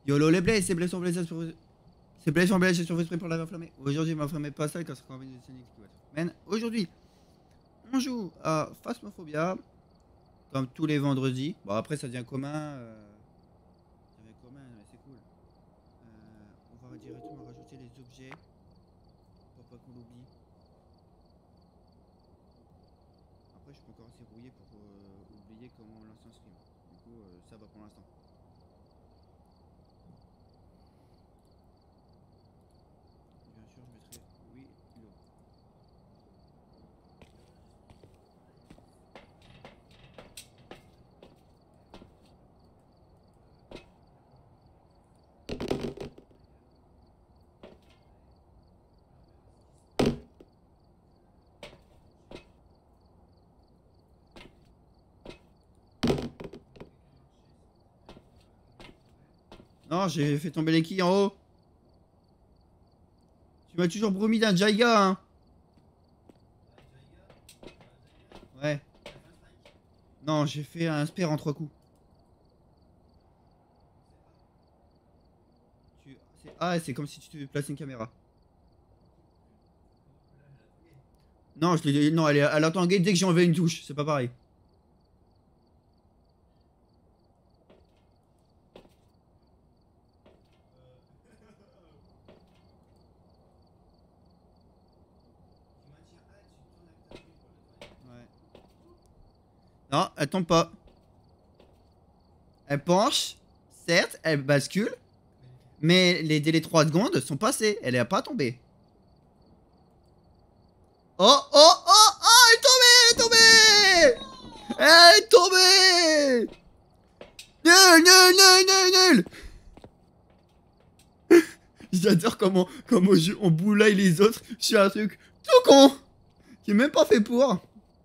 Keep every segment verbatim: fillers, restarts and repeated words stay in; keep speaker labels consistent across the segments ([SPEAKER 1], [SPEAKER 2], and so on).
[SPEAKER 1] YOLO les blés, c'est blés sur blés sur... C'est blés sur blés sur spray pour la flammée. Aujourd'hui, ma femme est pas sale quand c'est convenu de Sonic qui va être. Man, aujourd'hui, on joue à Phasmophobia. Comme tous les vendredis. Bon, après, ça devient commun. Euh... Ça devient commun, mais c'est cool. Euh, on va directement rajouter les objets. Pour pas qu'on l'oublie. Après, je peux encore essayer rouiller pour euh, oublier comment on lance un stream. Du coup, euh, ça va pour l'instant. Bien sûr, je mettrai oui, l'eau. Non, j'ai fait tomber les quilles en haut. Tu m'as toujours promis d'un Jaiga, hein. Ouais. Non, j'ai fait un spare en trois coups. Tu... Ah, c'est comme si tu plaçais une caméra. Non, je l'ai... Non, elle, est... elle a tangué dès que j'ai enlevé une touche. C'est pas pareil. Ouais. Non, elle tombe pas. Elle penche. Certes, elle bascule. Mais les délais trois secondes sont passés. Elle est pas tombée. Oh, oh, oh, oh, elle est tombée, elle est tombée. Elle est tombée. Nul, nul, nul, nul, nul. J'adore comment, comment je, on boulaille les autres sur un truc tout con qui est même pas fait pour.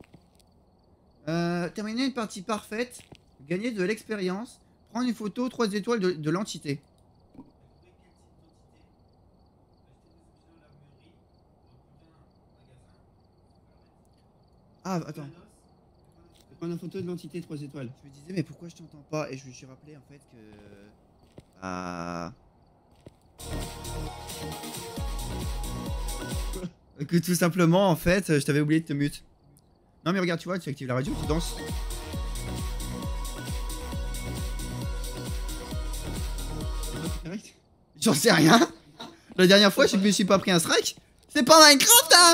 [SPEAKER 1] Euh, terminer une partie parfaite, gagner de l'expérience, prendre une photo trois étoiles de, de l'entité. Ah, attends. Prendre une photo de l'entité trois étoiles. Je me disais, mais pourquoi je t'entends pas? Et je me suis rappelé en fait que. Ah. Que tout simplement, en fait, je t'avais oublié de te mute. Non, mais regarde, tu vois, tu actives la radio, tu danses. J'en sais rien. La dernière fois, je me suis pas pris un strike. C'est pas Minecraft, hein.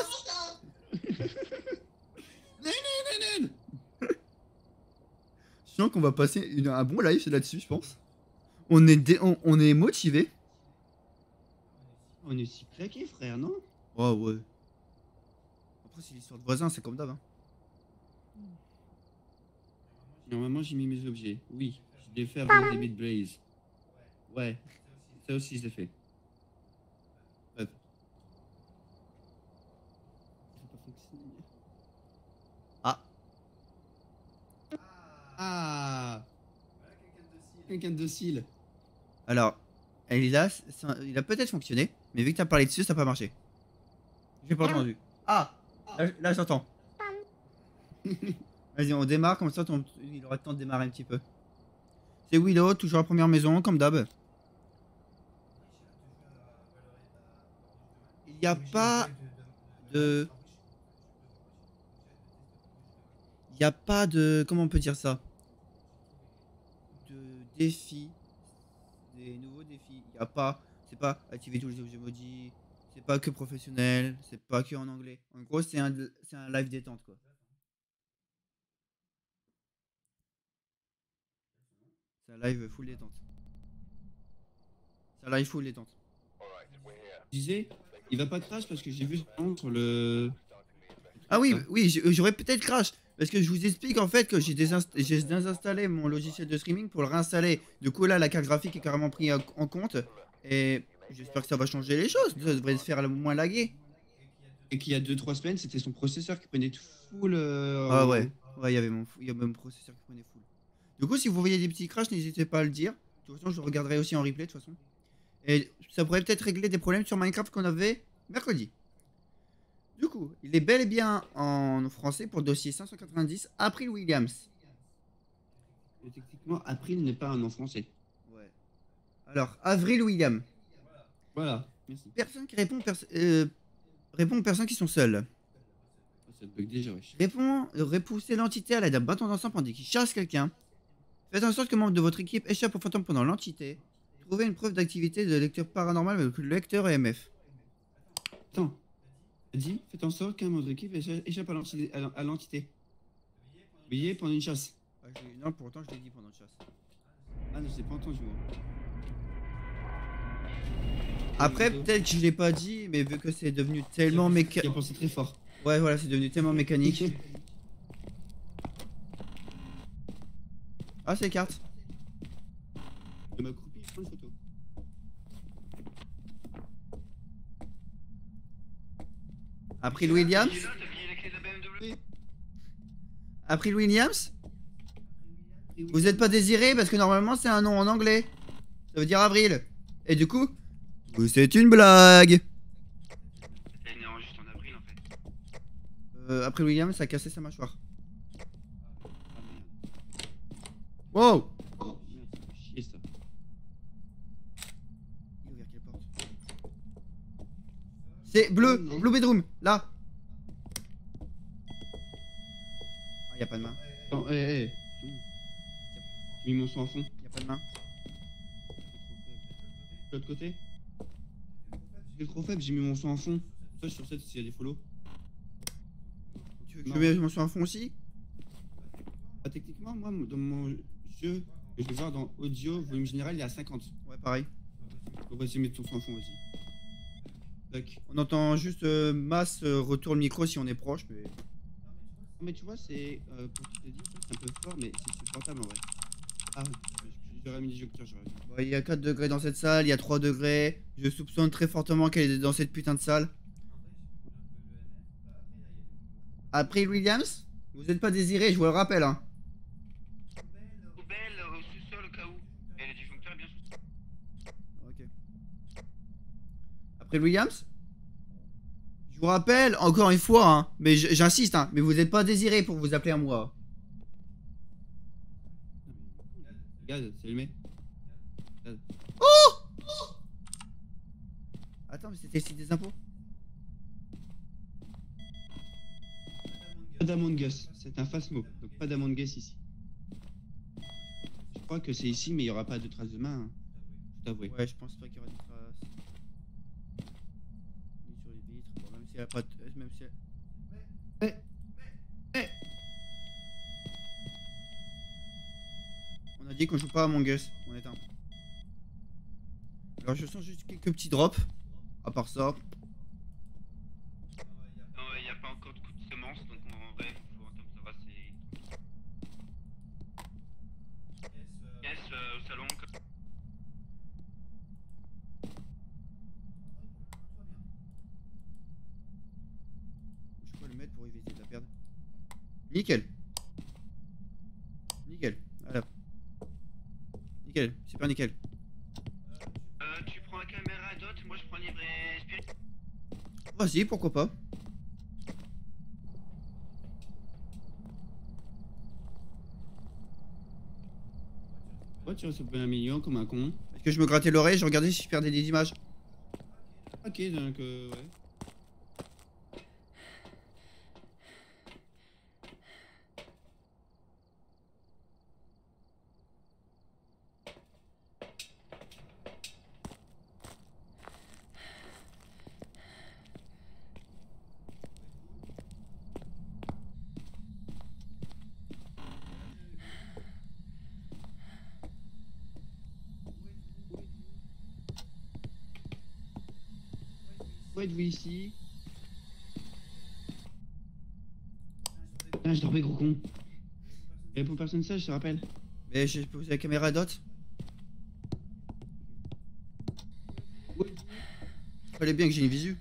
[SPEAKER 1] Je sens qu'on va passer une, un bon live là-dessus, je pense. On est, dé, on, on est motivé. On est si claqué, frère, non? Oh, ouais. Après, c'est l'histoire de voisins, c'est comme d'hab. Hein. Normalement, j'ai mis mes objets. Oui, je l'ai fait avant le début de Blaze. Ouais, ça aussi, je l'ai fait. Ouais. Ah. Ah. Quelqu'un de docile. Alors, Elias, il a peut-être fonctionné, mais vu que t'as parlé dessus, ça n'a pas marché. J'ai pas entendu. Ah. Là, là j'entends. Vas-y, on démarre, comme ça ton... il aura le temps de démarrer un petit peu. C'est Willow, toujours la première maison, comme d'hab. Il n'y a pas de... Il n'y a pas de... Comment on peut dire ça? De défis. Des nouveaux défis. Il n'y a pas... C'est pas activer tous les objets maudits. C'est pas que professionnel. C'est pas que en anglais. En gros, c'est un, c'est un live détente, quoi. C'est un live full détente. C'est un live full détente. Je disais, il va pas crash parce que j'ai vu sur le... Ah oui, oui, j'aurais peut-être crash. Parce que je vous explique en fait que j'ai désinst... désinstallé mon logiciel de streaming pour le réinstaller. Du coup là, la carte graphique est carrément prise en compte. Et j'espère que ça va changer les choses. Ça devrait se faire moins laguer. Et qu'il y a deux trois semaines, c'était son processeur qui prenait tout full. Euh, ah ouais, ouais, il y avait mon, il y avait mon processeur qui prenait full. Du coup, si vous voyez des petits crashs, n'hésitez pas à le dire. De toute façon, je regarderai aussi en replay de toute façon. Et ça pourrait peut-être régler des problèmes sur Minecraft qu'on avait mercredi. Du coup, il est bel et bien en français pour le dossier cinq cent quatre-vingt-dix, April Williams. Et techniquement, April n'est pas un nom français. Ouais. Alors, Avril William.
[SPEAKER 2] Voilà, merci.
[SPEAKER 1] Personne qui répond, perso euh, répond aux personnes qui sont seules.
[SPEAKER 2] Oh, ça bug déjà, wesh.
[SPEAKER 1] Répond, repoussez l'entité à l'aide d'un bâton d'encens pendant qu'il chasse quelqu'un. Faites en sorte que membre de votre équipe échappe au fantôme pendant l'entité. Trouvez une preuve d'activité de lecture paranormale avec le lecteur E M F.
[SPEAKER 2] Attends. T'as dit, faites en sorte qu'un membre de l'équipe échappe à l'entité. Veillez pendant une chasse.
[SPEAKER 1] Ah, non, pourtant je l'ai dit pendant une chasse.
[SPEAKER 2] Ah non, je l'ai pas entendu. Moi.
[SPEAKER 1] Après, peut-être que je l'ai pas dit, mais vu que c'est devenu tellement mécanique.
[SPEAKER 2] Il a pensé très fort.
[SPEAKER 1] Ouais, voilà, c'est devenu tellement mécanique. Ah, c'est les cartes.
[SPEAKER 2] De ma copie, je prends une photo.
[SPEAKER 1] April Williams. April Williams. Vous êtes pas désiré parce que normalement c'est un nom en anglais. Ça veut dire avril. Et du coup, c'est une blague.
[SPEAKER 3] Elle est juste en avril en fait.
[SPEAKER 1] Euh, April Williams a cassé sa mâchoire. Wow.
[SPEAKER 2] Oh merde, ça fait chier ça.
[SPEAKER 1] Il a ouvert quelle porte? C'est bleu,
[SPEAKER 2] Oh,
[SPEAKER 1] blue bedroom, là. Ah, y a pas de main.
[SPEAKER 2] Attends, hé, hé. J'ai mis mon son à fond.
[SPEAKER 1] Y a pas de main.
[SPEAKER 2] De l'autre côté. J'étais trop faible, j'ai mis mon son à fond. Ça, je suis sur sept s'il y a des follow.
[SPEAKER 1] Tu veux que je mette mon son à fond aussi?
[SPEAKER 2] Ah, techniquement, moi, dans mon jeu, je vais voir dans audio, volume général, il est à cinquante.
[SPEAKER 1] Ouais, pareil.
[SPEAKER 2] Donc, vas-y, mets ton son à fond aussi. Tac.
[SPEAKER 1] On entend juste euh, masse euh, retour le micro si on est proche, mais.
[SPEAKER 2] Non, mais tu vois, c'est. Euh, pour te dire, c'est un peu fort, mais c'est supportable en vrai. Ah oui, j'aurais mis des jocteurs, j'aurais mis.
[SPEAKER 1] Bon, il y a quatre degrés dans cette salle, il y a trois degrés. Je soupçonne très fortement qu'elle est dans cette putain de salle. April Williams, vous êtes pas désiré, je vous le rappelle, hein.
[SPEAKER 3] Poubelle au sous-sol au cas où. Et le disjoncteur est bien sous-sol.
[SPEAKER 1] Ok. April Williams, je vous rappelle, encore une fois, hein, mais j'insiste, hein, mais vous êtes pas désiré pour vous appeler à moi.
[SPEAKER 2] Regarde, c'est allumé.
[SPEAKER 1] Oh! Attends, mais c'était le site des impôts?
[SPEAKER 2] Pas d'Among Us, c'est un false mot, donc pas d'Among Us ici. Je crois que c'est ici, mais il n'y aura pas de traces de main. Hein. Je t'avoue.
[SPEAKER 1] Ouais, je pense pas qu'il y aura des traces. Ni sur les vitres, bon, même si elle a pas de... Même si elle...
[SPEAKER 2] Eh, eh.
[SPEAKER 1] On a dit qu'on joue pas à Among Us, on éteint. Alors je sens juste quelques petits drops. À part ça.
[SPEAKER 3] Non, il n'y a pas encore de coup de semence, donc en vrai, il faut entendre ça va, c'est. Yes, euh, au salon.
[SPEAKER 1] Je peux le mettre pour éviter de la perdre. Nickel. Nickel. Voilà. Nickel. Super nickel.
[SPEAKER 3] Euh, tu prends la caméra dot, moi je prends le livret spirit.
[SPEAKER 1] Vas-y, pourquoi pas.
[SPEAKER 2] Ouais, tu restes un million comme un con.
[SPEAKER 1] Est-ce que je me grattais l'oreille, je regardais si je perdais des images.
[SPEAKER 2] Ok, donc euh, ouais. Où êtes-vous ici? Ah, je dormais, gros con. Et pour personne ça, je te rappelle.
[SPEAKER 1] Mais j'ai posé la caméra dot. Fallait bien que j'ai une visu.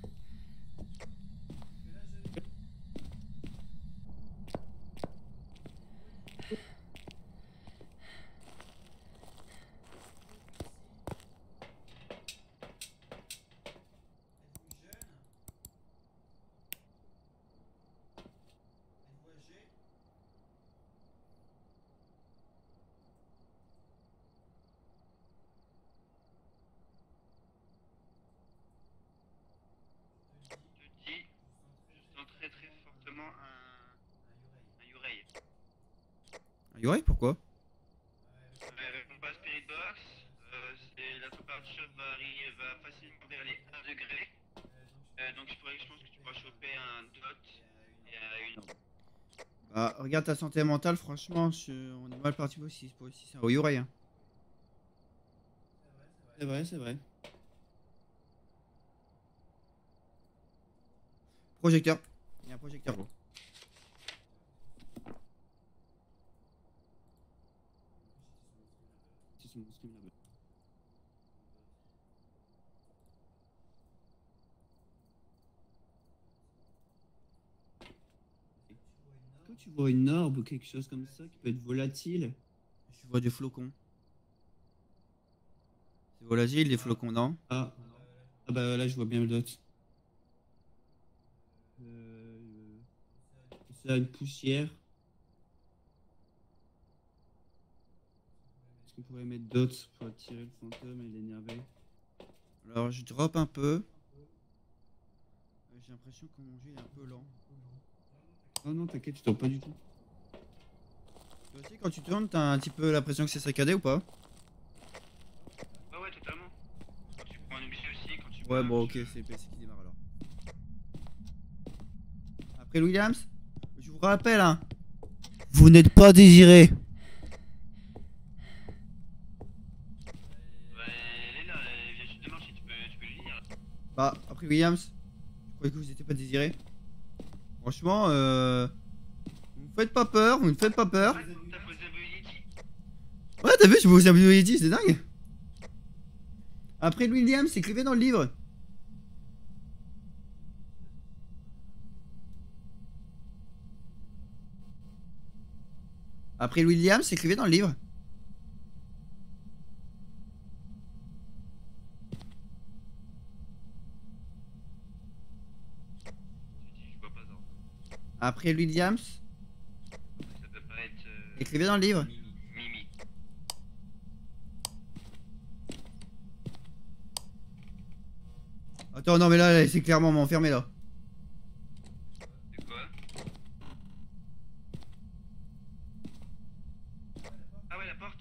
[SPEAKER 1] Et ouais, pourquoi?
[SPEAKER 3] Euh, réponds pas à Spirit Box. Euh, c'est- la température varie, va facilement vers les un degré. Euh, donc je, pourrais, je pense que tu pourras choper un dot et euh, une.
[SPEAKER 1] Bah, regarde ta santé mentale, franchement, je- on est mal parti aussi, pour aussi c'est un Oyurei, hein.
[SPEAKER 2] C'est vrai, c'est vrai.
[SPEAKER 1] Projecteur. Il y a un projecteur, gros.
[SPEAKER 2] C'est son stream là-bas. Quand tu vois une orbe ou quelque chose comme ça qui peut être volatile,
[SPEAKER 1] Je vois des flocons. C'est volatile, des flocons, non?
[SPEAKER 2] ah, ah bah là je vois bien le dot. Euh, ça a une poussière. Est-ce qu'on pourrait mettre dot pour attirer le fantôme et l'énerver?
[SPEAKER 1] Alors, je drop un peu. J'ai l'impression que mon jeu est un peu lent.
[SPEAKER 2] Oh non, t'inquiète, je dors pas du tout.
[SPEAKER 1] Toi aussi, quand tu tournes, t'as un petit peu l'impression que c'est saccadé ou pas?
[SPEAKER 3] Ouais, ouais, totalement. Quand tu prends un objet aussi, quand tu.
[SPEAKER 1] Ouais,
[SPEAKER 3] marches,
[SPEAKER 1] bon, ok,
[SPEAKER 3] euh,
[SPEAKER 1] c'est le P C qui démarre alors. Après Williams, je vous rappelle, hein, vous n'êtes pas désiré.
[SPEAKER 3] Ouais, elle est là, elle vient juste de marcher, tu peux, tu peux lui dire.
[SPEAKER 1] Bah, après Williams, je croyais que vous n'étiez pas désiré. Franchement, euh. Vous me faites pas peur, vous ne faites pas peur.
[SPEAKER 3] Ah, t'as posé un Yeti.
[SPEAKER 1] Ouais, t'as vu, je vous ai un Yeti, c'est dingue. Après Williams, écrivez dans le livre. Après Williams, écrivez dans le livre.
[SPEAKER 3] Tu dis, je vois pas ça.
[SPEAKER 1] Après Williams,
[SPEAKER 3] Ça peut pas être. Euh,
[SPEAKER 1] écrivez dans le livre.
[SPEAKER 3] Mimi.
[SPEAKER 1] Attends, non, mais là, là c'est clairement m'enfermer là.
[SPEAKER 3] C'est quoi? Ah ouais, la porte.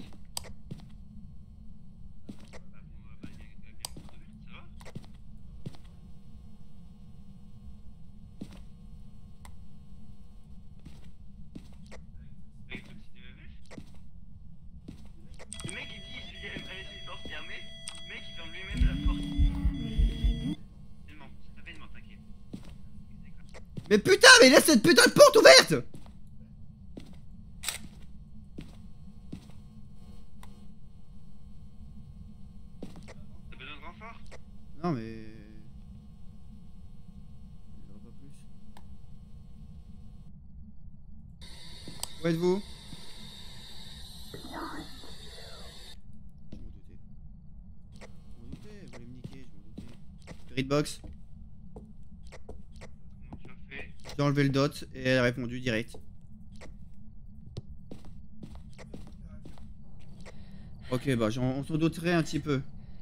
[SPEAKER 3] Bah bon, bah, il y a quelqu'un qui est ça va? Bah écoute, si tu veux mettre. Le mec il dit, il y a une porte fermée. Le mec il ferme lui-même la porte. Tellement, c'est pas tellement, t'inquiète.
[SPEAKER 1] Mais putain, mais laisse cette putain de porte ouverte.
[SPEAKER 3] T'as besoin de renfort?
[SPEAKER 1] Non, mais. Je vois pas plus. Où êtes-vous? Je m'en doutais. Je m'en doutais, vous voulez me niquer, je m'en doutais. Spirit box,
[SPEAKER 3] Comment tu as fait?
[SPEAKER 1] j'ai enlevé le dot et elle a répondu direct. Ok, bah j'en- on s'en douterait un petit peu.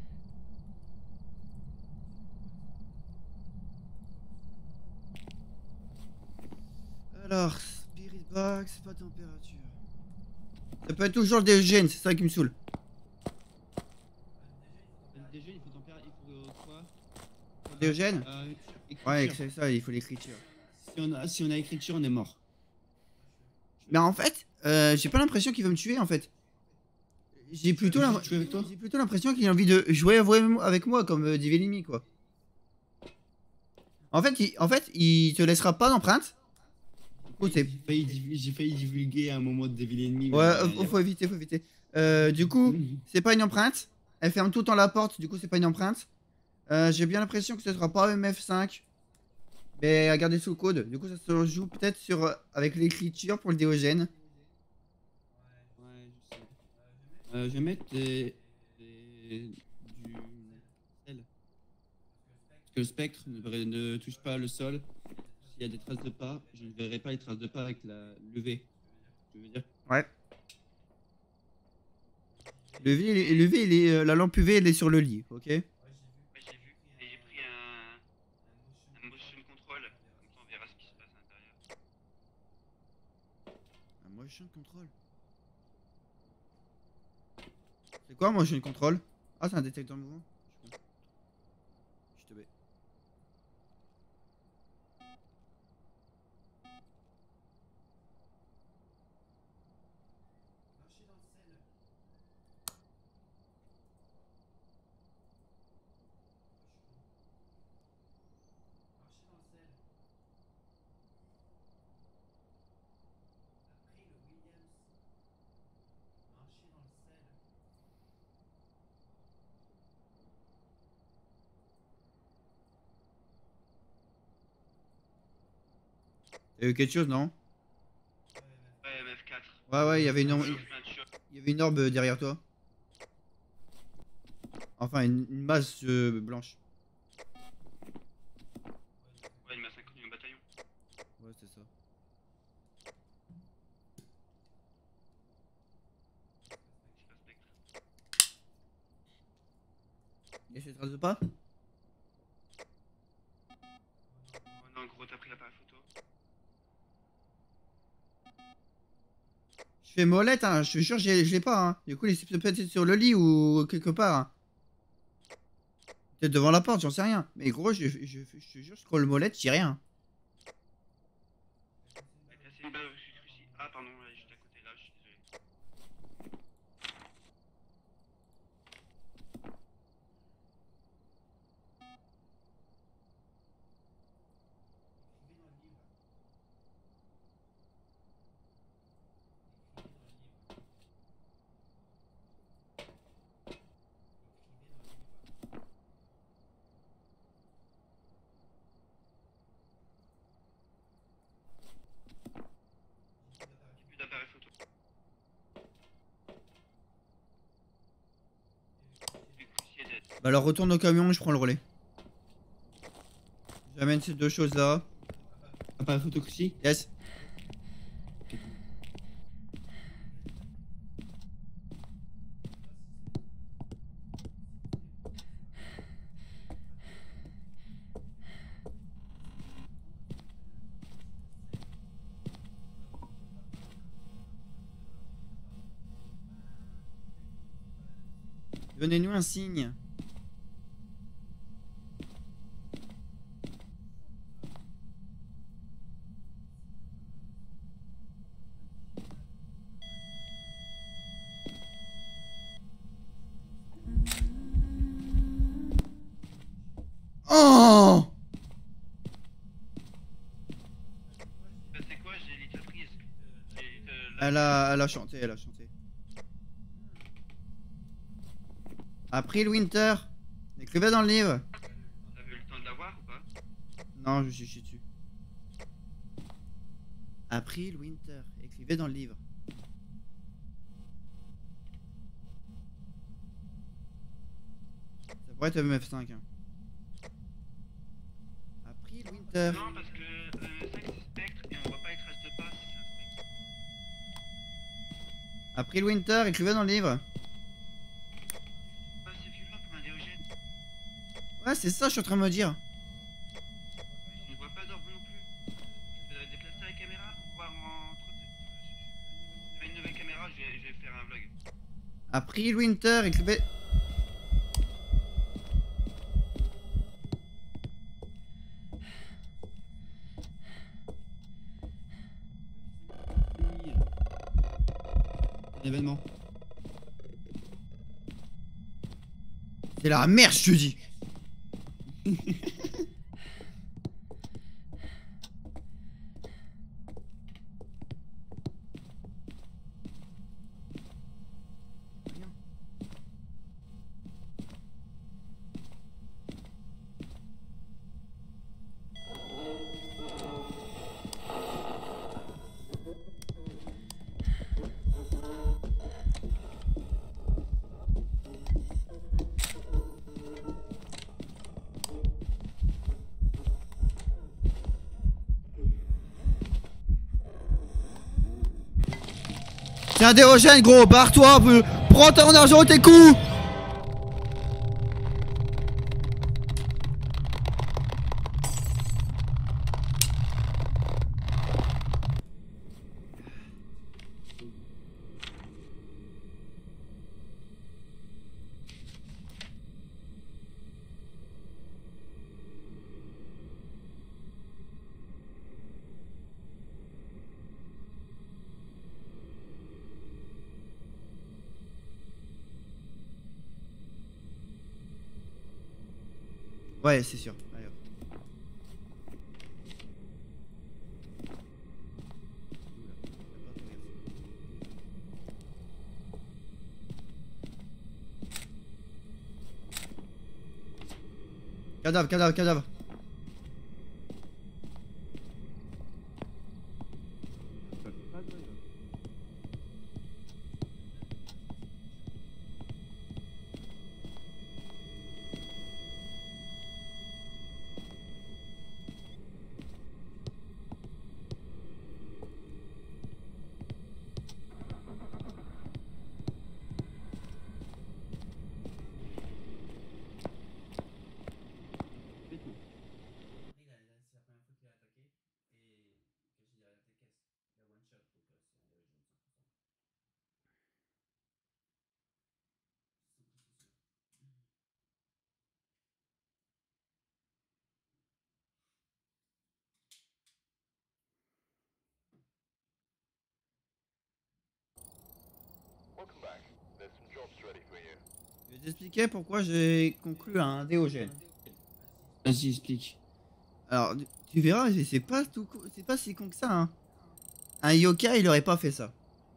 [SPEAKER 1] Alors, Spirit box, pas de température. Ça peut être toujours le dégène, c'est ça qui me saoule.
[SPEAKER 2] Déjà, il faut température, il faut quoi?
[SPEAKER 1] Dégène?
[SPEAKER 2] Euh,
[SPEAKER 1] Ouais,
[SPEAKER 2] écriture.
[SPEAKER 1] c'est ça, il faut l'écriture.
[SPEAKER 2] Si on a, si on a écriture, on est mort.
[SPEAKER 1] Mais en fait, euh, j'ai pas l'impression qu'il veut me tuer en fait. J'ai plutôt
[SPEAKER 2] Il veut
[SPEAKER 1] l'im-
[SPEAKER 2] jouer avec toi?
[SPEAKER 1] j'ai plutôt l'impression qu'il a envie de jouer avec moi comme euh, Divelimi quoi. En fait, il, en fait, il te laissera pas d'empreinte. Du coup, c'est.
[SPEAKER 2] J'ai failli, div- j'ai failli divulguer à un moment de Devil Enemy. mais
[SPEAKER 1] Ouais,
[SPEAKER 2] non,
[SPEAKER 1] euh,
[SPEAKER 2] y a-
[SPEAKER 1] faut éviter, faut éviter. Euh, du coup, c'est pas une empreinte. Elle ferme tout le temps la porte, du coup, c'est pas une empreinte. Euh, j'ai bien l'impression que ce sera pas M F cinq. Mais à garder sous le code. Du coup, ça se joue peut-être sur euh, avec l'écriture pour le Diogène.
[SPEAKER 2] Ouais, je sais. Euh, je vais mettre des, des- du sel. Parce que le spectre ne, ne touche pas le sol. S'il y a des traces de pas, je ne verrai pas les traces de pas avec la levée. Je veux dire.
[SPEAKER 1] Ouais. Le V, il est- le V, il est, euh, la lampe U V, elle est sur le lit, ok?
[SPEAKER 3] Ouais, j'ai vu. Et j'ai pris un. un motion control. Comme ça on verra ce qui se passe à l'intérieur.
[SPEAKER 1] Un motion control. Quoi, moi je le contrôle? Ah, c'est un détecteur de mouvement. Je te mets. T'as eu quelque chose, non?
[SPEAKER 3] Ouais, M F quatre.
[SPEAKER 1] Ouais, ouais, il y avait une, or-
[SPEAKER 3] Je viens de choper.
[SPEAKER 1] il y avait une orbe derrière toi. Enfin, une, une masse euh, blanche.
[SPEAKER 3] Ouais, il m'a cinquante au bataillon.
[SPEAKER 1] Ouais, c'est ça.
[SPEAKER 3] C'est pas Spectre.
[SPEAKER 1] Il y a cette trace de pas?
[SPEAKER 3] Oh non, gros, t'as pris l'appareil photo.
[SPEAKER 1] Je fais molette, hein, je te jure, j'ai- je l'ai pas. Hein. Du coup, il est peut-être sur le lit ou quelque part. Hein. Peut-être devant la porte, j'en sais rien. Mais gros, je, je, je, je te jure, je scroll molette, j'ai rien.
[SPEAKER 3] C'est une balle au sushi. Ah, pardon, elle est juste à côté là, je suis désolé. J'ai plus d'appareil photo. Du coup, si elle est dead.
[SPEAKER 1] Bah alors, retourne au camion et je prends le relais. J'amène ces deux choses là.
[SPEAKER 2] Appareil photo Cruci.
[SPEAKER 1] Yes. Donnez-nous un signe. Oh!
[SPEAKER 3] Bah, c'est quoi, j'ai l'itatrice. J'ai euh, la-
[SPEAKER 1] Elle a, elle a chanté, elle a chanté. April Winter. Écrivez dans le livre.
[SPEAKER 3] T'avais eu le temps de la voir ou pas?
[SPEAKER 1] Non, je suis chié dessus. April Winter. Écrivez dans le livre. Ça pourrait être M F cinq. Hein. April Winter.
[SPEAKER 3] Non, parce que euh, cinq c'est Spectre et on voit pas les traces de pas si c'est un Spectre.
[SPEAKER 1] April Winter. Écrivez dans le livre.
[SPEAKER 3] Pas assez violent pour un Diogène.
[SPEAKER 1] Ouais, c'est ça, je suis en train de me dire.
[SPEAKER 3] Je ne vois pas d'orbe non plus. Je vais déplacer la caméra pour voir en trop. Je fais une nouvelle caméra, je vais, je vais faire un vlog.
[SPEAKER 1] April Winter. Écrivez.
[SPEAKER 2] Un événement.
[SPEAKER 1] C'est la merde, je te dis. C'est un dérogène, gros, barre-toi, peu- prends ton argent, tes coups. Ouais, c'est sûr. Allez, hop. Cadavre, cadavre, cadavre. Je vais t'expliquer pourquoi j'ai conclu à un Déogène.
[SPEAKER 2] Vas-y, explique.
[SPEAKER 1] Alors, tu verras, c'est pas tout, c'est pas si con que ça. Hein. Un yokai, il aurait pas fait ça.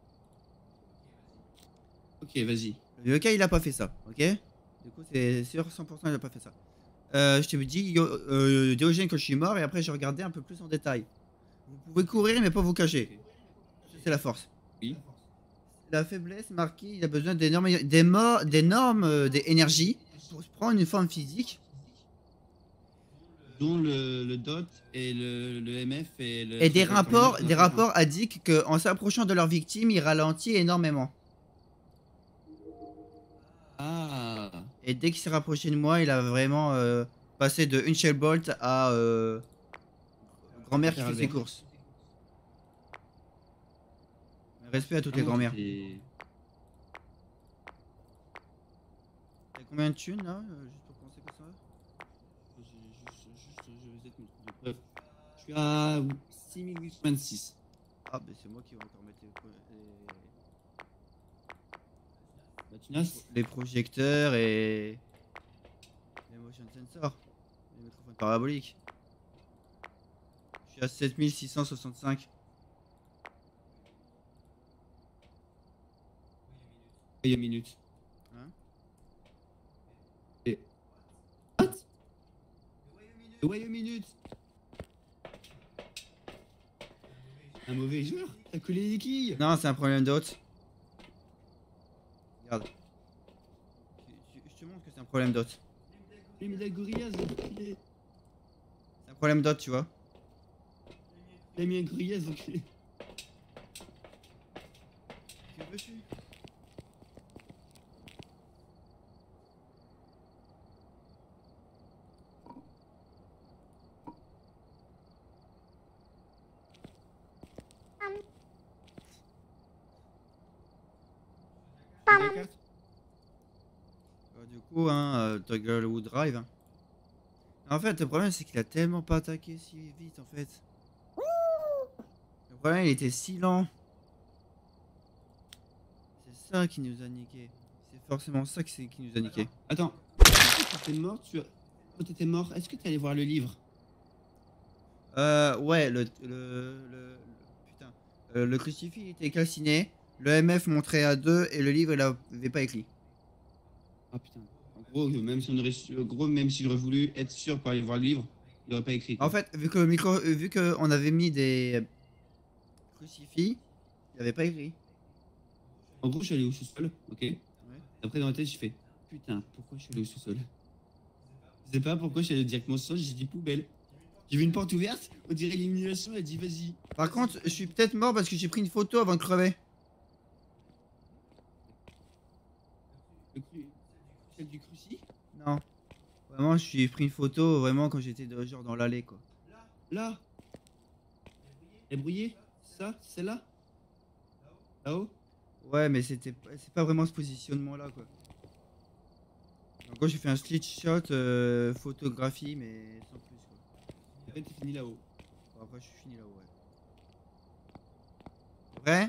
[SPEAKER 2] Ok, vas-y.
[SPEAKER 1] Le yokai, il a pas fait ça, ok? Du coup, c'est sûr, cent pour cent, il a pas fait ça. Euh, je te dis, yo, euh, Déogène quand je suis mort, et après j'ai regardé un peu plus en détail. Vous pouvez courir, mais pas vous cacher. C'est la force.
[SPEAKER 2] Oui.
[SPEAKER 1] La faiblesse marquée, il a besoin d'énormes des mo- d'énormes euh, des énergies pour se prendre une forme physique.
[SPEAKER 2] Dont le, le D O T et le, le M F et le...
[SPEAKER 1] Et des
[SPEAKER 2] truc
[SPEAKER 1] rapports,
[SPEAKER 2] rectangulaire,
[SPEAKER 1] des
[SPEAKER 2] ça fait
[SPEAKER 1] rapports indiquent qu'en s'approchant de leur victime, il ralentit énormément.
[SPEAKER 2] un. Ah.
[SPEAKER 1] Et dès qu'il s'est rapproché de moi, il a vraiment euh, passé de une Shellbolt à euh, grand-mère qui
[SPEAKER 2] Père
[SPEAKER 1] fait ses
[SPEAKER 2] Albert.
[SPEAKER 1] courses. Respect à toutes les
[SPEAKER 2] Vraiment,
[SPEAKER 1] grand-mères.
[SPEAKER 2] t'étais-
[SPEAKER 1] T'as combien de thunes là euh, juste pour penser que ça
[SPEAKER 2] J'ai juste, juste, je vais essayer de me trouver des preuves. Je suis à six mille huit cent vingt-six.
[SPEAKER 1] Ah, bah c'est moi qui vais encore mettre les,
[SPEAKER 2] Bah, tu n'as...
[SPEAKER 1] les projecteurs et les motion sensors, les microphones paraboliques. Je suis à sept mille six cent soixante-cinq.
[SPEAKER 2] Il y a une minute.
[SPEAKER 1] Hein?
[SPEAKER 2] Et... What? Le Royaume-Minute. Un mauvais joueur. T'as collé les quilles.
[SPEAKER 1] Non, c'est un problème d'hôte. Regarde. Je, je- je te montre que c'est un problème d'hôte.
[SPEAKER 2] Les médailles Gorillaz, enculé.
[SPEAKER 1] C'est un problème d'hôte, tu vois.
[SPEAKER 2] Il a mis un Gorillaz, enculé.
[SPEAKER 1] Que veux-tu? La carte. Euh, du coup, hein, euh, Togglewood Drive. Hein. En fait, le problème, c'est qu'il a tellement pas attaqué si vite, en fait. Le problème, il était si lent. C'est ça qui nous a niqué. C'est forcément ça qui, c'est- qui nous a niqué.
[SPEAKER 2] Attends. Quand t'étais mort, tu as... Quand t'étais mort, est-ce que t'es allé voir le livre?
[SPEAKER 1] Euh, ouais, le, le, le, le- putain, Euh, le crucifix il était calciné, le M F montrait à deux et le livre il avait pas écrit.
[SPEAKER 2] Ah putain. En gros, même si on aurait su- en gros, même si j'aurais voulu être sûr pour aller voir le livre, il aurait pas écrit. quoi.
[SPEAKER 1] En fait, vu que le micro, euh, vu que on avait mis des crucifix, il avait pas écrit.
[SPEAKER 2] En gros, je suis allé au sous-sol, ok. Après, dans la tête, j'ai fait putain, pourquoi je suis allé au sous-sol? Je sais pas pourquoi je suis allé directement au sous-sol, j'ai dit poubelle. J'ai vu une porte ouverte, on dirait l'illumination, elle a dit vas-y.
[SPEAKER 1] Par contre, je suis peut-être mort parce que j'ai pris une photo avant de crever.
[SPEAKER 2] Le cru... Celle du cruci?
[SPEAKER 1] Non. Vraiment, je suis pris une photo vraiment quand j'étais de- genre dans l'allée quoi.
[SPEAKER 2] Là. Elle est brouillée? Ça? Celle-là? Là-haut?
[SPEAKER 1] Ouais, mais c'était pas- c'est pas vraiment ce positionnement là quoi. En gros, j'ai fait un slidshot euh, photographie mais sans plus quoi.
[SPEAKER 2] En fait, t'es fini là-haut.
[SPEAKER 1] Bon, après, je suis fini là-haut, ouais. Vrai?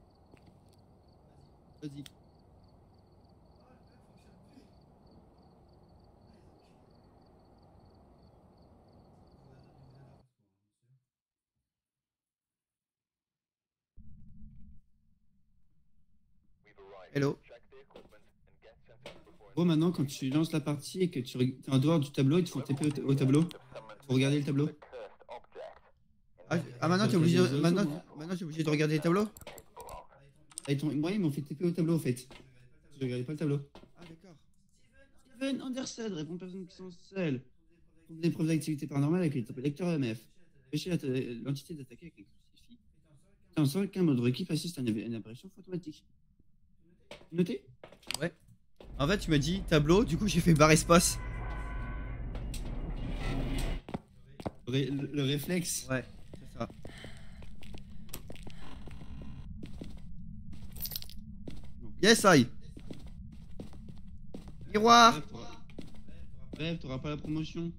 [SPEAKER 2] Vas-y.
[SPEAKER 1] Hello.
[SPEAKER 2] Gros, maintenant, quand tu lances la partie et que tu es en dehors du tableau, ils te font T P au, au tableau. Faut regarder le tableau.
[SPEAKER 1] Ah, ah maintenant t'es obligé, de... maintenant, maintenant t'es obligé de regarder les tableaux.
[SPEAKER 2] Ah, ils moi, ils m'ont fait T P au tableau, en fait. Je regardais pas le tableau.
[SPEAKER 1] Ah d'accord.
[SPEAKER 2] Steven Anderson répond aux personnes qui sont seules. Trouve des preuves d'activité paranormale avec les lecteurs E M F. Empêcher l'entité d'attaquer avec un crucifix. Fais en sorte qu'un membre de l'équipe assiste à une apparition fantomatique. Noté?
[SPEAKER 1] Ouais. En fait, tu m'as dit tableau, du coup j'ai fait barre espace.
[SPEAKER 2] Le, ré le, le réflexe.
[SPEAKER 1] Ouais, c'est ça. Yes, I. Miroir.
[SPEAKER 2] Bref, t'auras pas la promotion.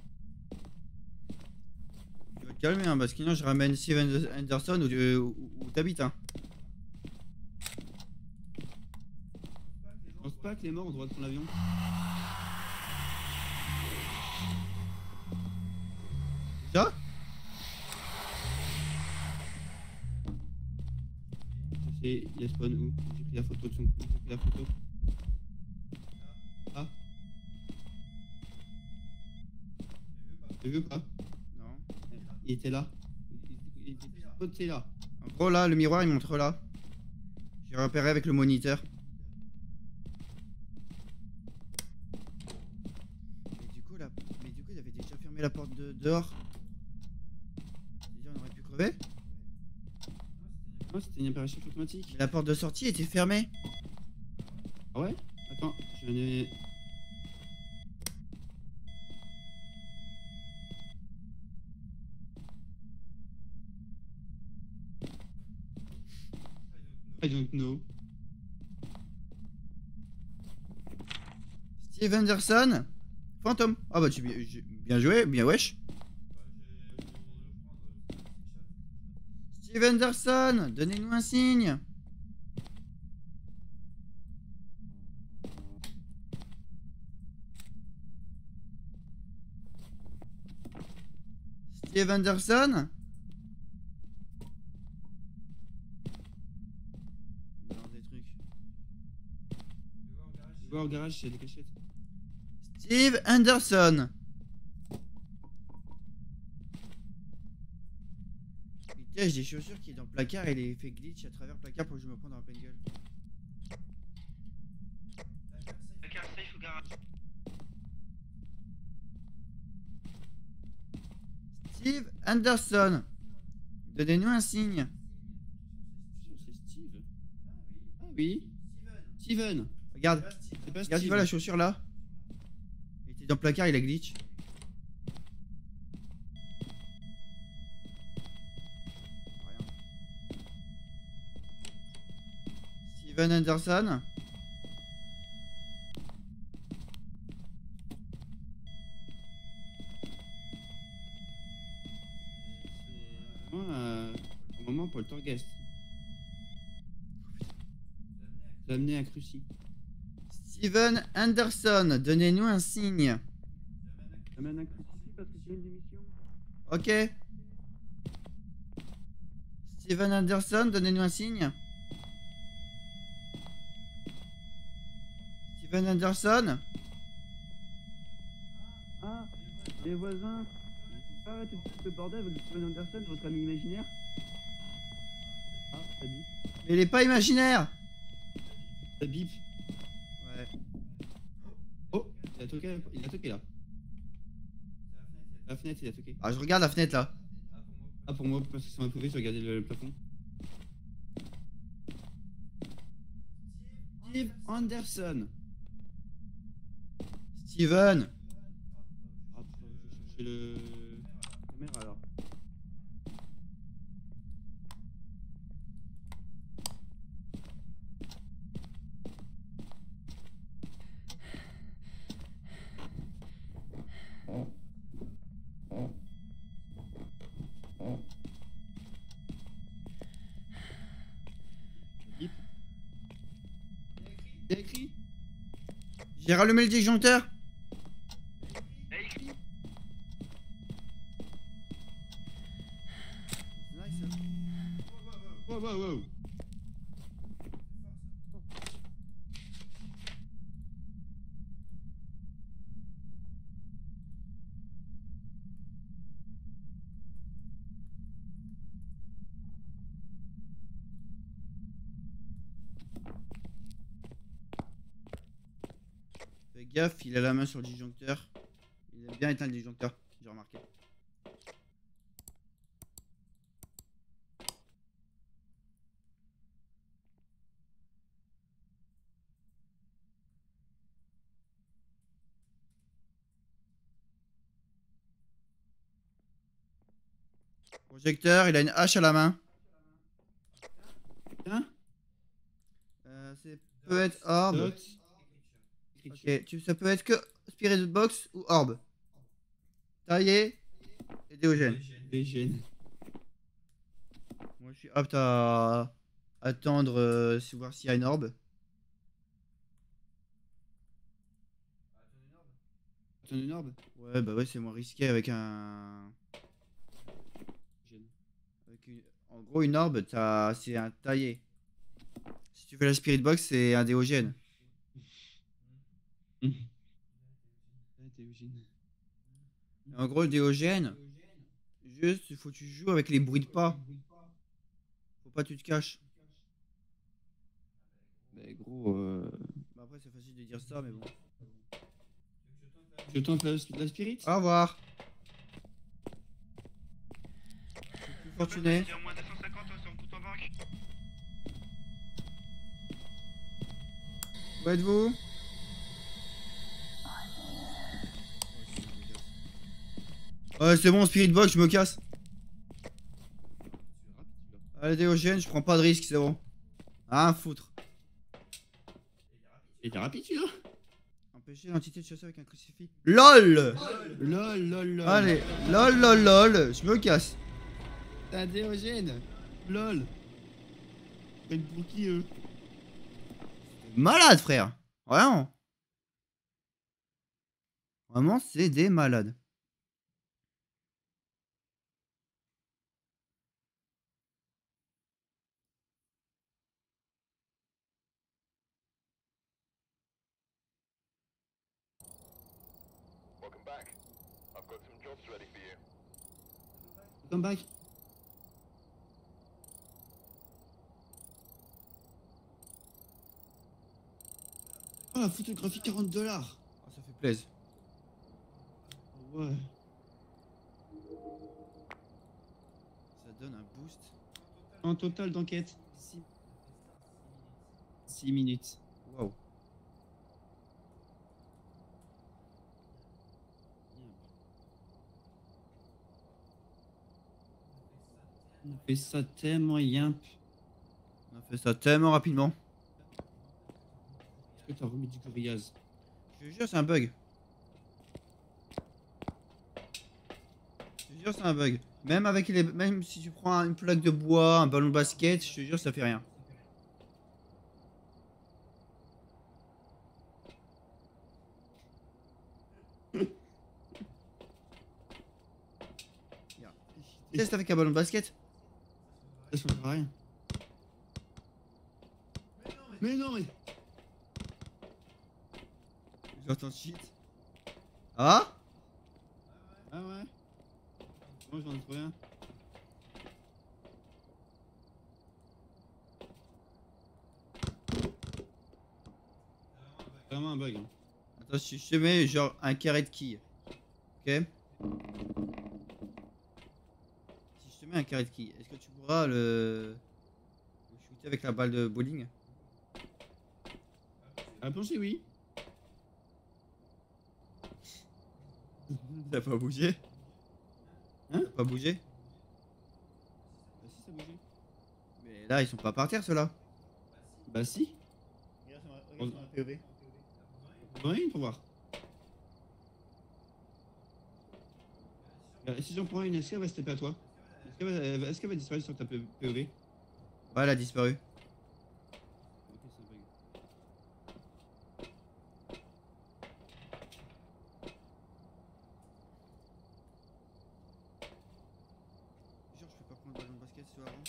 [SPEAKER 1] Tu vas te calmer, hein, parce que sinon je ramène Steven Anderson où, euh, où, où t'habites. Hein.
[SPEAKER 2] Je pense pas que les morts ont le droit de prendre l'avion.
[SPEAKER 1] Ça?
[SPEAKER 2] C'est. Il y a spawn où? J'ai pris la photo de son. J'ai pris la photo. Ah. T'as vu ou pas?
[SPEAKER 1] Non.
[SPEAKER 2] Il était là. Il était spoté là.
[SPEAKER 1] En gros, là, le miroir il montre là. J'ai repéré avec le moniteur. Mais du coup, là. Mais du coup, il avait déjà fermé la porte de dehors. C'est-à-dire, on aurait pu crever?
[SPEAKER 2] Non, c'était une apparition automatique.
[SPEAKER 1] Mais la porte de sortie était fermée.
[SPEAKER 2] Ah ouais? Attends, je n'ai. I don't know.
[SPEAKER 1] Steve Anderson. Fantôme. Ah bah tu bien, bien joué, bien wesh. Steve Anderson, donnez-nous un signe. Steve Anderson. Balance des trucs.
[SPEAKER 2] Je vois au garage, il y a des cachettes.
[SPEAKER 1] Steve Anderson. Il cache des chaussures qui est dans le placard et les fait glitch à travers le placard pour que je me prenne dans la pleine gueule.
[SPEAKER 3] Placard safe au garage.
[SPEAKER 1] Steve Anderson. Donnez-nous un signe.
[SPEAKER 2] C'est Steve. Ah oui. Steven.
[SPEAKER 1] Regarde.
[SPEAKER 2] C'est pas
[SPEAKER 1] Regarde,
[SPEAKER 2] Steve.
[SPEAKER 1] tu vois la chaussure là? Il était dans le placard, il a glitch. Rien. Steven Anderson.
[SPEAKER 2] C'est vraiment euh, un moment poltergeist. J'ai amené un cruci.
[SPEAKER 1] Steven Anderson, donnez-nous un signe.
[SPEAKER 2] J'amène un crucifix parce que j'ai une démission.
[SPEAKER 1] Ok. Steven Anderson, donnez-nous un signe. Steven Anderson.
[SPEAKER 2] Ah, les voisins. Vous pouvez arrêter de foutre le bordel avec Steven Anderson, votre ami imaginaire. Ah, ça bip.
[SPEAKER 1] Mais il est pas imaginaire.
[SPEAKER 2] Ça bip.
[SPEAKER 1] Ouais.
[SPEAKER 2] Oh, il a toqué, il a toqué là. La fenêtre, il a toqué.
[SPEAKER 1] Ah, je regarde la fenêtre là.
[SPEAKER 2] Ah, pour moi, parce que ça m'a prouvé, je regardais le, le plafond. Steve Anderson.
[SPEAKER 1] Steven.
[SPEAKER 2] Ah, je vais chercher le. la caméra alors. Il a écrit.
[SPEAKER 1] J'ai rallumé le disjoncteur.
[SPEAKER 3] Là, il crie.
[SPEAKER 2] Wow, wow, wow.
[SPEAKER 1] gaffe, il a la main sur le disjoncteur. Il aime bien éteindre le disjoncteur, j'ai remarqué. Projecteur, il a une hache à la main.
[SPEAKER 2] Hein?
[SPEAKER 1] Euh, c'est peut être orbe.
[SPEAKER 2] Dot.
[SPEAKER 1] Ok, tu, ça peut être que Spirit Box ou orbe. Taillé et Déogène.
[SPEAKER 2] Dégène.
[SPEAKER 1] Moi je suis apte à attendre, euh, si- voir s'il y a une orbe.
[SPEAKER 2] Attends une orbe?
[SPEAKER 1] Ouais, bah ouais, c'est moins risqué avec un.
[SPEAKER 2] Gêne.
[SPEAKER 1] Avec une- En gros, une orbe, t'as- c'est un taillé. Si tu fais la Spirit Box, c'est un Déogène.
[SPEAKER 2] Ouais, Dégène.
[SPEAKER 1] En gros, le Déogène, juste, il faut que tu joues avec les bruits de pas. Faut pas que tu te caches.
[SPEAKER 2] Bah gros, euh...
[SPEAKER 1] Bah après, c'est facile de dire ça, mais bon.
[SPEAKER 2] je tente la, la spirit?
[SPEAKER 1] Au revoir. Je suis plus fortuné.
[SPEAKER 3] Il y a moins deux cent cinquante sur le compte en banque.
[SPEAKER 1] Où êtes-vous? Ouais, c'est bon, Spirit Box, je me casse. Allez, Déogène, je prends pas de risque, c'est bon. Ah, un foutre.
[SPEAKER 2] Il était rapide celui-là?
[SPEAKER 1] Empêcher l'entité de chasser avec un crucifix. LOL.
[SPEAKER 2] Lol, lol, lol.
[SPEAKER 1] Allez, lol, lol, lol, je me casse.
[SPEAKER 2] T'as Déogène. Lol. Prennent pour qui eux?
[SPEAKER 1] Malade, frère. Vraiment. Vraiment, c'est des malades.
[SPEAKER 2] Come back. Oh la photographie quarante dollars.
[SPEAKER 1] Oh, ça fait plaisir.
[SPEAKER 2] Ouais.
[SPEAKER 1] Ça donne un boost.
[SPEAKER 2] En total d'enquête. six minutes.
[SPEAKER 1] Waouh.
[SPEAKER 2] On a fait ça tellement yimp.
[SPEAKER 1] On a fait ça tellement rapidement.
[SPEAKER 2] Est-ce que t'as remis du grillage?
[SPEAKER 1] Je te jure, c'est un bug. Je te jure, c'est un bug. Même avec les, même si tu prends une plaque de bois, un ballon de basket, je te jure, ça fait rien. Teste avec un ballon de basket.
[SPEAKER 2] Ça change rien. Mais non, mais.
[SPEAKER 1] J'entends shit. Ah?
[SPEAKER 2] Ah ouais. Moi j'en ai trop rien. Vraiment un bug. Hein.
[SPEAKER 1] Attends, je je te mets genre un carré de quilles. Ok? Si je te mets un carré de quilles, est-ce que tu pourras le, le shooter avec la balle de bowling?
[SPEAKER 2] À penser oui.
[SPEAKER 1] Ça a pas bougé?
[SPEAKER 2] Hein?
[SPEAKER 1] Ça a pas bougé?
[SPEAKER 2] Bah si ça bougeait.
[SPEAKER 1] Mais là, ils sont pas par terre, ceux-là.
[SPEAKER 2] Bah si.
[SPEAKER 1] Regarde sur ma P O V.
[SPEAKER 2] Ouais, pour voir. Euh, si j'en prends une, est-ce qu'elle va se taper à toi? Est-ce qu'elle va, elle va- est-ce qu'elle va disparaître sur ta P O V?
[SPEAKER 1] Ouais, elle a disparu.
[SPEAKER 2] Ok, c'est un bug.
[SPEAKER 1] Jure, je peux pas prendre le ballon de basket, c'est avant.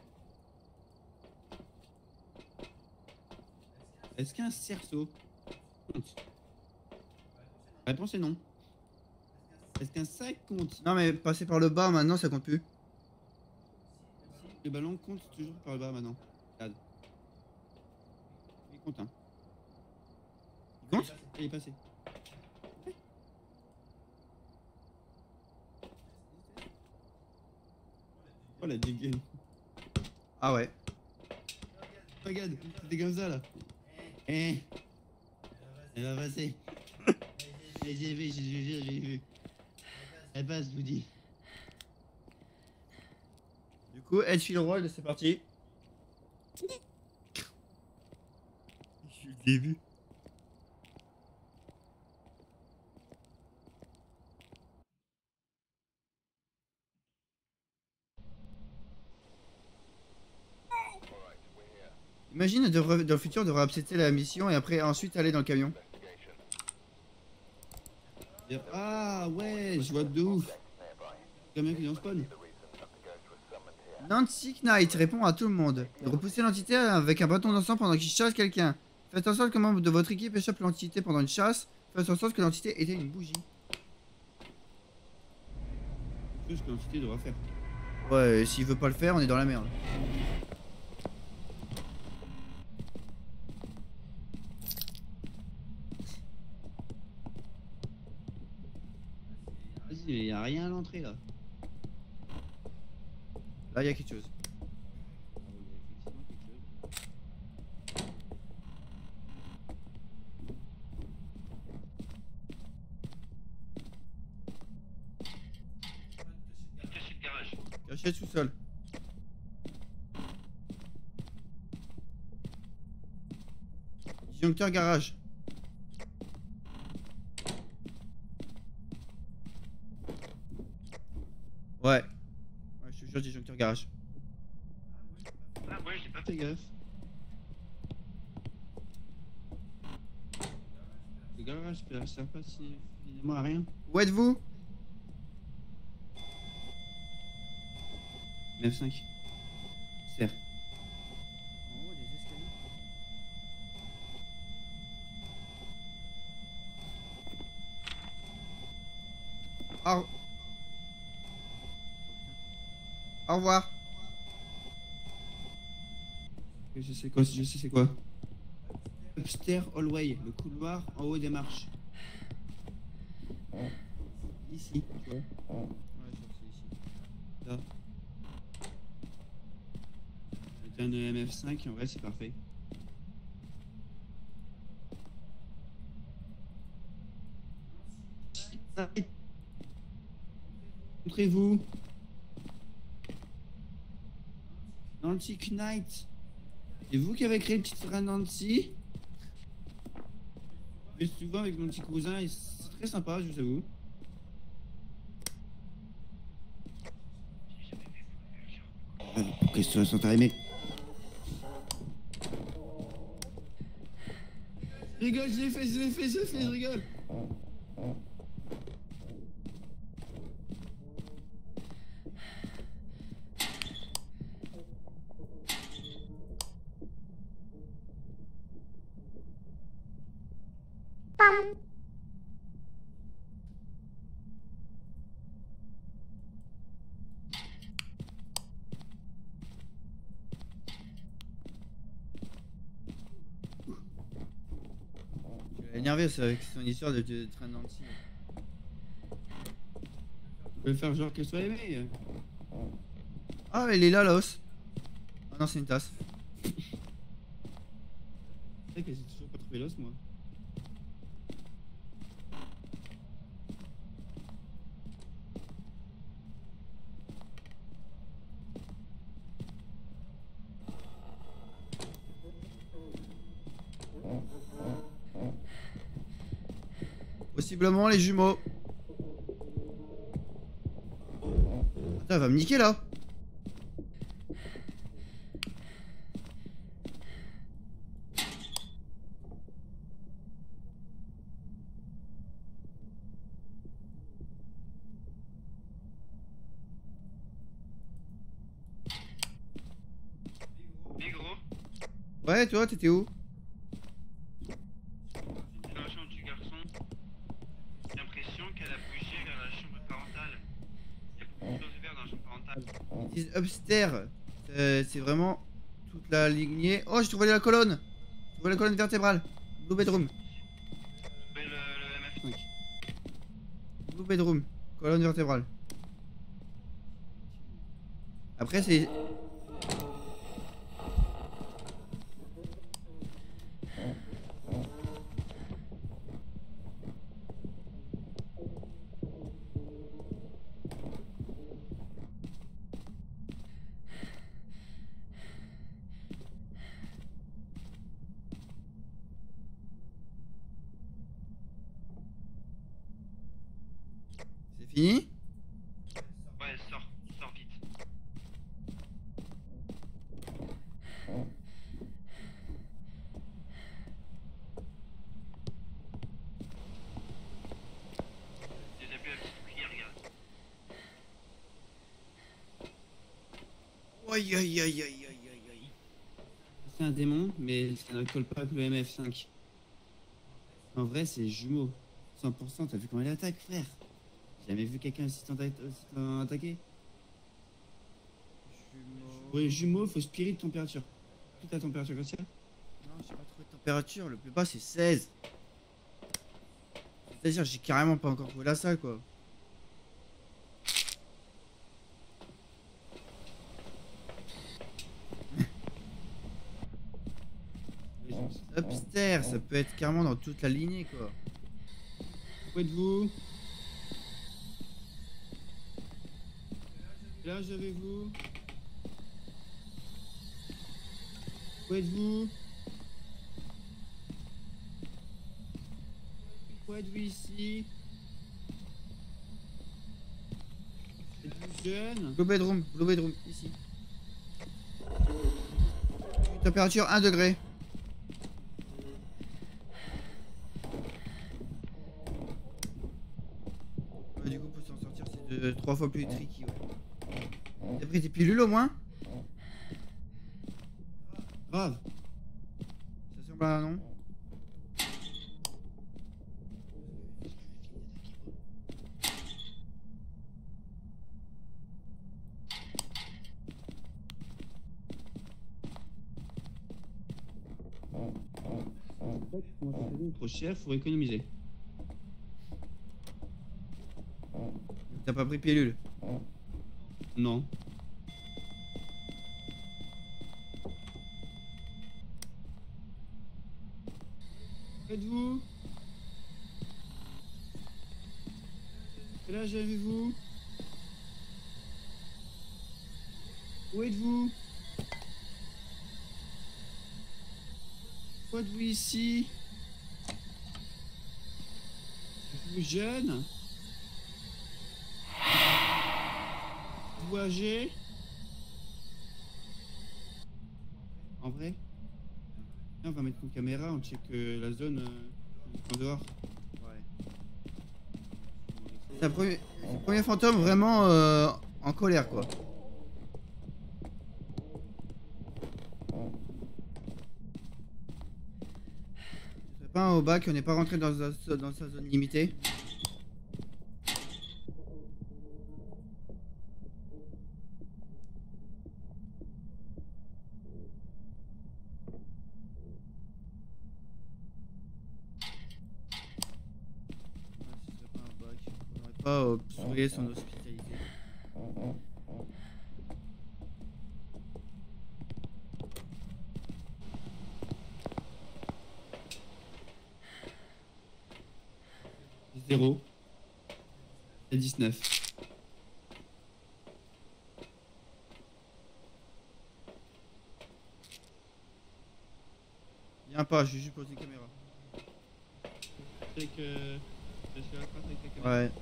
[SPEAKER 2] Est-ce qu'un cerceau compte? La réponse est non. Est-ce qu'un sac compte?
[SPEAKER 1] Non, mais passer par le bas maintenant, ça compte plus.
[SPEAKER 2] Le ballon compte toujours par le bas maintenant. Regarde. Il compte, hein.
[SPEAKER 1] Il compte?
[SPEAKER 2] Il est passé. Oh la dégaine.
[SPEAKER 1] Ah ouais.
[SPEAKER 2] Regarde, c'était comme ça là. Eh. Elle va passer. Eh, j'ai vu, j'ai vu, j'ai vu. Elle passe, je vous dis.
[SPEAKER 1] Du coup, elle suit le rôle, c'est parti.
[SPEAKER 2] Je suis le début.
[SPEAKER 1] Imagine de re- dans le futur devoir accepter la mission et après ensuite aller dans le camion.
[SPEAKER 2] Dire, ah ouais, je vois de ouf. Comme un qui est dans spawn.
[SPEAKER 1] Nancy Knight répond à tout le monde. Repoussez l'entité avec un bâton d'encens pendant qu'il chasse quelqu'un. Faites en sorte qu'un membre de votre équipe échappe l'entité pendant une chasse. Faites en sorte que l'entité était une bougie.
[SPEAKER 2] C'est ce que l'entité devra faire.
[SPEAKER 1] Ouais, s'il veut pas le faire, on est dans la merde.
[SPEAKER 2] Vas-y, mais y a rien à l'entrée là.
[SPEAKER 1] Là, il y a quelque chose.
[SPEAKER 2] Ah oui, il y a effectivement quelque chose.
[SPEAKER 3] Caché le garage.
[SPEAKER 1] Caché sous-sol. Disjoncteur garage. Ouais. Ouais, je te jure, disjoncteur garage.
[SPEAKER 3] Ah ouais, j'ai pas
[SPEAKER 2] Fais
[SPEAKER 3] fait.
[SPEAKER 2] gaffe. Le garage ça sert pas si finalement à rien.
[SPEAKER 1] Où êtes-vous?
[SPEAKER 2] neuf cinq. Serre.
[SPEAKER 1] En haut des escaliers. Au... Au revoir.
[SPEAKER 2] Je sais quoi, je sais c'est quoi. Upstairs hallway, le couloir en haut des marches. Ici, tu vois.
[SPEAKER 1] Ouais, je crois que c'est ici.
[SPEAKER 2] Là. Avec un E M F cinq, en vrai c'est parfait. Montrez-vous. Nancy Knight. C'est vous qui avez créé le petit train Nancy? Je fais souvent avec mon petit cousin et c'est très sympa, je vous avoue. Qu'est-ce que tu as aimé? Je rigole, je l'ai fait, je l'ai fait, je l'ai fait, je rigole.
[SPEAKER 1] Je suis énervé c'est avec son histoire de, de train de Nancy.
[SPEAKER 2] Je vais faire genre qu'elle soit aimée.
[SPEAKER 1] Ah, elle est là, la hausse. Ah non, c'est une tasse.
[SPEAKER 2] C'est vrai qu'elle s'est toujours pas trouvé l'os, moi.
[SPEAKER 1] Possiblement les jumeaux. Putain, elle va me niquer là.
[SPEAKER 3] Mais gros,
[SPEAKER 1] Ouais, toi, t'étais où?
[SPEAKER 3] dans la chambre du garçon, j'ai l'impression qu'elle a bougé vers la chambre parentale. Il y a beaucoup de choses ouvertes dans la chambre parentale.
[SPEAKER 1] Ils disent upstairs. Euh, c'est vraiment toute la lignée. Oh, j'ai trouvé la colonne. J'ai trouvé la colonne vertébrale. Blue bedroom.
[SPEAKER 3] Mais le, le M F cinq.
[SPEAKER 1] Blue bedroom. Colonne vertébrale. Après, c'est. C'est fini?
[SPEAKER 3] Ouais, sors, sors vite. Déjà vu la petite cuillère, regarde.
[SPEAKER 1] Aïe aïe aïe aïe aïe aïe aïe.
[SPEAKER 2] C'est un démon, mais ça ne colle pas avec le M F cinq. En vrai, c'est jumeau. cent pour cent, t'as vu comment il attaque, frère? J'ai jamais vu quelqu'un aussi t'en attaquer. Pour les jumeaux, faut spirit de température. Toute la température comme ça.
[SPEAKER 1] Non, j'ai pas trouvé de température. Le plus bas, c'est seize. C'est-à-dire, j'ai carrément pas encore trouvé la salle, quoi. Upstairs, ça peut être carrément dans toute la lignée, quoi.
[SPEAKER 2] Où êtes-vous? Là, avez-vous? Où êtes-vous? Où êtes-vous ici? Êtes-vous jeune?
[SPEAKER 1] Blue bedroom, blue bedroom, ici. Température un degré. Ouais, du coup, pour s'en sortir, c'est de trois fois plus tricky, ouais. T'as pris tes pilules au moins?
[SPEAKER 2] Grave.
[SPEAKER 1] Ça semble à un non.
[SPEAKER 2] Trop cher, faut économiser.
[SPEAKER 1] T'as pas pris pilule?
[SPEAKER 2] Non. Où êtes-vous? Quel âge avez-vous? Où êtes-vous? Où êtes-vous ici? Êtes-vous jeune? Êtes-vous âgé? En vrai? Là, on va mettre une caméra, on check euh, la zone euh, en dehors.
[SPEAKER 1] Ouais. C'est un premier, c'est le premier fantôme vraiment euh, en colère, quoi. Ce serait pas un Oba qu'on n'est pas rentré dans, sa- dans sa zone limitée? Pas obstruer son hospitalité.
[SPEAKER 2] zéro. Et dix-neuf.
[SPEAKER 1] Viens pas, je vais juste poser une caméra.
[SPEAKER 2] Check euh, je suis à la face avec la caméra.
[SPEAKER 1] Ouais.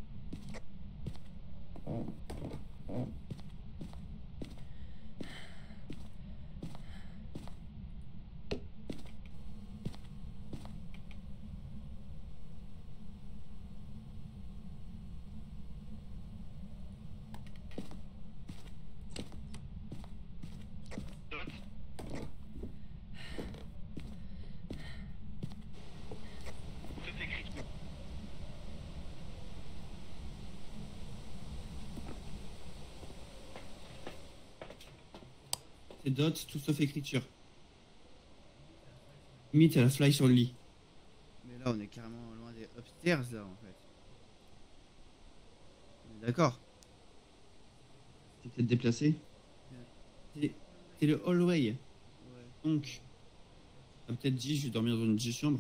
[SPEAKER 3] Dot. Tout est écrit.
[SPEAKER 2] C'est dot, tout sauf écriture. Limite, elle a fly sur le lit.
[SPEAKER 1] Mais là, on est carrément loin des upstairs, là, en fait. On est d'accord.
[SPEAKER 2] C'est peut-être déplacé. C'est c'est le hallway. Ouais. Donc, on a peut-être dit, je vais dormir dans une petite chambre.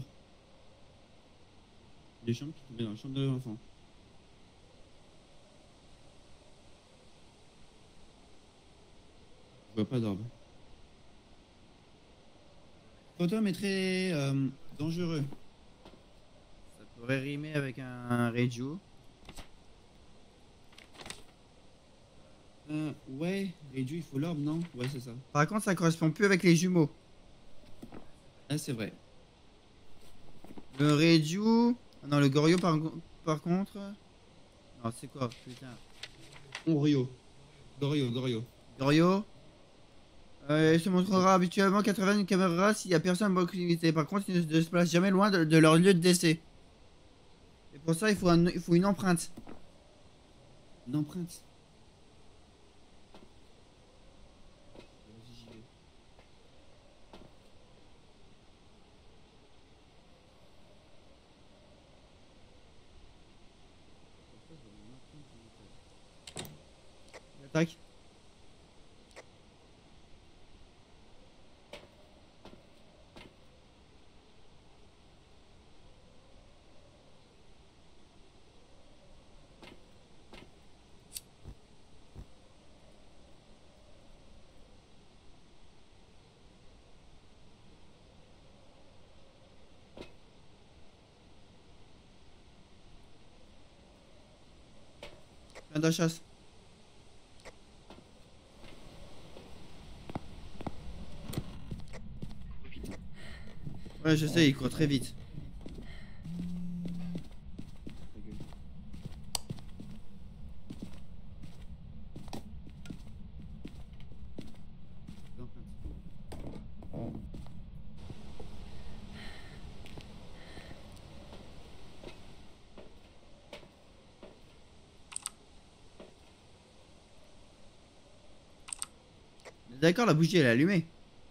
[SPEAKER 2] Des chambres qui tombaient dans la chambre de l'enfant. Je vois pas d'orbe. Fantôme est très euh, dangereux.
[SPEAKER 1] Ça pourrait rimer avec un, un Reiju.
[SPEAKER 2] Euh, ouais, Reiju, il faut l'orbe, non? Ouais, c'est ça.
[SPEAKER 1] Par contre, ça correspond plus avec les jumeaux.
[SPEAKER 2] Ah, c'est vrai.
[SPEAKER 1] Le Reiju... Ah non, le Goryo par, par contre... Non, c'est quoi? Putain.
[SPEAKER 2] Onryo. Goryo, Goryo.
[SPEAKER 1] Goryo euh, il se montrera habituellement quatre-vingts caméras s'il y a personne à proximité. Par contre, il ne se place jamais loin de, de leur lieu de décès. Et pour ça, il faut, un, il faut une empreinte.
[SPEAKER 2] Une empreinte. Vas-y, j'y vais.
[SPEAKER 1] Attaque. Fin de la chasse. Ouais, je sais, il court très vite.
[SPEAKER 2] Ta gueule. L'empreinte.
[SPEAKER 1] D'accord, la bougie elle est allumée.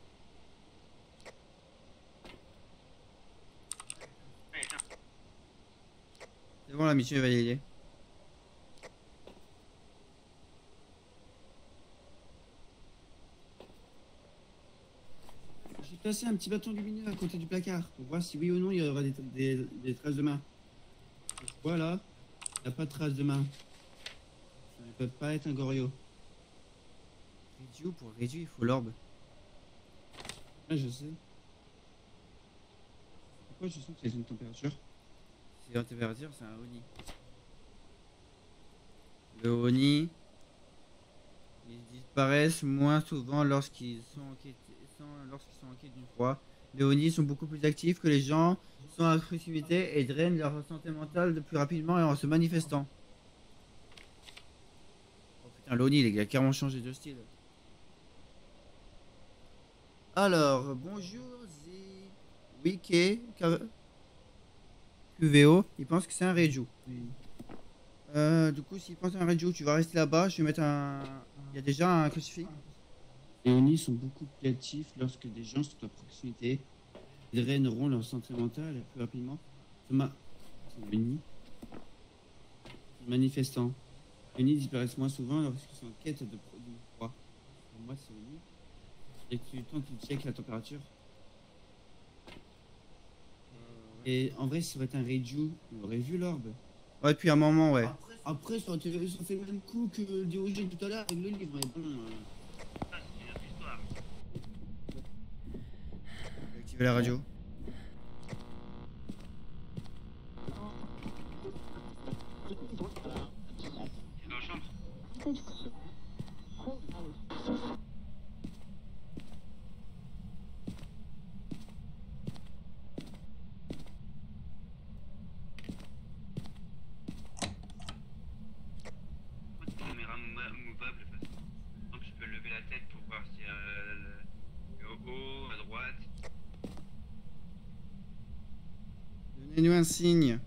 [SPEAKER 3] Allez, tiens.
[SPEAKER 1] C'est bon, la mission est validée.
[SPEAKER 2] J'ai placé un petit bâton lumineux à côté du placard pour voir si oui ou non il y aura des, des, des traces de main. Voilà, il n'y a pas de traces de main. Ça ne peut pas être un Goryo.
[SPEAKER 1] Reiju, pour Reiju, il faut l'orbe.
[SPEAKER 2] Ouais, je sais. Pourquoi je sens que c'est une température?
[SPEAKER 1] C'est en température, c'est un Oni. Le Oni, ils disparaissent moins souvent lorsqu'ils sont en quête, sans- lorsqu'ils sont en quête d'une proie. Les Oni sont beaucoup plus actifs que les gens, sont à proximité et drainent leur santé mentale de plus rapidement et en se manifestant. Oh putain, l'Oni, il a carrément changé de style. Alors, bonjour, Zé. Wiki, Q V O, il pense que c'est un Reiju.
[SPEAKER 2] Oui.
[SPEAKER 1] Euh, du coup, s'il pense à un Reiju, tu vas rester là-bas. Je vais mettre un. Il y a déjà un crucifix.
[SPEAKER 2] Les Oni sont beaucoup plus actifs lorsque des gens sont à proximité. Ils draineront leur santé mentale plus rapidement. C'est ma... C'est Oni. Manifestant. Les Oni disparaissent moins souvent lorsqu'ils sont en quête de pro- d'une proie. Pour moi, c'est Oni. Et que tu temps tu check la température. Et en vrai, ça aurait été un Reiju, on aurait vu l'orbe.
[SPEAKER 1] Ouais, depuis un moment, ouais.
[SPEAKER 2] Après, ça, aurait été- ça fait le même coup que d'origine tout à l'heure avec le livre. Mais bon, euh,
[SPEAKER 3] Ça, c'est une autre histoire.
[SPEAKER 1] J'ai activé la radio.
[SPEAKER 3] C'est dans la chambre. Pourquoi tu caméra mouvable de toute façon? Donc je peux lever la tête pour voir s'il y a le, le haut, à droite.
[SPEAKER 1] Donnez-nous un signe.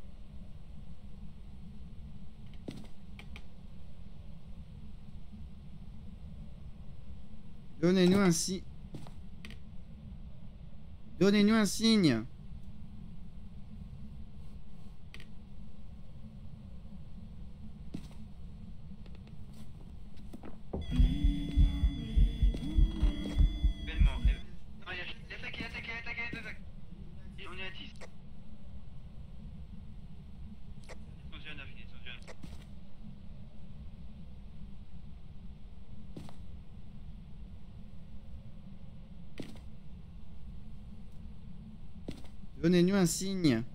[SPEAKER 1] Donnez-nous un signe. Donnez-nous un signe. Donnez-nous un signe.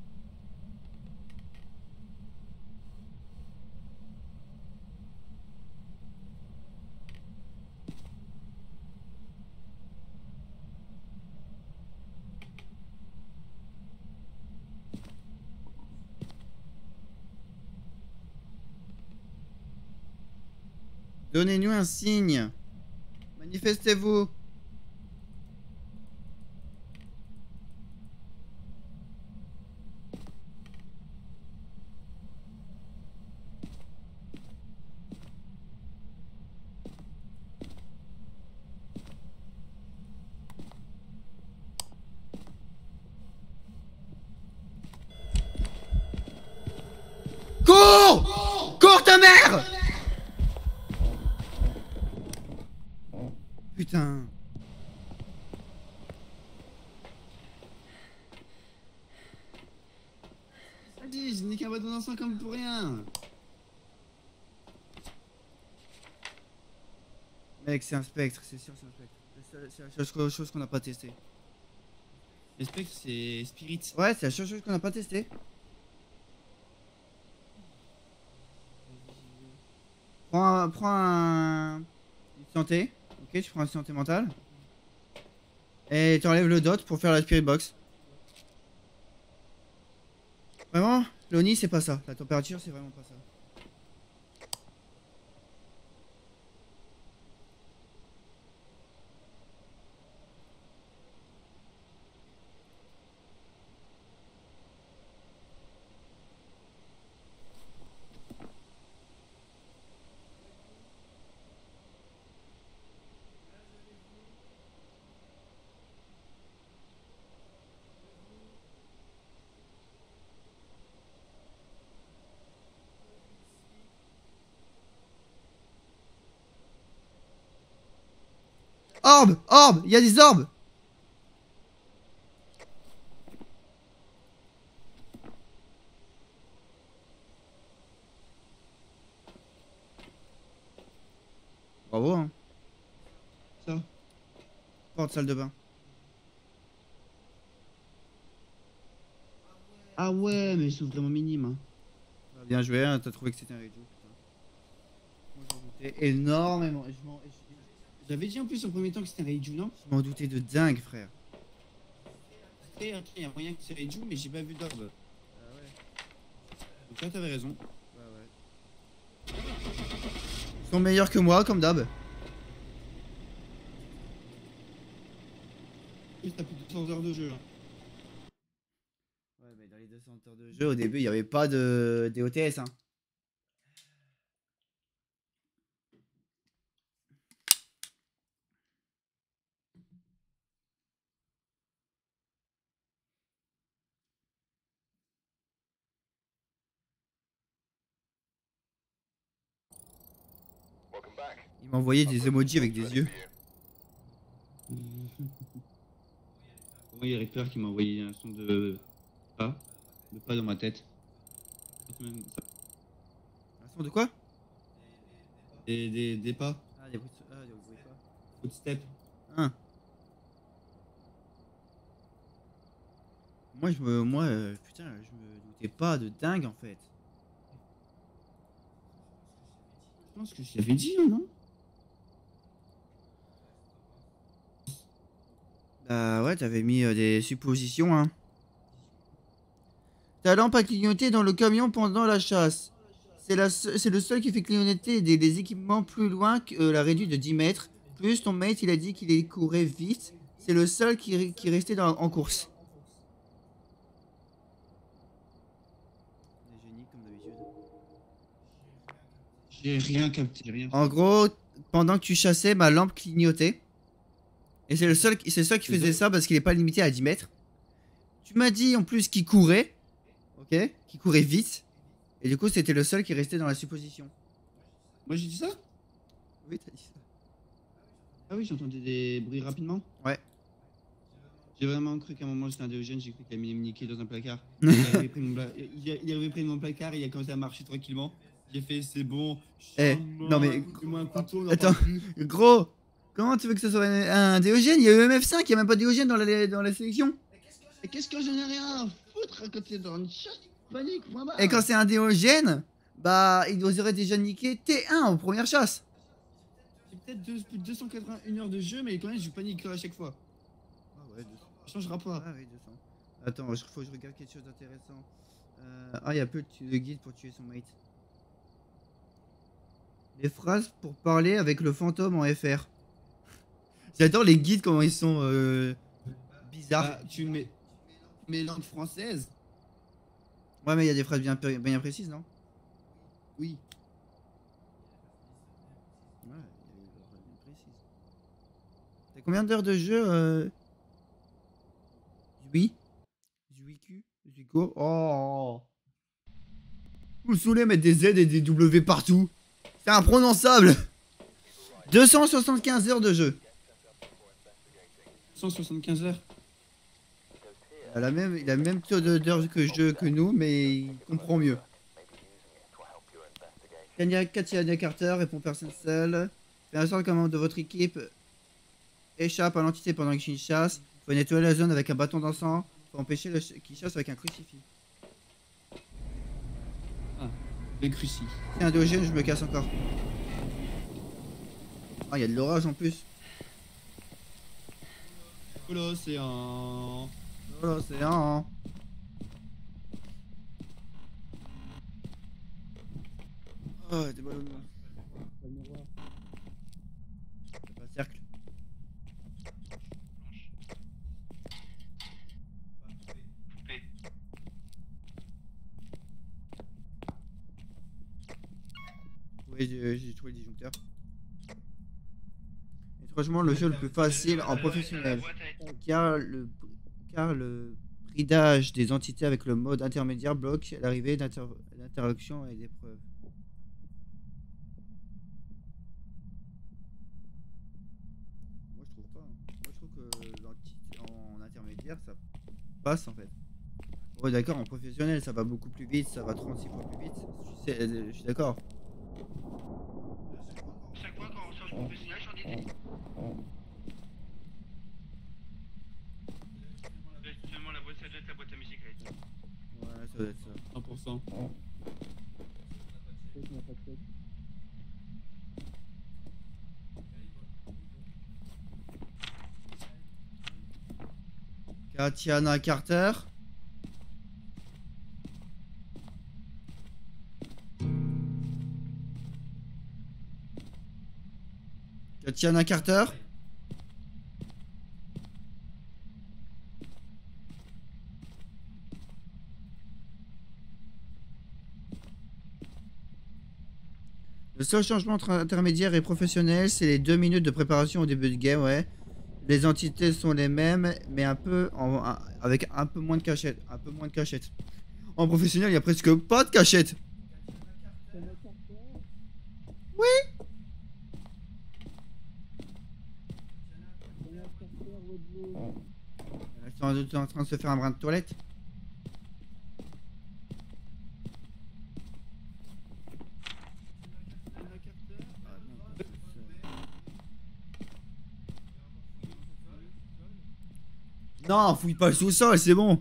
[SPEAKER 1] Donnez-nous un signe. Manifestez-vous. Cours! Cours ta mère! Putain.
[SPEAKER 2] Vas-y, je n'ai qu'un bâton d'enfant comme pour rien.
[SPEAKER 1] Mec, c'est un spectre, c'est sûr, c'est un spectre. C'est la seule chose qu'on n'a pas testé.
[SPEAKER 2] Le spectre, c'est Spirit.
[SPEAKER 1] Ouais, c'est la seule chose qu'on n'a pas testé. Prends un, prends un... une santé. Ok, tu prends une santé mentale. Et t'enlèves le dot pour faire la spirit box. Vraiment, l'Oni c'est pas ça. La température c'est vraiment pas ça. Orbe! Orbe! Il y a des orbes! Bravo hein.
[SPEAKER 2] Ça.
[SPEAKER 1] Porte salle de bain.
[SPEAKER 2] Ah ouais, mais ils sont vraiment minimes. Hein.
[SPEAKER 1] Bien joué, hein, t'as trouvé que c'était un Reiju. Moi j'en doutais énormément. Je m'en
[SPEAKER 2] J'avais dit en plus au premier temps que c'était un Reiju, non?
[SPEAKER 1] je m'en doutais de dingue, frère.
[SPEAKER 2] Et attends, il y a moyen que c'est Reiju, mais j'ai pas vu d'orbe.
[SPEAKER 1] Ah ouais.
[SPEAKER 2] Donc là, t'avais raison.
[SPEAKER 1] Ouais, ouais. Ils sont meilleurs que moi, comme d'hab.
[SPEAKER 2] T'as plus de deux cents heures de jeu. Hein.
[SPEAKER 1] Ouais, mais dans les deux cents heures de jeu, au début, il n'y avait pas de D O T S. Hein. Il m'a envoyé des emojis avec des yeux.
[SPEAKER 2] Moi, il y a Reaper qui m'a envoyé un son de pas, de pas dans ma tête.
[SPEAKER 1] Un son de quoi?
[SPEAKER 2] Des, des, des pas.
[SPEAKER 1] Ah, des bruits de... Ah, des bruits de pas.
[SPEAKER 2] Footstep.
[SPEAKER 1] Ah. Moi, je me... Moi, euh, putain, je me doutais pas de dingue, en fait.
[SPEAKER 2] Je pense que je l'avais dit, non?
[SPEAKER 1] Bah ouais, t'avais mis euh, des suppositions, hein. Ta lampe a clignoté dans le camion pendant la chasse. C'est le seul qui fait clignoter des, des équipements plus loin que euh, la réduite de dix mètres. Plus ton mate, il a dit qu'il courait vite. C'est le seul qui, qui restait dans, en course. Génie, comme d'habitude.
[SPEAKER 2] J'ai rien capté, rien.
[SPEAKER 1] En gros, pendant que tu chassais, ma lampe clignotait. Et c'est le seul, c'est le seul qui faisait ça parce qu'il est pas limité à dix mètres. Tu m'as dit en plus qu'il courait. Ok, qu'il courait vite. Et du coup, c'était le seul qui restait dans la supposition.
[SPEAKER 2] Moi j'ai dit ça?
[SPEAKER 1] Oui, t'as dit ça.
[SPEAKER 2] Ah oui, j'entendais des bruits rapidement.
[SPEAKER 1] Ouais.
[SPEAKER 2] J'ai vraiment cru qu'à un moment j'étais un Déogène, j'ai cru qu'il allait me niquer dans un placard. il, avait pris mon bla... il, a... il avait pris mon placard et il a commencé à marcher tranquillement. J'ai fait c'est bon.
[SPEAKER 1] Eh, non mais.
[SPEAKER 2] Un couteau,
[SPEAKER 1] attends, gros, comment tu veux que ce soit un, un Déogène? Il y a eu M F cinq, il n'y a même pas de Déogène dans la, dans la sélection.
[SPEAKER 2] Et qu'est-ce que j'en ai rien à foutre à côté d'une chasse panique, moi.
[SPEAKER 1] Et quand c'est un déogène, bah il nous aurait déjà niqué T un aux premières chasses.
[SPEAKER 2] C'est peut-être deux- plus de deux cent quatre-vingt-une heures de jeu, mais quand même, je panique à chaque fois.
[SPEAKER 1] Ah ouais, deux cents.
[SPEAKER 2] Ça changera pas.
[SPEAKER 1] Ah oui, deux cents. Attends, il faut que je regarde quelque chose d'intéressant. Euh... Ah, il y a peu de guide pour tuer son mate. Les phrases pour parler avec le fantôme en F R. J'adore les guides, comment ils sont euh, bizarres.
[SPEAKER 2] Ah, tu mets. Mais langue française.
[SPEAKER 1] Ouais, mais il y a des phrases bien, pré- bien précises, non?
[SPEAKER 2] Oui.
[SPEAKER 1] Ouais, il y a des phrases bien précises. T'as combien d'heures de jeu euh... Oui. Zuiku Zuiko. Oh. Vous saoulez mettre des Z et des W partout. C'est imprononçable. deux cent soixante-quinze heures de jeu.
[SPEAKER 2] cent soixante-quinze heures.
[SPEAKER 1] Il a, la même, il a le même taux de- d'heures que, je- que nous, mais il comprend mieux. Kanya Katia Carter répond personne seul. Faites en sorte qu'un membre de votre équipe échappe à l'entité pendant qu'il chasse. Faut nettoyer la zone avec un bâton d'encens. Faut empêcher le ch- qu'il chasse avec un crucifix.
[SPEAKER 2] Ah, les crucis.
[SPEAKER 1] C'est un diogène, je me casse encore. Ah, il y a de l'orage en plus.
[SPEAKER 2] Oh là, c'est un.
[SPEAKER 1] Oh là, c'est un. Oh, t'es ballon de moi. C'est pas un cercle.
[SPEAKER 3] Poupée.
[SPEAKER 1] Oui, j'ai j'ai trouvé le disjoncteur. Étrangement, le jeu le plus facile en professionnel. Car le, car le bridage des entités avec le mode intermédiaire bloque l'arrivée d'inter- d'interactions et d'épreuves. Moi je trouve pas. hein. Moi je trouve que l'entité en intermédiaire ça passe en fait. Ouais d'accord, en professionnel ça va beaucoup plus vite, ça va trente-six fois plus vite. Je suis, je suis d'accord.
[SPEAKER 3] Chaque fois quand on sort du professionnel, j'en ai dit. Justement, la boîte, ça doit être la boîte à musique. Là.
[SPEAKER 1] Ouais, ça doit être ça.
[SPEAKER 2] cent pour cent.
[SPEAKER 1] Katiana Carter. Katiana Carter. Le seul changement entre intermédiaire et professionnel, c'est les deux minutes de préparation au début du game, ouais. Les entités sont les mêmes, mais un peu en- un- avec un peu moins de cachette. Un peu moins de cachette. En professionnel, il y a presque pas de cachette. Oui. Elle est sans doute en train de se faire un brin de toilette. Non, fouille pas le sous-sol, c'est bon.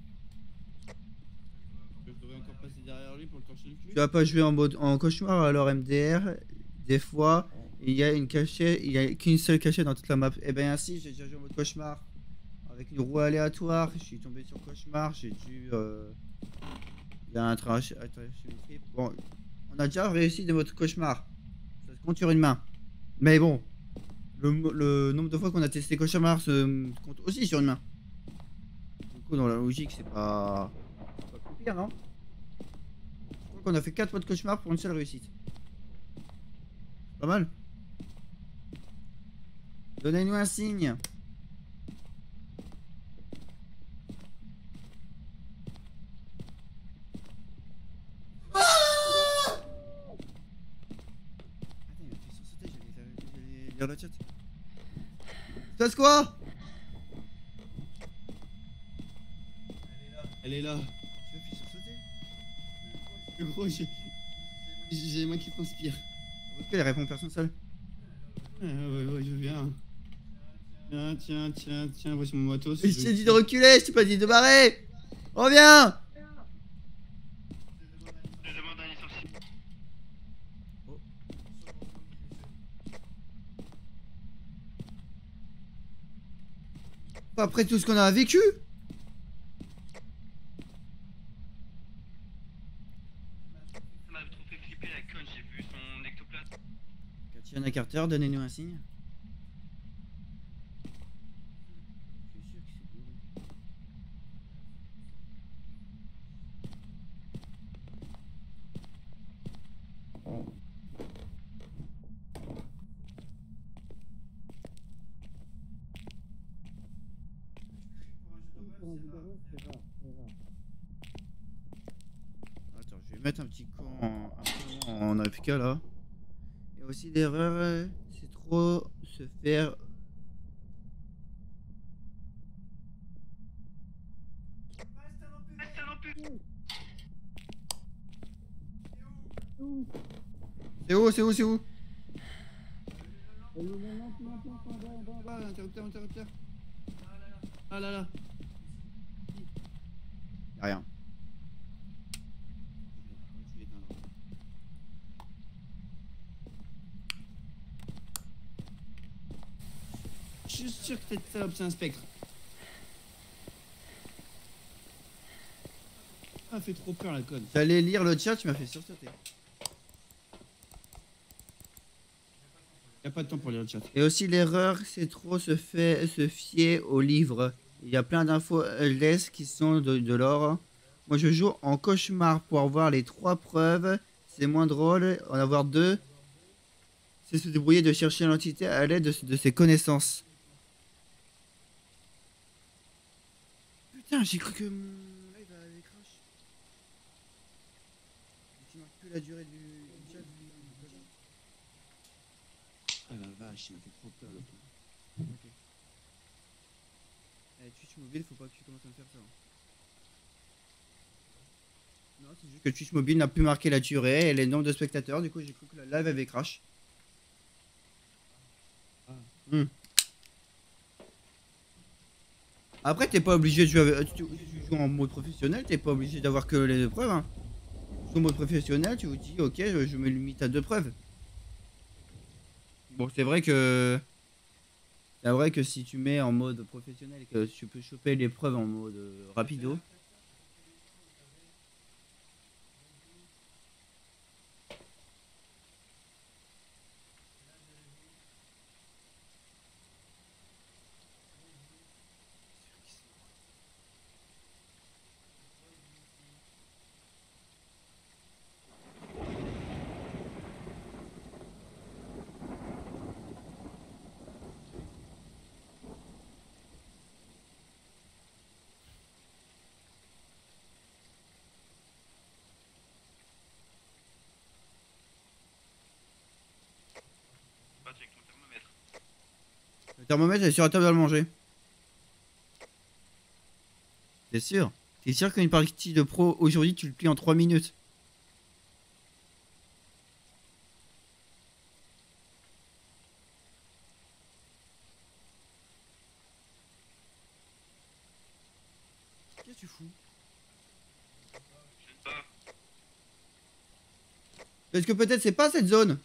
[SPEAKER 2] Je devrais encore passer derrière lui pour le torcher le cul.
[SPEAKER 1] Tu vas pas jouer en mode en cauchemar alors M D R. Des fois, il y a une cachette, il y a qu'une seule cachette dans toute la map. Eh ben ainsi, j'ai déjà joué en mode cauchemar avec une roue aléatoire. Je suis tombé sur cauchemar, j'ai dû. Euh... Il y a un trash. Bon, on a déjà réussi des modes cauchemar. Ça se compte sur une main. Mais bon, le, le nombre de fois qu'on a testé cauchemar se compte aussi sur une main. Du coup, dans la logique, c'est pas. C'est pas plus pire, non? Je crois qu'on a fait quatre modes cauchemar pour une seule réussite. Pas mal. Donnez-nous un signe. Ah! Attends, il m'a fait sursauter, j'allais lire le chat. Passe quoi?
[SPEAKER 2] Elle est là.
[SPEAKER 1] Tu m'as fait sursauter?
[SPEAKER 2] Mais gros, j'ai. J'ai les mains qui transpirent.
[SPEAKER 1] Ok, elle répond personne seul.
[SPEAKER 2] Ah, ouais, ouais, je viens. Tiens, tiens, tiens, tiens, voici mon matos.
[SPEAKER 1] Je t'ai dit de reculer, je t'ai pas dit de barrer. Reviens.
[SPEAKER 3] Je demande un licenciement.
[SPEAKER 1] Pas après tout ce qu'on a vécu.
[SPEAKER 3] Ça m'a trop fait flipper la conne, j'ai vu son ectoplasme.
[SPEAKER 1] Tatiana Carter, donnez-nous un signe. Je suis sûr que c'est bourré. Attends, je vais mettre un petit camp en, un camp en A F K là. Il y a aussi l'erreur, euh, c'est trop se faire.
[SPEAKER 3] Reste un peu.
[SPEAKER 1] C'est où, c'est où, c'est où?
[SPEAKER 2] Interrupteur, interrupteur. Ah là là.
[SPEAKER 1] Y'a rien.
[SPEAKER 2] Je suis sûr que cette salope c'est un spectre. Ah, fait trop peur la conne.
[SPEAKER 1] J'allais lire le chat, tu m'as fait sursauter.
[SPEAKER 2] Y'a pas de temps pour lire le chat.
[SPEAKER 1] Et aussi l'erreur, c'est trop se, fait, se fier au livre. Il y a plein d'infos laisse qui sont de, de l'or. Moi je joue en cauchemar pour avoir les trois preuves. C'est moins drôle. En avoir deux, c'est se débrouiller de chercher l'entité à l'aide de, de ses connaissances. Putain, j'ai cru que mon live avait crash. Tu marques plus la durée du, du chat.
[SPEAKER 2] Ah la vache, il m'a fait trop peur le truc.
[SPEAKER 1] Ok. Eh, Twitch mobile, faut pas que tu commences à me faire ça. Non, c'est juste que Twitch mobile n'a plus marqué la durée et les nombres de spectateurs. Du coup, j'ai cru que la live avait crash.
[SPEAKER 2] Ah.
[SPEAKER 1] Hmm. Après, t'es pas obligé de jouer avec... tu, tu joues en mode professionnel, t'es pas obligé d'avoir que les deux preuves. Hein. Tu joues en mode professionnel, tu vous dis, ok, je, je me limite à deux preuves. Bon, c'est vrai que... C'est vrai que si tu mets en mode professionnel et que tu peux choper les preuves en mode euh, rapido...
[SPEAKER 3] Pas avec mon thermomètre.
[SPEAKER 1] Le thermomètre est sur la table à le manger. T'es sûr? T'es sûr qu'une partie de pro aujourd'hui tu le plies en trois minutes? Qu'est-ce que tu fous?
[SPEAKER 3] Je sais pas.
[SPEAKER 1] Parce que peut-être c'est pas cette zone.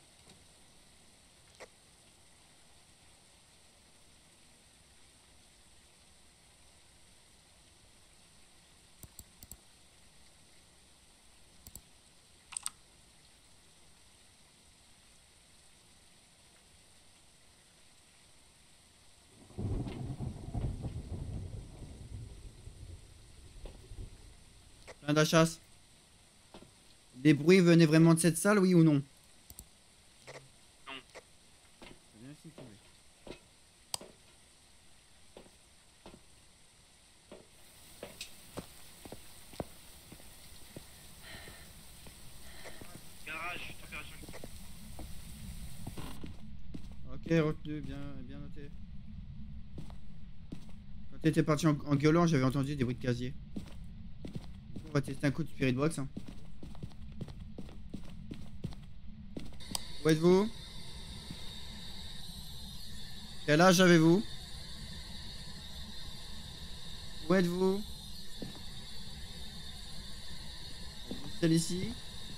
[SPEAKER 1] Plein de la chasse. Les bruits venaient vraiment de cette salle, oui ou non?
[SPEAKER 3] Non. Garage, température.
[SPEAKER 1] Ok, retenu, bien, bien noté. Quand t'étais parti en, en gueulant, j'avais entendu des bruits de casier. On va tester un coup de Spirit Box. Hein. Où êtes-vous? Quel âge avez-vous? Où êtes-vous? Celle ici.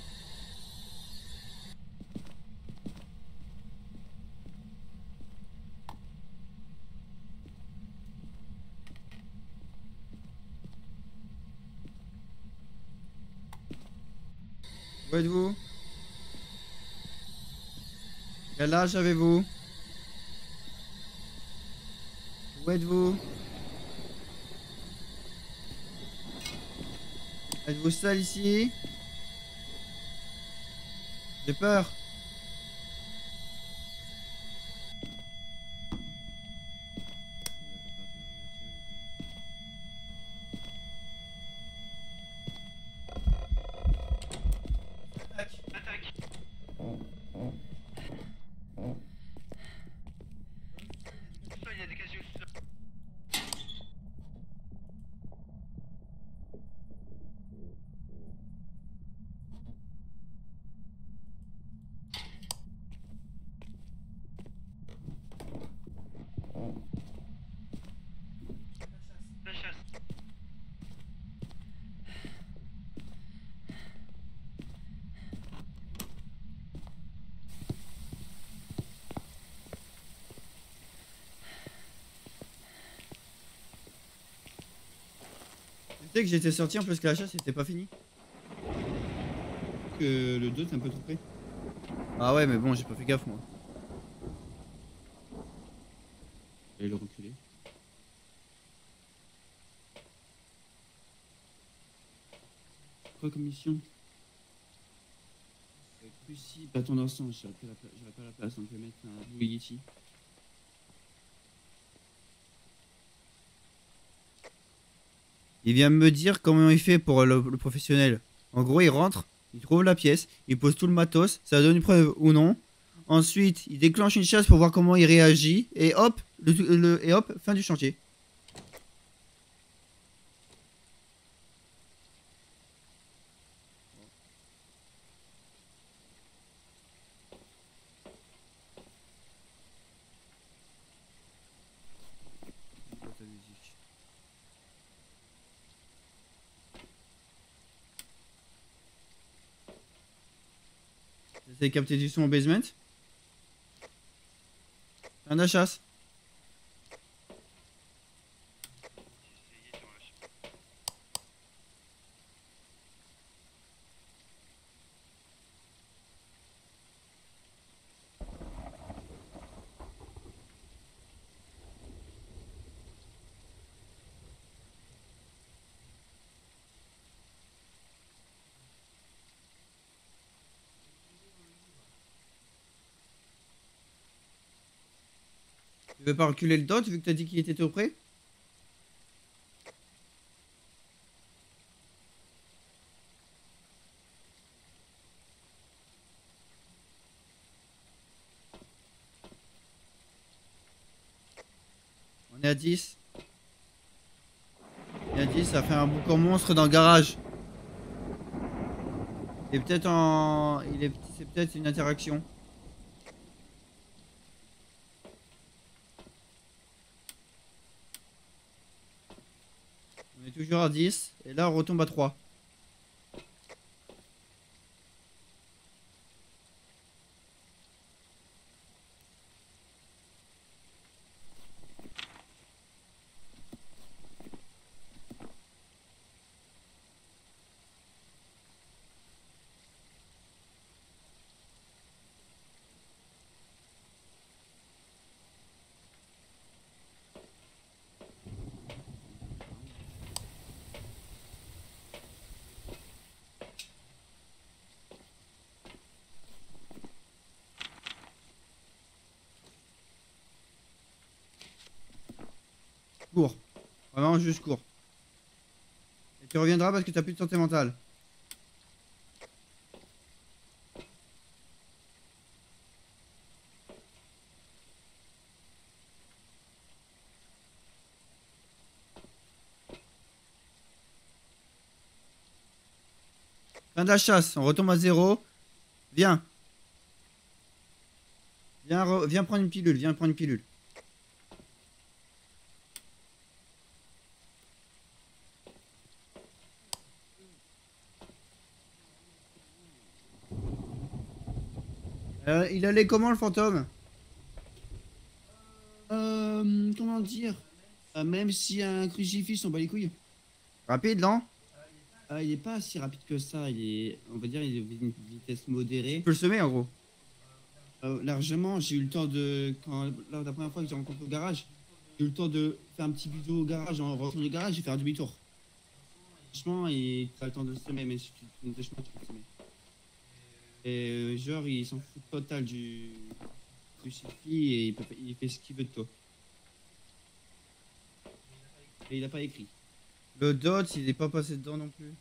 [SPEAKER 1] Où êtes-vous? Quel âge avez-vous? Où êtes-vous? Êtes-vous seul ici? J'ai peur.
[SPEAKER 3] Attaque. Ça, il y a des casiers au sol. La chasse.
[SPEAKER 1] Tu sais que j'étais sorti en plus que la chasse c'était pas fini.
[SPEAKER 2] Que le deux, t'es un peu trop près.
[SPEAKER 1] Ah ouais mais bon j'ai pas fait gaffe moi.
[SPEAKER 2] Et le reculer. Quoi comme mission? Ici, bâton d'encens, j'aurais pas, la pla- j'aurais pas la place, donc je vais mettre un Blue Yeti.
[SPEAKER 1] Il vient me dire comment il fait pour le, le professionnel. En gros il rentre, il trouve la pièce, il pose tout le matos, ça donne une preuve ou non. Ensuite il déclenche une chasse pour voir comment il réagit. Et hop, le, le- et hop, fin du chantier. J'essaie de capter du son au basement. Fin de la chasse.
[SPEAKER 3] Essayez sur la chasse.
[SPEAKER 1] Tu veux pas reculer le dot vu que t'as dit qu'il était tout près? On est à dix. On est à dix, ça fait un boucan monstre dans le garage. Il est peut-être en... Il est... C'est peut-être une interaction. On est toujours à dix. Et là on retombe à trois. Cours. Vraiment juste cours. Et tu reviendras parce que t'as plus de santé mentale. Fin de la chasse, on retombe à zéro. Viens. Viens, re- viens prendre une pilule, viens prendre une pilule. Euh, il allait comment le fantôme?
[SPEAKER 2] Euh, comment dire? Euh, Même s'il y a un crucifix, on bat les couilles.
[SPEAKER 1] Rapide, non?
[SPEAKER 2] Euh, il est pas si rapide que ça. Il est, on va dire, il est une vitesse modérée.
[SPEAKER 1] Tu peux le semer en gros.
[SPEAKER 2] Euh, largement, j'ai eu le temps de. Quand, lors de la première fois que j'ai rencontré au garage, j'ai eu le temps de faire un petit bisou au garage. En rentrant du garage, j'ai fait un demi-tour. Franchement, et t'as le temps de le semer, mais si tu te trouves des chemins, tu peux le semer. Et euh, genre, il s'en fout total du crucifix et il, peut, il fait ce qu'il veut de toi. Et il a pas écrit.
[SPEAKER 1] Le dot, il est pas passé dedans non plus.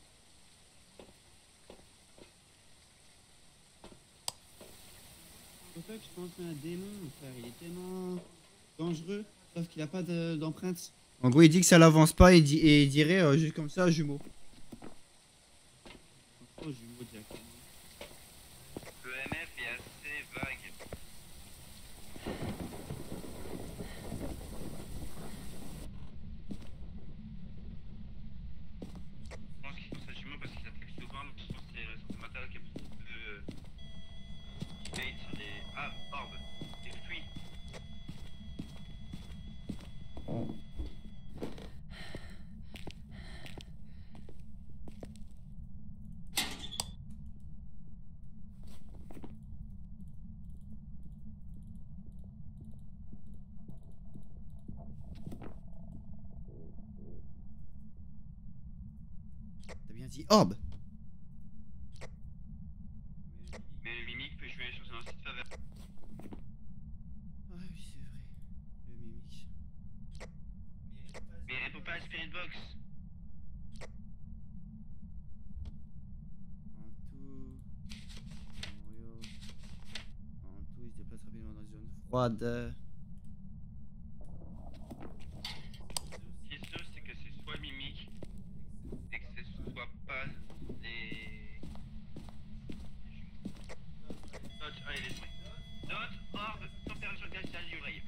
[SPEAKER 2] C'est pour ça que je pense qu'un démon, frère, il est tellement dangereux, sauf qu'il a pas de- d'empreinte.
[SPEAKER 1] En gros, il dit que ça l'avance pas et, dit, et il dirait euh, juste comme ça, jumeau.
[SPEAKER 2] Oh, jumeau directement.
[SPEAKER 3] Le M F est assez vague. Je pense qu'il faut ça jumeau parce qu'il attaque souvent, mais je pense que c'est un matériel qui est beaucoup plus euh, bait sur des. Ah, orbe. Des fruits.
[SPEAKER 1] T'as bien dit orbe.
[SPEAKER 3] Mais le mimique peut jouer sur un site faveur.
[SPEAKER 1] Ah oui, c'est vrai. Le mimique.
[SPEAKER 3] Mais il répond pas à Spirit Box.
[SPEAKER 1] En tout. Mario. En tout, il se déplace rapidement dans une zone froide.
[SPEAKER 3] Ce qui est sûr, c'est que c'est soit le mimique et que ce soit pas les. Dot, allez, laisse-moi. Dot, orbe, température glaciale du rayon.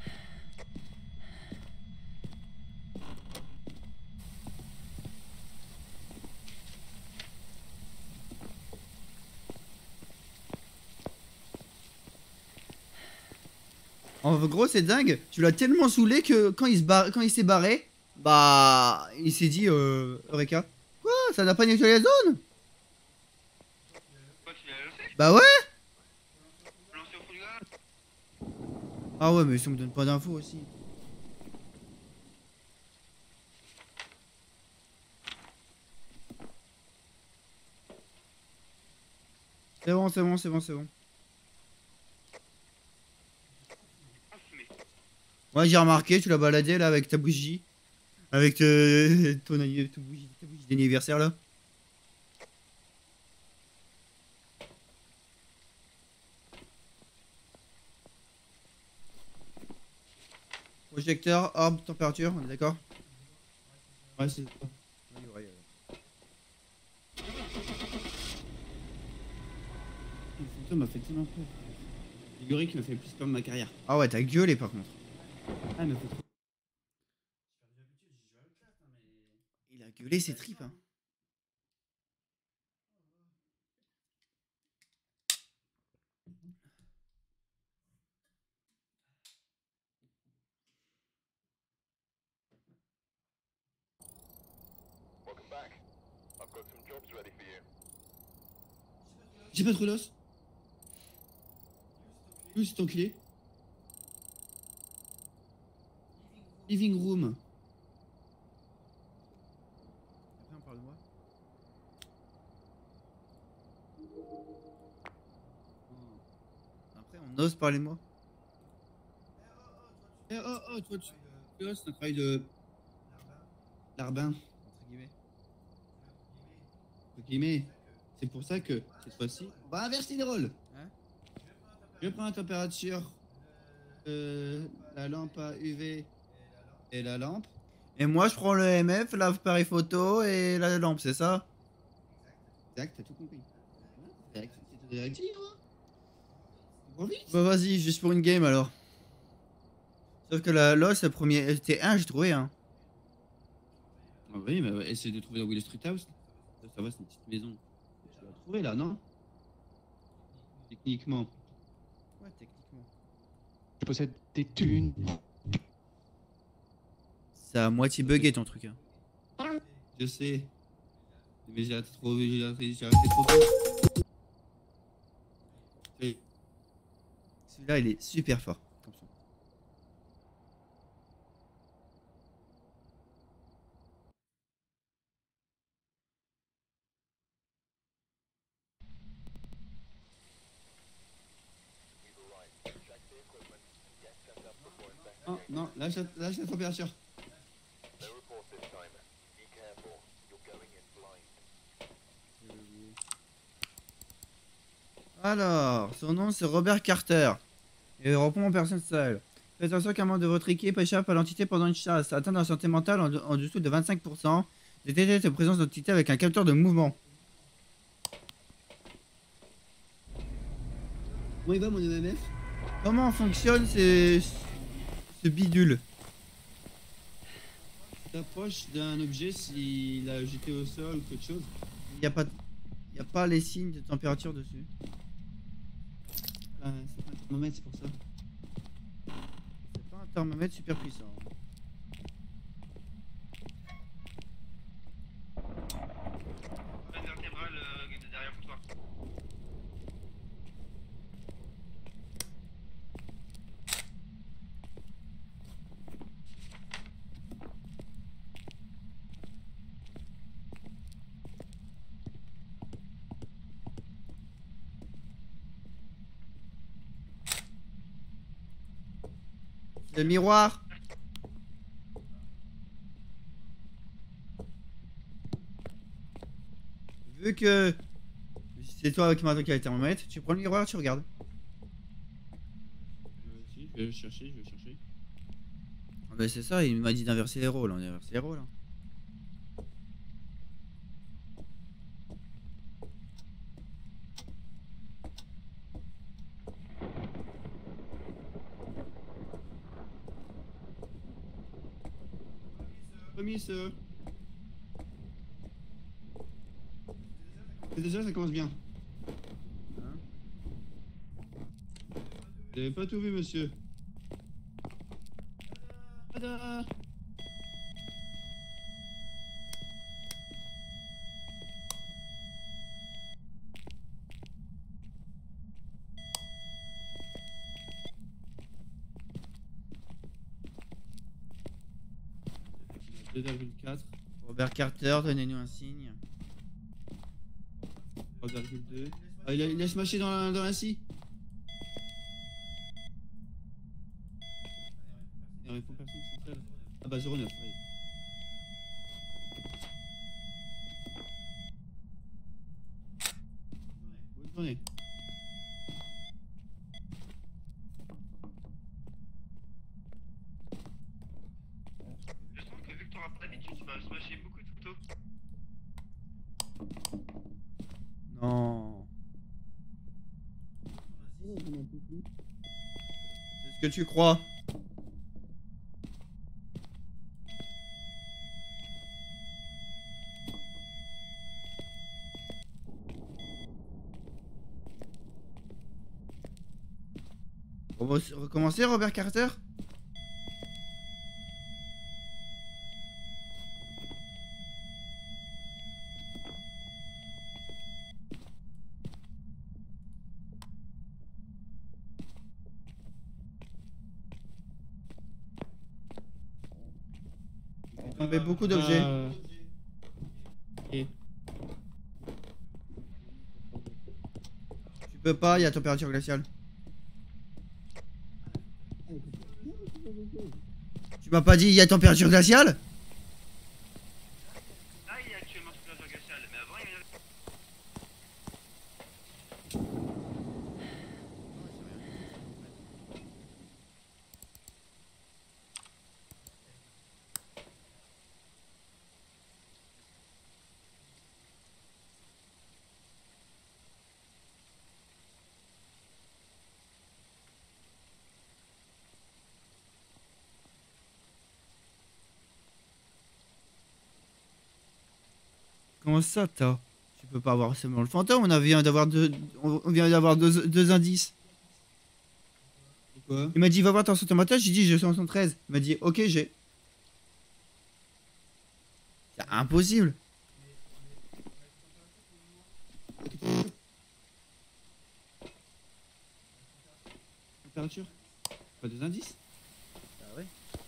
[SPEAKER 1] En gros, c'est dingue. Tu l'as tellement saoulé que quand il se barre, quand il s'est barré, bah, il s'est dit, euh, Eureka. Quoi? Ça n'a pas nettoyé la zone?
[SPEAKER 3] Quoi, tu l'as lancé?
[SPEAKER 1] Bah ouais.
[SPEAKER 3] Lancé au fond du garage?
[SPEAKER 1] Ah ouais, mais ça me donne pas d'infos aussi. C'est bon, c'est bon, c'est bon, c'est bon.
[SPEAKER 3] Enfumé.
[SPEAKER 1] Ouais, j'ai remarqué, tu l'as baladé là avec ta bougie. Avec euh, ton anni- ta bougie, ta bougie d'anniversaire là. Projecteur, orbe, température, on est d'accord?
[SPEAKER 2] Ouais, c'est ça.
[SPEAKER 1] Oui, ouais, ouais.
[SPEAKER 2] Le fantôme m'a fait tellement peur. Figuré qui m'a fait le plus peur de ma carrière.
[SPEAKER 1] Ah ouais, t'as gueulé par contre.
[SPEAKER 2] Ah, il m'a fait trop.
[SPEAKER 1] Il a gueulé ses tripes, hein.
[SPEAKER 2] J'ai pas trop l'os. Où c'est enculé? Living room.
[SPEAKER 1] Après, on parle de moi. Après, on ose parler de moi.
[SPEAKER 2] Eh oh oh, toi tu. Tu vois, c'est un travail de. Larbin.
[SPEAKER 1] Entre guillemets.
[SPEAKER 2] Entre guillemets. C'est pour ça que cette fois-ci, on va inverser les rôles.
[SPEAKER 1] Hein?
[SPEAKER 2] Je prends la température, euh, la lampe à U V et la lampe.
[SPEAKER 1] Et moi, je prends le M F, l'appareil photo et la lampe, c'est ça?
[SPEAKER 2] Exact, t'as tout compris. Direct, c'est direct, hein. Trop vite.
[SPEAKER 1] Bah vas-y, juste pour une game alors. Sauf que la l'os, le premier T un, j'ai trouvé, hein.
[SPEAKER 2] Ah oui, mais essaye de trouver dans Will Street House. Ça, ça va, c'est une petite maison. Tu l'as trouvé là, non? Techniquement.
[SPEAKER 1] Ouais, techniquement.
[SPEAKER 4] Je possède des thunes.
[SPEAKER 1] Ça a moitié bugué ton truc. Hein.
[SPEAKER 2] Je sais. Mais j'ai arrêté trop, j'ai arrêté, j'ai arrêté trop tôt. Et-
[SPEAKER 1] Celui-là, il est super fort. Comme ça.
[SPEAKER 2] Non, non, lâche la, lâche la température.
[SPEAKER 1] Alors, son nom c'est Robert Carter. Et il reprend en personne seule. Faites attention qu'un membre de votre équipe échappe à l'entité pendant une chasse. Atteint la santé mentale en, en dessous de vingt-cinq pour cent. Détectez la présence d'entité avec un capteur de mouvement.
[SPEAKER 2] Comment il va mon M M F?
[SPEAKER 1] Comment fonctionne ces... ce bidule?
[SPEAKER 2] T'approches d'un objet s'il a jeté au sol ou quelque chose.
[SPEAKER 1] Il n'y a pas... Il y a pas les signes de température dessus.
[SPEAKER 2] Ah, c'est pas un thermomètre, c'est pour ça.
[SPEAKER 1] C'est pas un thermomètre super puissant.
[SPEAKER 3] Colonne vertébrale euh, derrière pour toi.
[SPEAKER 1] Le miroir. Vu que c'est toi qui m'as qui a le thermomètre, tu prends le miroir, tu regardes.
[SPEAKER 2] Euh, si, je vais le chercher, je vais le chercher.
[SPEAKER 1] Ah bah c'est ça, il m'a dit d'inverser les rôles, on a inversé les rôles. Hein.
[SPEAKER 2] Remis ce. Et déjà, ça commence bien.
[SPEAKER 1] Hein?
[SPEAKER 2] Vous n'avez pas tout vu, monsieur. Tada! deux virgule quatre,
[SPEAKER 1] Robert Carter, donnez-nous un signe.
[SPEAKER 2] trois virgule deux. Ah, il a, il a smashé dans la, dans la scie. Il répond personne centrale. Ah bah zéro neuf, oui. Bonne journée.
[SPEAKER 3] Je sens que vu que t'auras pas d'habitude, tu vas smasher beaucoup de photos.
[SPEAKER 1] Non. C'est ce que tu crois. On va recommencer, Robert Carter? Il est tombé beaucoup d'objets.
[SPEAKER 2] Euh, Et
[SPEAKER 1] Tu peux pas, il y a température glaciale. Tu m'as pas dit il y a température glaciale?
[SPEAKER 3] Là, il est actuellement sous température glaciale, mais avant, il y avait...
[SPEAKER 1] Comment ça, t'as? Tu peux pas avoir seulement le fantôme, on a vient d'avoir deux, on vient d'avoir deux, deux indices.
[SPEAKER 2] Quoi?
[SPEAKER 1] Il m'a dit va voir ton santé mentale, j'ai dit j'ai cent treize. Il m'a dit ok j'ai. C'est impossible.
[SPEAKER 2] Température? Pas deux indices?
[SPEAKER 1] Ah ouais.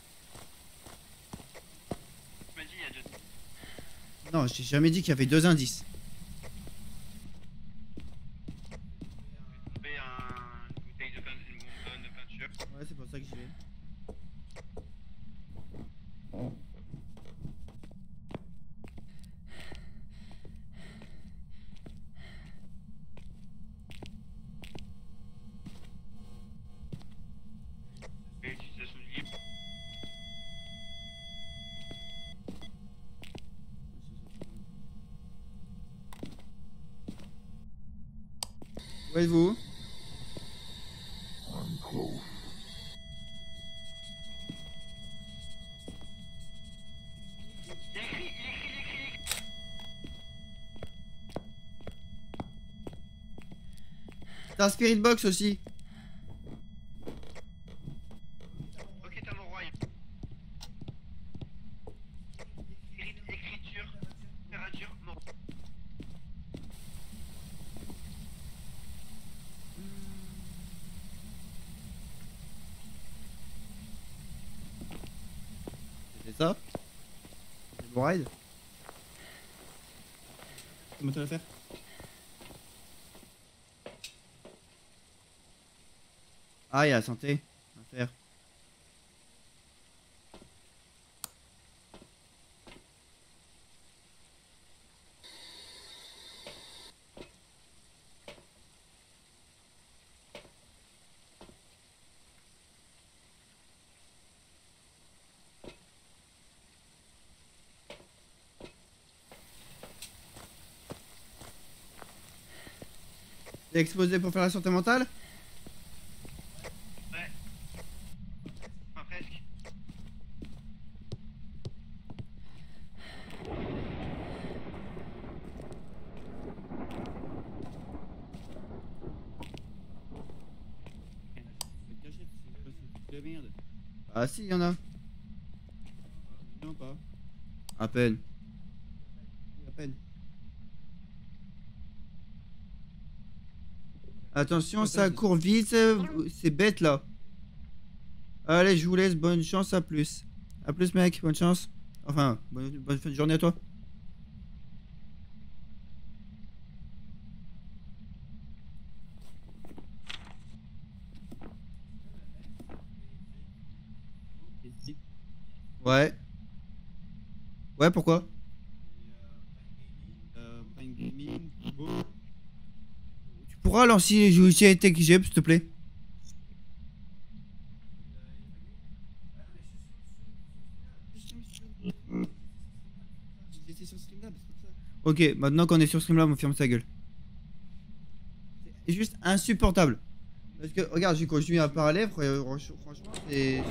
[SPEAKER 3] Tu m'as dit il y a deux.
[SPEAKER 1] Non, j'ai jamais dit qu'il y avait deux indices.
[SPEAKER 3] Trouver un... une bouteille de peinture, une bonbonne de peinture.
[SPEAKER 1] Ouais, c'est pour ça que j'y vais.
[SPEAKER 3] Et l'utilisation du livre.
[SPEAKER 1] Où êtes-vous?
[SPEAKER 3] Il écrit, il écrit, il écrit, il écrit.
[SPEAKER 1] T'as un spirit box aussi.
[SPEAKER 3] Ok, t'as mon roi. Écrit, écriture, température, mort.
[SPEAKER 1] C'est ça? C'est le bon ride?
[SPEAKER 2] Comment tu vas faire?
[SPEAKER 1] Ah, il y a la santé à faire. T'es exposé pour faire la santé mentale?
[SPEAKER 3] Ouais. Enfin, presque.
[SPEAKER 2] De merde.
[SPEAKER 1] Ah si, il y en a.
[SPEAKER 2] Non, pas.
[SPEAKER 1] À peine.
[SPEAKER 2] À peine.
[SPEAKER 1] Attention,
[SPEAKER 2] Ouais,
[SPEAKER 1] ça
[SPEAKER 2] ça,
[SPEAKER 1] court vite, euh, c'est bête là. Allez, je vous laisse, bonne chance, à plus. À plus mec, bonne chance. Enfin, bonne, bonne fin de journée à toi. Ouais. Ouais, pourquoi?
[SPEAKER 2] Euh, Prime Gaming, beau.
[SPEAKER 1] Tu pourras lancer les jeux Tech G, s'il te plaît?
[SPEAKER 2] J'étais sur Streamlabs, c'est pour ça.
[SPEAKER 1] Ok, maintenant qu'on est sur Streamlab, on ferme sa gueule. C'est juste insupportable. Parce que, regarde, j'ai continué à parler, fr- franchement, c'est...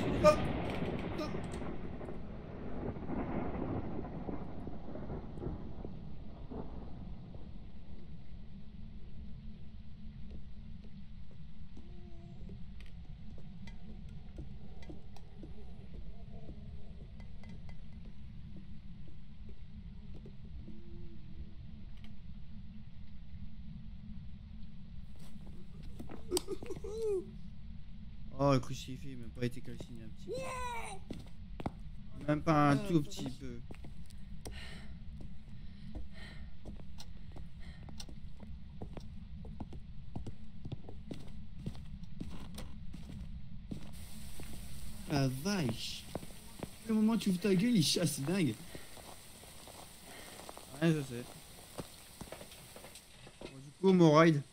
[SPEAKER 1] Oh, le crucifix, même pas été calciné un petit peu. Même pas un tout petit peu.
[SPEAKER 2] Ah vache. Le moment où tu ouvres ta gueule, il chasse, c'est dingue.
[SPEAKER 1] Ouais, je sais. Bon, du coup, mon ride.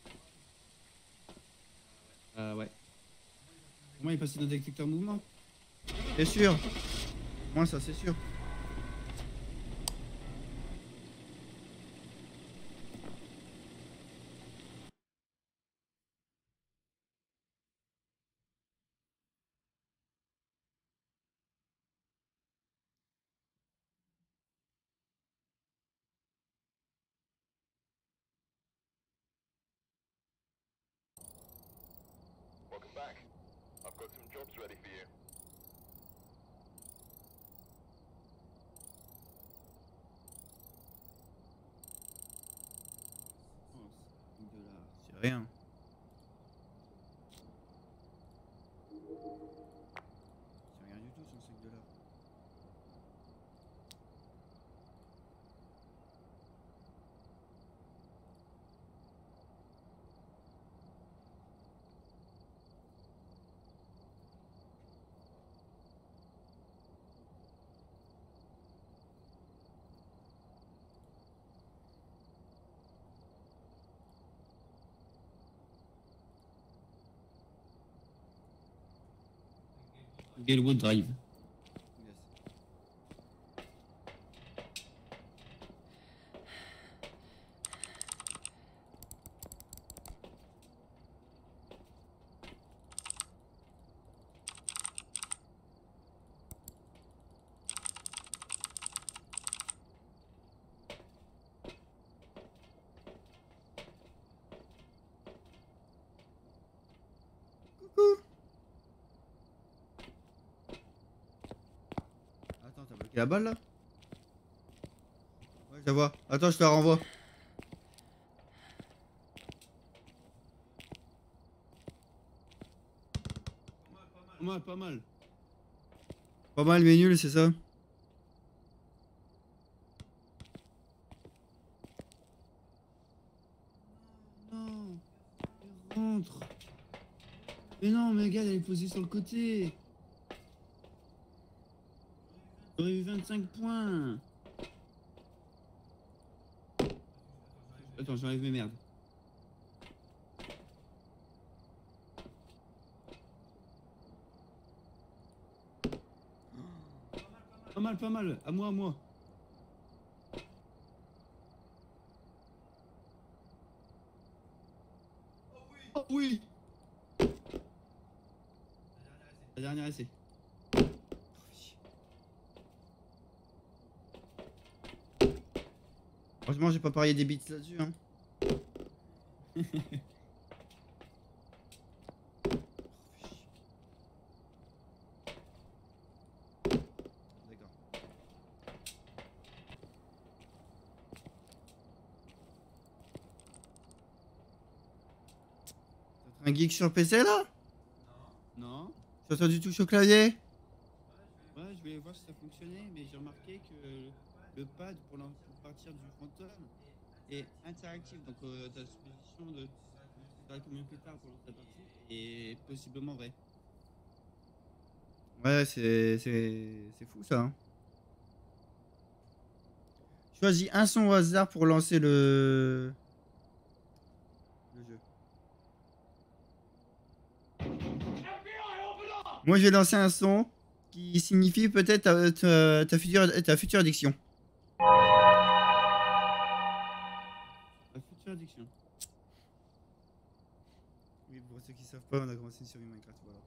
[SPEAKER 2] Ah ouais. Comment il est passé dans le détecteur mouvement?
[SPEAKER 1] C'est sûr. Moi, ça, c'est sûr. C'est rien. C'est rien du tout sur cinq dollars.
[SPEAKER 2] Galewood Drive.
[SPEAKER 1] Attends, t'as bloqué la balle là? Ouais, je la vois. Attends, je te la renvoie.
[SPEAKER 2] Pas mal, pas mal.
[SPEAKER 1] Pas mal, mais nul, c'est ça?
[SPEAKER 2] Non, il rentre. Mais non, mais regarde, elle est posée sur le côté. J'aurais eu vingt-cinq points. Attends, j'enlève mes merdes. Pas mal, pas mal. À moi, à moi. Oh oui. La dernière essai.
[SPEAKER 1] Heureusement, j'ai pas parié des bits là-dessus, hein. D'accord. T'as un geek sur P C là?
[SPEAKER 2] Non.
[SPEAKER 1] Tu entends du touche au clavier?
[SPEAKER 2] Ouais, je voulais voir si ça fonctionnait, mais j'ai remarqué que le pad pour, pour partir du fantôme est interactif. Donc, euh, ta supposition de faire combien plus tard pour lancer la partie est possiblement vrai.
[SPEAKER 1] Ouais, c'est c'est fou ça. Hein. Choisis un son au hasard pour lancer le, le jeu. Moi, je vais lancer un son qui signifie peut-être ta, ta, ta, future, ta future addiction.
[SPEAKER 2] La future addiction.
[SPEAKER 1] Oui, pour ceux qui savent pas, on a commencé une série Minecraft. Voilà.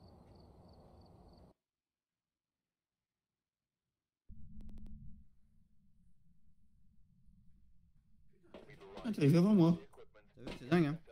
[SPEAKER 2] Ah, t'arrives avant moi.
[SPEAKER 1] T'as vu, c'est dingue, hein.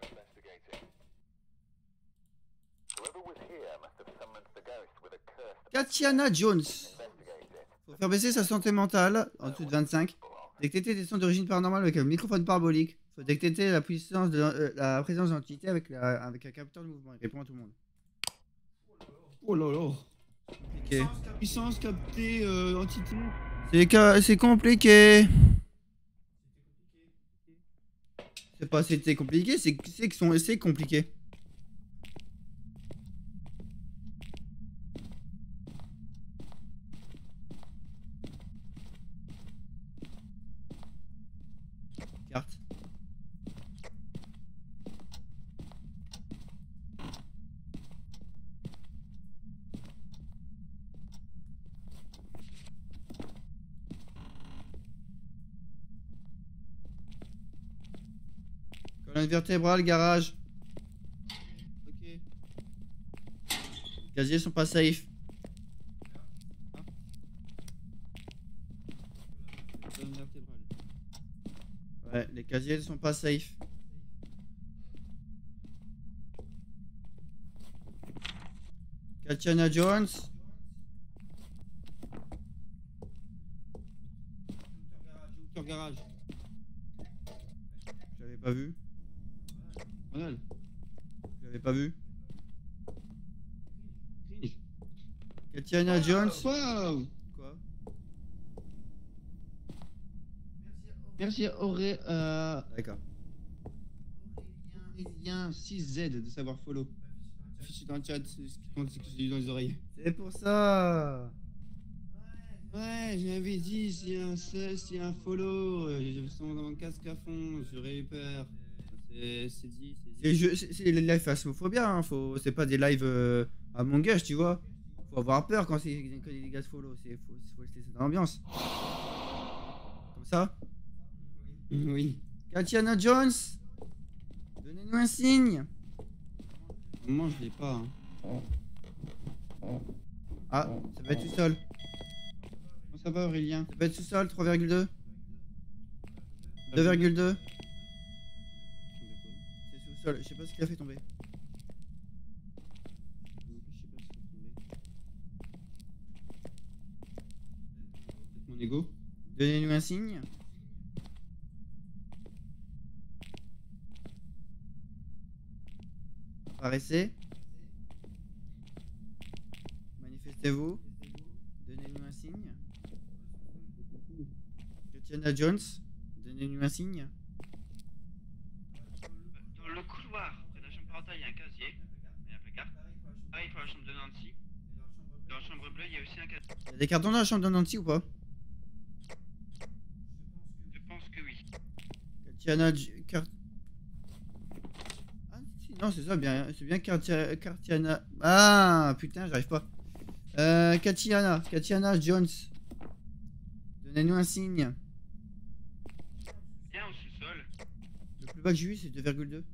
[SPEAKER 1] Katiana Jones. Faut faire baisser sa santé mentale en dessous de vingt-cinq. Détecter des sons d'origine paranormale avec un microphone parabolique. Faut détecter la puissance de euh, la présence d'entités avec, la, avec un capteur de mouvement. Il répond à tout le monde.
[SPEAKER 2] Oh là là.
[SPEAKER 1] Compliqué.
[SPEAKER 2] Puissance captée, euh, entité.
[SPEAKER 1] C'est compliqué. C'est pas c'était compliqué, c'est que son c'est compliqué. Carte. Colonne vertébrale, garage.
[SPEAKER 2] Ok.
[SPEAKER 1] Les casiers sont pas safe.
[SPEAKER 2] Colonne vertébrale.
[SPEAKER 1] Ouais, les casiers sont pas safe. Tatiana Jones.
[SPEAKER 2] Docteur Garage.
[SPEAKER 1] Je l'avais pas vu.
[SPEAKER 2] Ronald.
[SPEAKER 1] Je l'avais pas vu.
[SPEAKER 2] Cringe.
[SPEAKER 1] Tatiana Jones.
[SPEAKER 2] Wow.
[SPEAKER 1] Quoi?
[SPEAKER 2] Merci Auré... Euh...
[SPEAKER 1] D'accord.
[SPEAKER 2] Aurélien six Z de savoir follow. Affiché dans le chat, c'est ce qui compte, c'est que j'ai eu dans les oreilles.
[SPEAKER 1] C'est pour ça.
[SPEAKER 2] Ouais, j'avais dit, s'il y a un seul, s'il y a un follow, euh, j'avais sûrement dans mon casque à fond, j'aurais eu peur. C'est c'est dit, c'est dit.
[SPEAKER 1] C'est jeux- c'est- c'est les lives Phasmophobia, hein. Faut... C'est pas des lives euh, Among Us, tu vois. Faut avoir peur quand c'est quand des gars se follow. C'est faut, faut se laisser dans l'ambiance. Comme ça.
[SPEAKER 2] Oui.
[SPEAKER 1] Tatiana Jones. Donnez-nous un signe.
[SPEAKER 2] Moi, je l'ai pas. Hein.
[SPEAKER 1] Ah, ça va être tout seul.
[SPEAKER 2] Comment ça va, Aurélien?
[SPEAKER 1] Ça va être tout seul, trois virgule deux. deux virgule deux. C'est sous sol. Je sais pas ce qu'il a fait tomber.
[SPEAKER 2] Mon ego.
[SPEAKER 1] Donnez-nous un signe. Apparaissez. Manifestez-vous. Donnez-nous un signe. Tatiana Jones. Donnez-nous un signe.
[SPEAKER 3] Dans le couloir, près de la chambre parentale, il y a un casier. Il y a un placard. Pareil pour la chambre de Nancy. Dans la chambre bleue, il y a aussi un casier.
[SPEAKER 1] Il y a des cartons dans la chambre de Nancy ou pas?
[SPEAKER 3] Je pense que oui.
[SPEAKER 1] Tatiana J- Car- Ah si, non c'est ça bien, c'est bien Cartia- Cartiana. Ah putain j'arrive pas. Euh, Katiana, Katiana Jones. Donnez-nous un signe.
[SPEAKER 3] Bien au sous-sol.
[SPEAKER 1] Le plus bas que j'ai eu c'est deux virgule deux.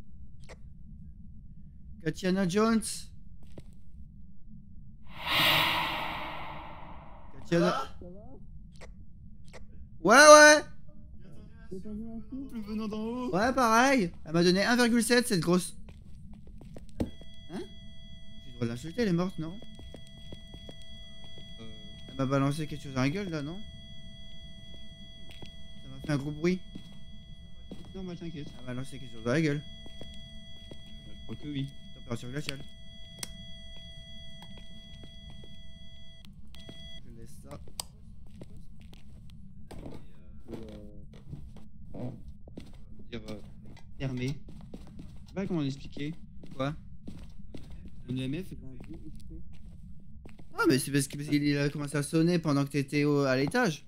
[SPEAKER 1] Katiana Jones. Katiana. Ouais ouais.
[SPEAKER 2] Le venant d'en haut.
[SPEAKER 1] Ouais pareil. Elle m'a donné un virgule sept cette grosse. Hein? J'ai le droit de l'insulter, elle est morte non?
[SPEAKER 2] Euh...
[SPEAKER 1] Elle m'a balancé quelque chose dans la gueule là non? Ça m'a fait un gros bruit.
[SPEAKER 2] Non, bah t'inquiète.
[SPEAKER 1] Elle m'a lancé quelque chose dans la gueule.
[SPEAKER 2] Je crois que oui.
[SPEAKER 1] Température glaciale. Je laisse ça.
[SPEAKER 2] Dire euh, fermé. Je sais pas comment l'expliquer.
[SPEAKER 1] Quoi?
[SPEAKER 2] Mon E M F est un gros X P.
[SPEAKER 1] Ah mais c'est parce qu'il a commencé à sonner pendant que t'étais au- à l'étage.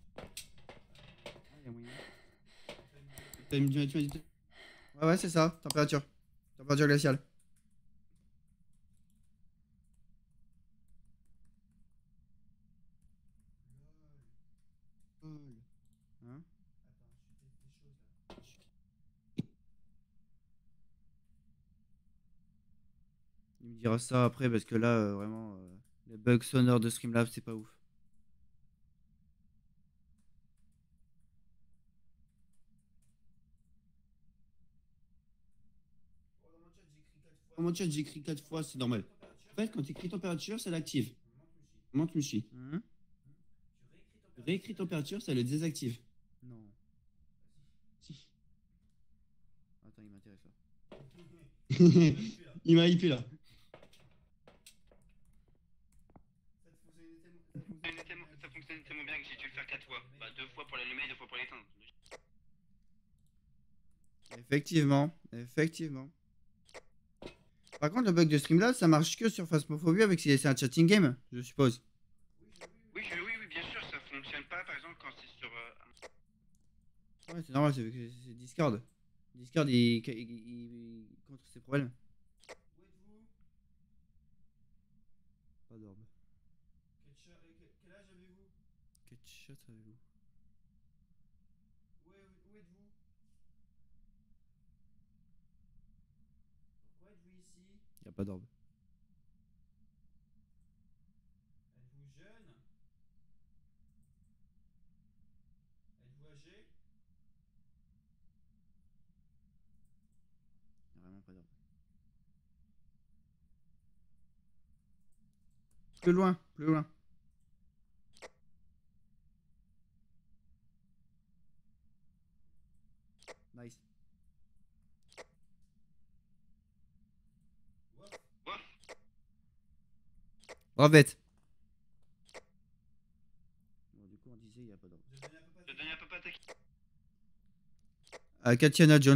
[SPEAKER 2] T'as une tu m'as dit.
[SPEAKER 1] Ouais ouais c'est ça, température. Température glaciale. Hein? Il me dira ça après parce que là euh, vraiment euh, les bugs sonores de Streamlabs c'est pas ouf.
[SPEAKER 2] Dans mon chat, j'écris quatre fois, c'est normal. En fait, quand tu écris température, ça l'active. Monte Mushi.
[SPEAKER 1] Hein?
[SPEAKER 2] Réécris température, ça le désactive.
[SPEAKER 1] Non.
[SPEAKER 2] Si.
[SPEAKER 1] Attends il m'intéresse là.
[SPEAKER 2] Il m'a hypé là.
[SPEAKER 3] Ça fonctionnait tellement, ça fonctionnait tellement bien que j'ai dû le faire quatre fois. Bah deux fois pour l'allumer et deux fois pour l'éteindre.
[SPEAKER 1] Effectivement, effectivement. Par contre, le bug de Streamlabs, ça marche que sur Phasmophobia avec si c'est un chatting game, je suppose.
[SPEAKER 3] Oui, je- oui, oui, bien sûr, ça fonctionne pas par exemple quand c'est sur. Euh...
[SPEAKER 1] Ouais, c'est normal, c'est c'est Discord. Discord, il, il, il- il contre ces problèmes. Pas d'orbe. Quel âge avez-vous? Quel chat avez-vous? Où êtes-vous? Pourquoi êtes-vous ici? Y a pas d'orbe. Êtes-vous jeune? Êtes-vous âgé? Y a vraiment pas d'orbe. Plus loin, plus loin. Nice. Bravette. Bon, du coup, on disait il n'y a pas d'ordre.
[SPEAKER 3] Le dernier papa attaque.
[SPEAKER 1] Euh, Katiana Jones.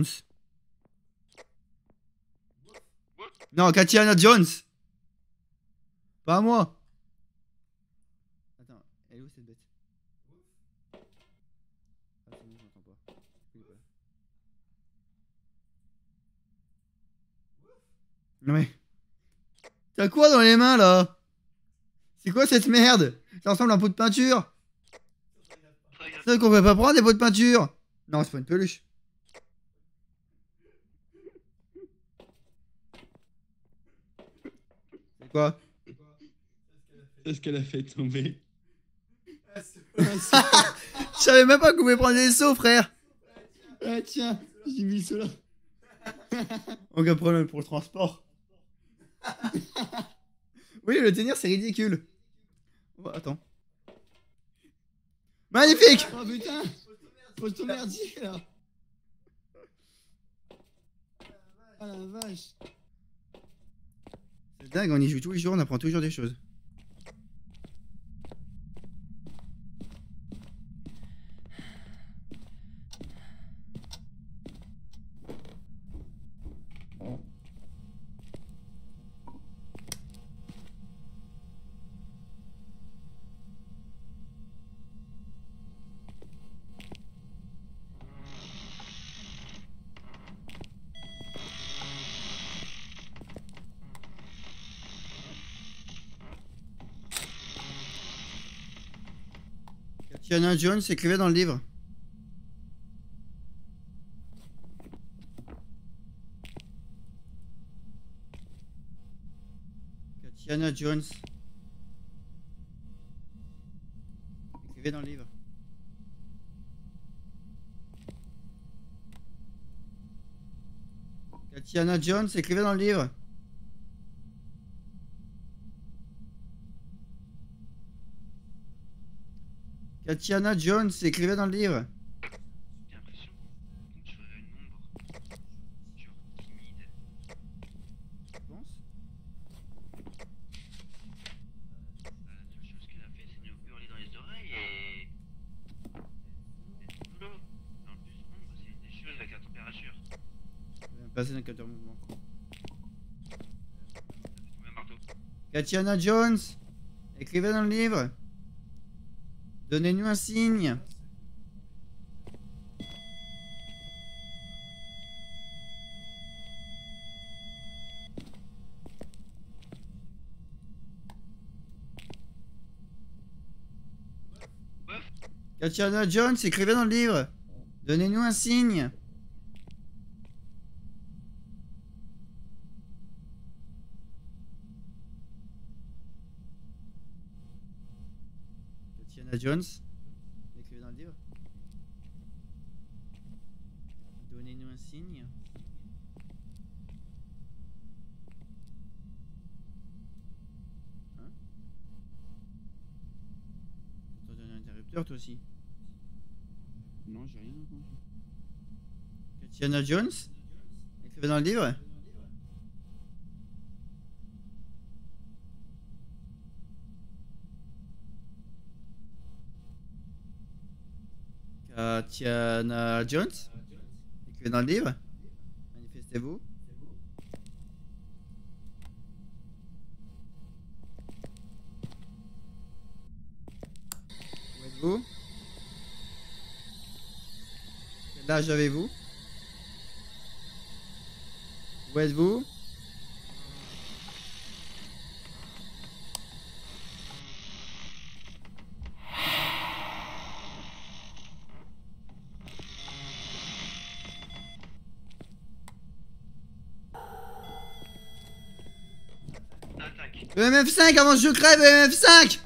[SPEAKER 1] Non, Katiana Jones. Pas à moi. Attends, elle est où cette bête? Ah, c'est bon, j'entends pas. Il est pas là. Non mais... T'as quoi dans les mains là? C'est quoi cette merde? Ça ressemble à un pot de peinture. C'est vrai qu'on peut pas prendre des pots de peinture. Non, c'est pas une peluche. C'est quoi?
[SPEAKER 2] C'est ce qu'elle a fait tomber.
[SPEAKER 1] Je savais même pas qu'on pouvait prendre des seaux, frère.
[SPEAKER 2] Ah tiens, j'ai mis cela.
[SPEAKER 1] Aucun problème pour le transport. Oui, le tenir, c'est ridicule. Oh, attends. Magnifique.
[SPEAKER 2] Oh putain, faut ton merdier là. Ah la vache.
[SPEAKER 1] C'est dingue, on y joue tous les jours, on apprend toujours des choses. Katiana Jones écrivait dans le livre. Katiana Jones écrivait dans le livre. Katiana Jones écrivait dans le livre. Katiana Jones écrivait dans le livre.
[SPEAKER 3] J'ai l'impression que tu ferais une ombre. Genre timide.
[SPEAKER 1] Tu penses?
[SPEAKER 3] La seule chose qu'elle a fait, c'est nous hurler dans les oreilles et. Et tout boulot. En plus, ombre, c'est une des choses avec la température.
[SPEAKER 1] Je vais passer dans le capteur mouvement.
[SPEAKER 3] Ça fait tomber un marteau.
[SPEAKER 1] Katiana Jones écrivait dans le livre. Donnez-nous un signe. Katiana Jones écrivait dans le livre. Donnez-nous un signe. Katiana Jones écrivait dans le livre. Donnez-nous un signe. Hein? T'as donné un interrupteur toi aussi.
[SPEAKER 2] Non, j'ai rien entendu.
[SPEAKER 1] Katiana Jones écrivait dans le livre. Katiana Jones écrivait dans le livre. Manifestez-vous. Où êtes-vous? Quel âge avez-vous? Où êtes-vous?
[SPEAKER 3] Attaque.
[SPEAKER 1] E M F cinq avant que je crève, E M F cinq!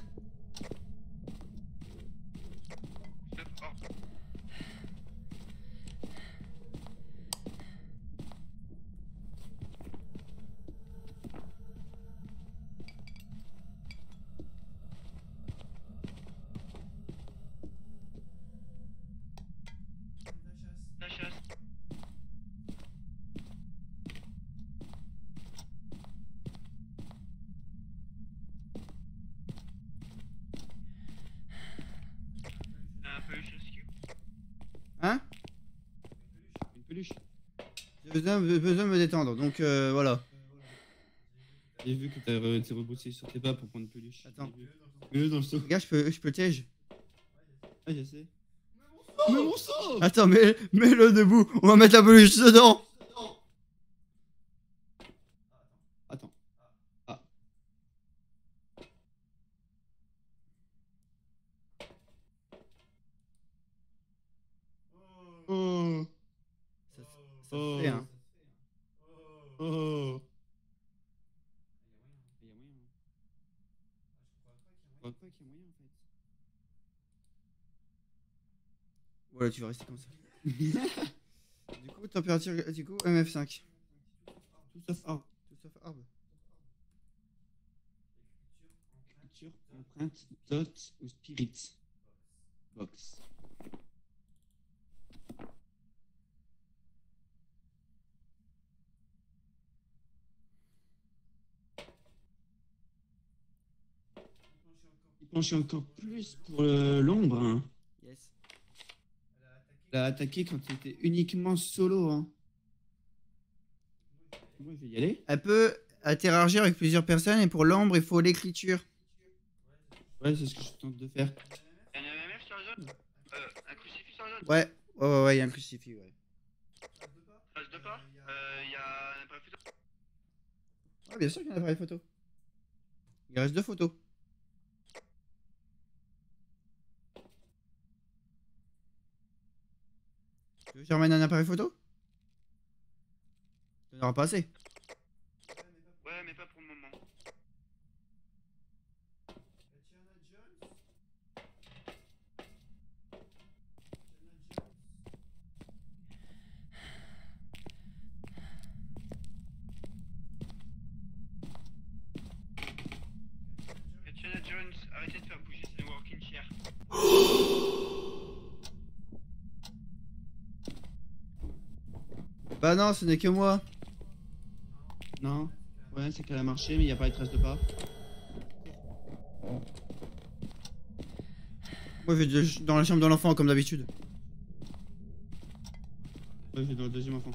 [SPEAKER 3] Stop. Oh.
[SPEAKER 1] besoin, besoin de me détendre, donc euh, voilà.
[SPEAKER 2] J'ai vu que t'as re- t'es rebroussé sur tes pas pour prendre peluche.
[SPEAKER 1] Attends.
[SPEAKER 2] Mets-le dans le seau.
[SPEAKER 1] Regarde, je peux, je peux tège.
[SPEAKER 2] Ah, je sais. Mais mon sang.
[SPEAKER 1] Attends, mets, mets-le debout, on va mettre la peluche dedans.
[SPEAKER 2] Attends. Ah. Oh.
[SPEAKER 1] Ça, ça se fait, hein.
[SPEAKER 2] Oh. Il y a moyen. Je crois pas qu'il y a moyen en fait.
[SPEAKER 1] Voilà, tu vas rester comme ça. Du coup, température, du coup, M F cinq.
[SPEAKER 2] Tout sauf arbre.
[SPEAKER 1] Tout sauf arbre.
[SPEAKER 2] Écriture, empreinte, dot ou spirit. Box. Il penche encore plus pour euh, l'ombre. Hein.
[SPEAKER 1] Yes.
[SPEAKER 2] Elle a attaqué quand il était uniquement solo. Hein. Moi, je vais y aller.
[SPEAKER 1] Elle peut interagir avec plusieurs personnes et pour l'ombre, il faut l'écriture.
[SPEAKER 2] Ouais, c'est ce que je tente de faire.
[SPEAKER 3] Y'a un M M F sur la zone Euh, un crucifix sur la zone
[SPEAKER 1] Ouais, ouais, ouais, ouais, il y a un crucifix, ouais.
[SPEAKER 3] Trace de pas Euh, y'a un appareil photo.
[SPEAKER 1] Ouais, bien sûr qu'il y a un appareil photo. Il reste deux photos. Tu veux que je ramène un appareil photo? Tu n'en auras pas assez.
[SPEAKER 3] Ouais, mais pas pour le moment. Indiana Jones, arrêtez de faire bouger ces working chairs.
[SPEAKER 1] Bah non, ce n'est que moi.
[SPEAKER 2] Non. Ouais, c'est qu'elle a marché, mais il n'y a pas de traces de pas.
[SPEAKER 1] Moi, je vais de- dans la chambre de l'enfant, comme d'habitude.
[SPEAKER 2] Ouais, je vais dans le deuxième enfant.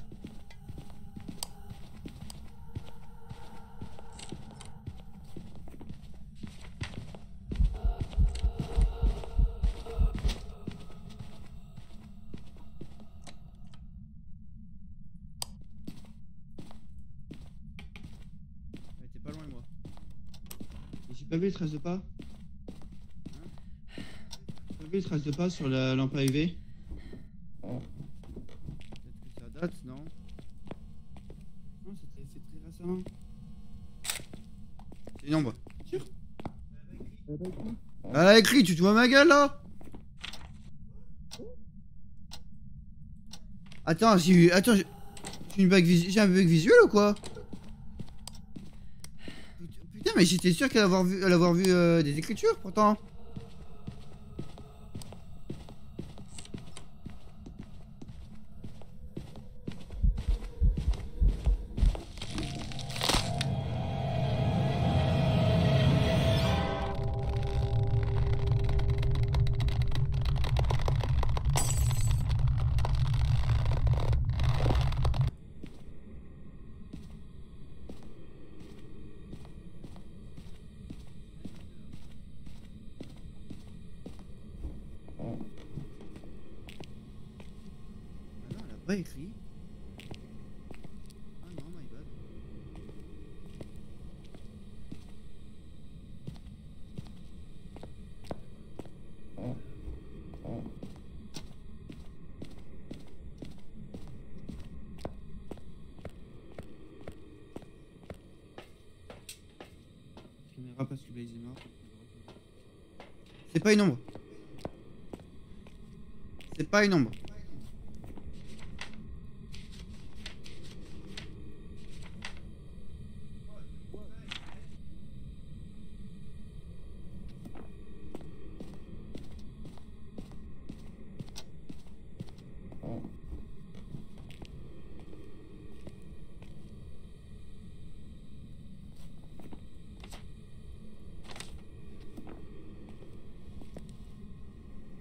[SPEAKER 1] Elle était pas loin de moi.
[SPEAKER 2] J'ai pas vu les traces de pas. J'ai pas vu les traces de pas sur la lampe à U V.
[SPEAKER 1] Peut-être que ça date, non?
[SPEAKER 2] Non, c'était c'est très récemment.
[SPEAKER 1] C'est une ombre.
[SPEAKER 2] Sûr?
[SPEAKER 1] Elle a écrit, tu te vois ma gueule là? Attends, j'ai attends, j'ai j'ai une bague visu- j'ai un bug visuel ou quoi? Putain, mais j'étais sûr qu'elle avoir vu, elle avoir vu euh, des écritures pourtant. Ah non, elle a pas écrit. Ah non, my bad.
[SPEAKER 2] Caméra parce que Blaze est mort.
[SPEAKER 1] C'est pas une ombre. C'est pas une ombre.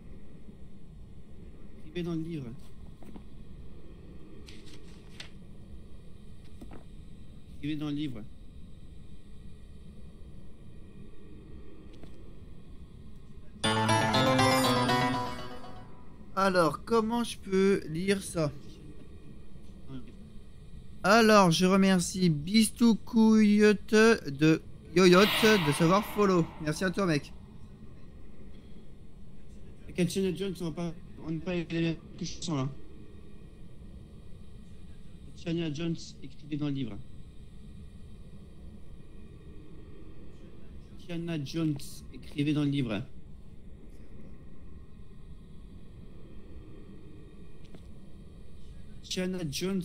[SPEAKER 2] Écrivez dans le livre. écrivez dans le livre.
[SPEAKER 1] Alors, comment je peux lire ça? Alors, je remercie Bistou Couillotte de Yoyote de savoir follow. Merci à toi, mec.
[SPEAKER 2] Katina Jones, on va pas. On n'est pas les questions là. Katina Jones, écrivez dans le livre. Katina Jones, écrivez dans le livre. Katina Jones,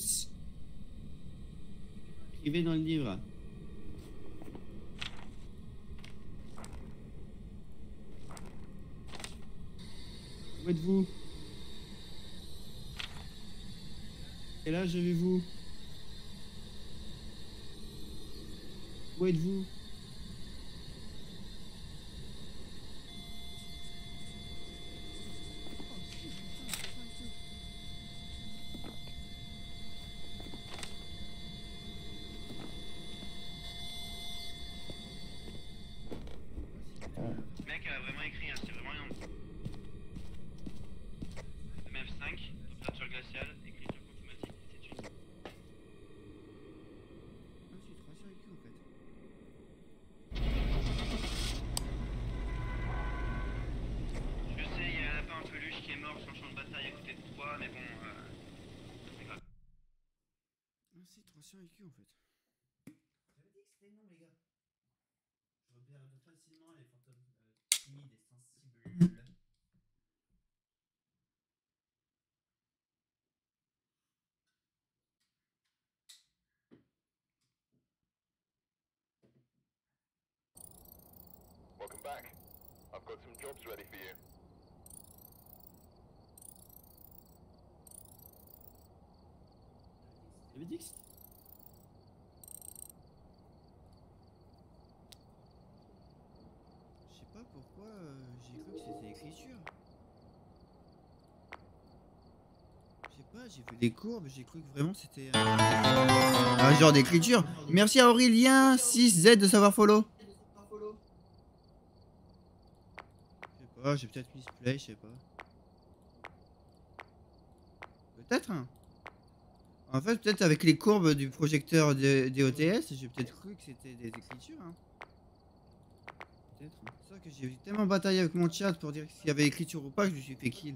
[SPEAKER 2] écrivez dans le livre. Où êtes-vous? Quel âge avez-vous? Où êtes-vous?
[SPEAKER 3] Le mec a vraiment écrit, hein, c'est vraiment énorme. M F cinq, température glaciale, écriture automatique, c'est une.
[SPEAKER 1] Ah, c'est trois sur I Q en fait.
[SPEAKER 3] Je sais, il y a un lapin en peluche qui est mort sur le champ de bataille à côté de toi, mais bon, euh, c'est grave.
[SPEAKER 1] Ah, c'est trois sur I Q en fait. J'avais dit que c'était non, les gars. Je repère facilement les fantômes euh, timides et sensibles.
[SPEAKER 5] Welcome back. I've got some jobs ready for you.
[SPEAKER 2] J'avais dit que c'était-
[SPEAKER 1] Je sais pas pourquoi euh, j'ai cru que c'était écriture. Je sais pas, j'ai fait des courbes, j'ai cru que vraiment c'était euh, un genre d'écriture. Merci à Aurélien six Z de savoir follow. Je sais pas, j'ai peut-être misplay, je sais pas. Peut-être hein. En fait, peut-être avec les courbes du projecteur de- des O T S, j'ai peut-être cru que c'était des écritures. Hein.
[SPEAKER 2] Peut-être.
[SPEAKER 1] C'est ça que j'ai tellement bataillé avec mon chat pour dire s'il y avait écriture ou pas que je me suis fait kill.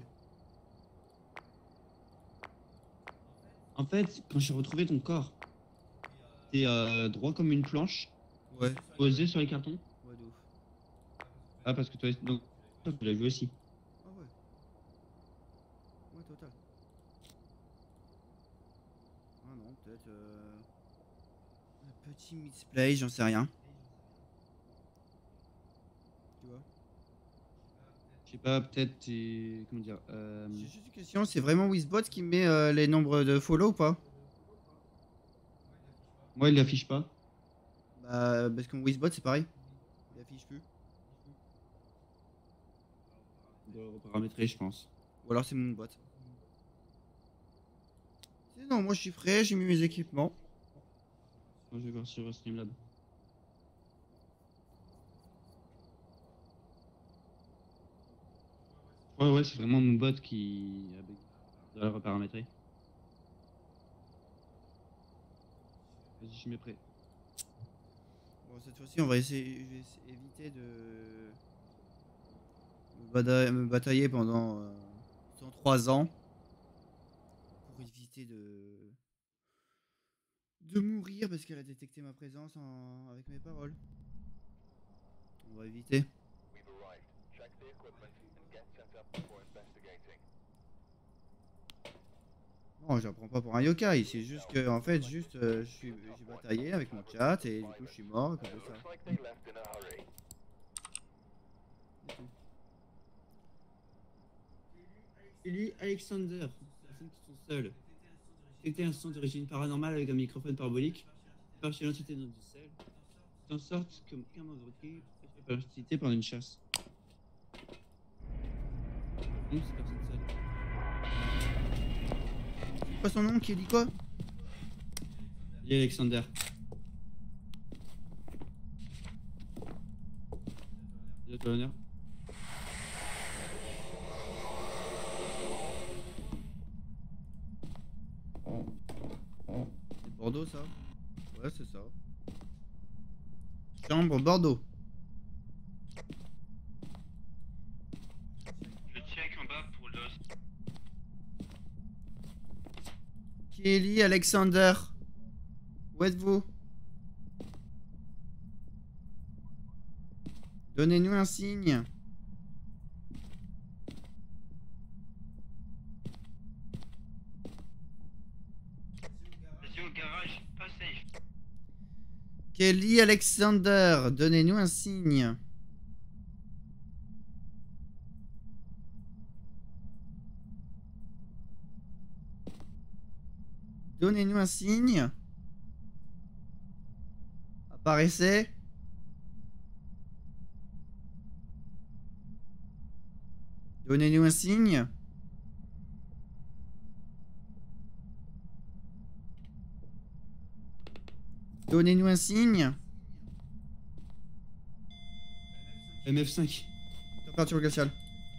[SPEAKER 2] En fait, quand j'ai retrouvé ton corps, t'es euh, droit comme une planche,
[SPEAKER 1] Ouais.
[SPEAKER 2] posé sur les cartons.
[SPEAKER 1] Ouais, de ouf.
[SPEAKER 2] Ah, parce que toi, donc, toi, tu l'as vu aussi.
[SPEAKER 1] Ah ouais. Ouais, total. Ah non, peut-être euh... un petit misplay, j'en sais rien. Tu vois.
[SPEAKER 2] Je sais pas, peut-être t'es. Comment dire euh...
[SPEAKER 1] J'ai juste une question, c'est vraiment Wizbot qui met euh, les nombres de follow ou pas?
[SPEAKER 2] Moi, il l'affiche pas.
[SPEAKER 1] Bah, parce que mon Wizbot c'est pareil. Il affiche plus.
[SPEAKER 2] On doit le reparamétrer, je pense.
[SPEAKER 1] Ou alors c'est mon bot. Sinon, moi je suis frais, j'ai mis mes équipements.
[SPEAKER 2] Moi, je vais voir sur Streamlab. Ouais, ouais, c'est vraiment mon bot qui a bugué. On doit le reparamétrer. Vas-y, je mets prêt.
[SPEAKER 1] Bon, cette fois-ci, on va essayer, je vais essa- éviter de me, bada- me batailler pendant euh, cent trois ans pour éviter de de mourir parce qu'elle a détecté ma présence en- avec mes paroles. On va éviter.
[SPEAKER 5] We've arrived. Check the equipment and get set up before investigating.
[SPEAKER 1] Non, je la prends pas pour un yokai, c'est juste que, en fait, juste, euh, je suis- j'ai bataillé avec mon chat et du coup, je suis mort à cause de ça.
[SPEAKER 5] Looks like they left in a hurry.
[SPEAKER 2] Élie Alexander, personnes qui sont seules. C'était un son d'origine paranormale avec un microphone parabolique. Par chez l'entité non du sel. En sorte comme qu'un invoqué par l'entité pendant une chasse. Non, c'est personne seule.
[SPEAKER 1] C'est quoi son nom qui dit quoi?
[SPEAKER 2] Élie Alexander. Déjà, tu vas venir.
[SPEAKER 1] C'est Bordeaux ça? Ouais, c'est ça. Chambre Bordeaux.
[SPEAKER 3] Je check en bas pour l'os.
[SPEAKER 1] Kelly Alexander. Où êtes-vous? Donnez-nous un signe.
[SPEAKER 3] Vas-y au garage, pas safe.
[SPEAKER 1] Kelly Alexander, donnez-nous un signe. Donnez-nous un signe. Apparaissez. Donnez-nous un signe. Donnez-nous un signe.
[SPEAKER 2] M F cinq.
[SPEAKER 1] Température glaciale.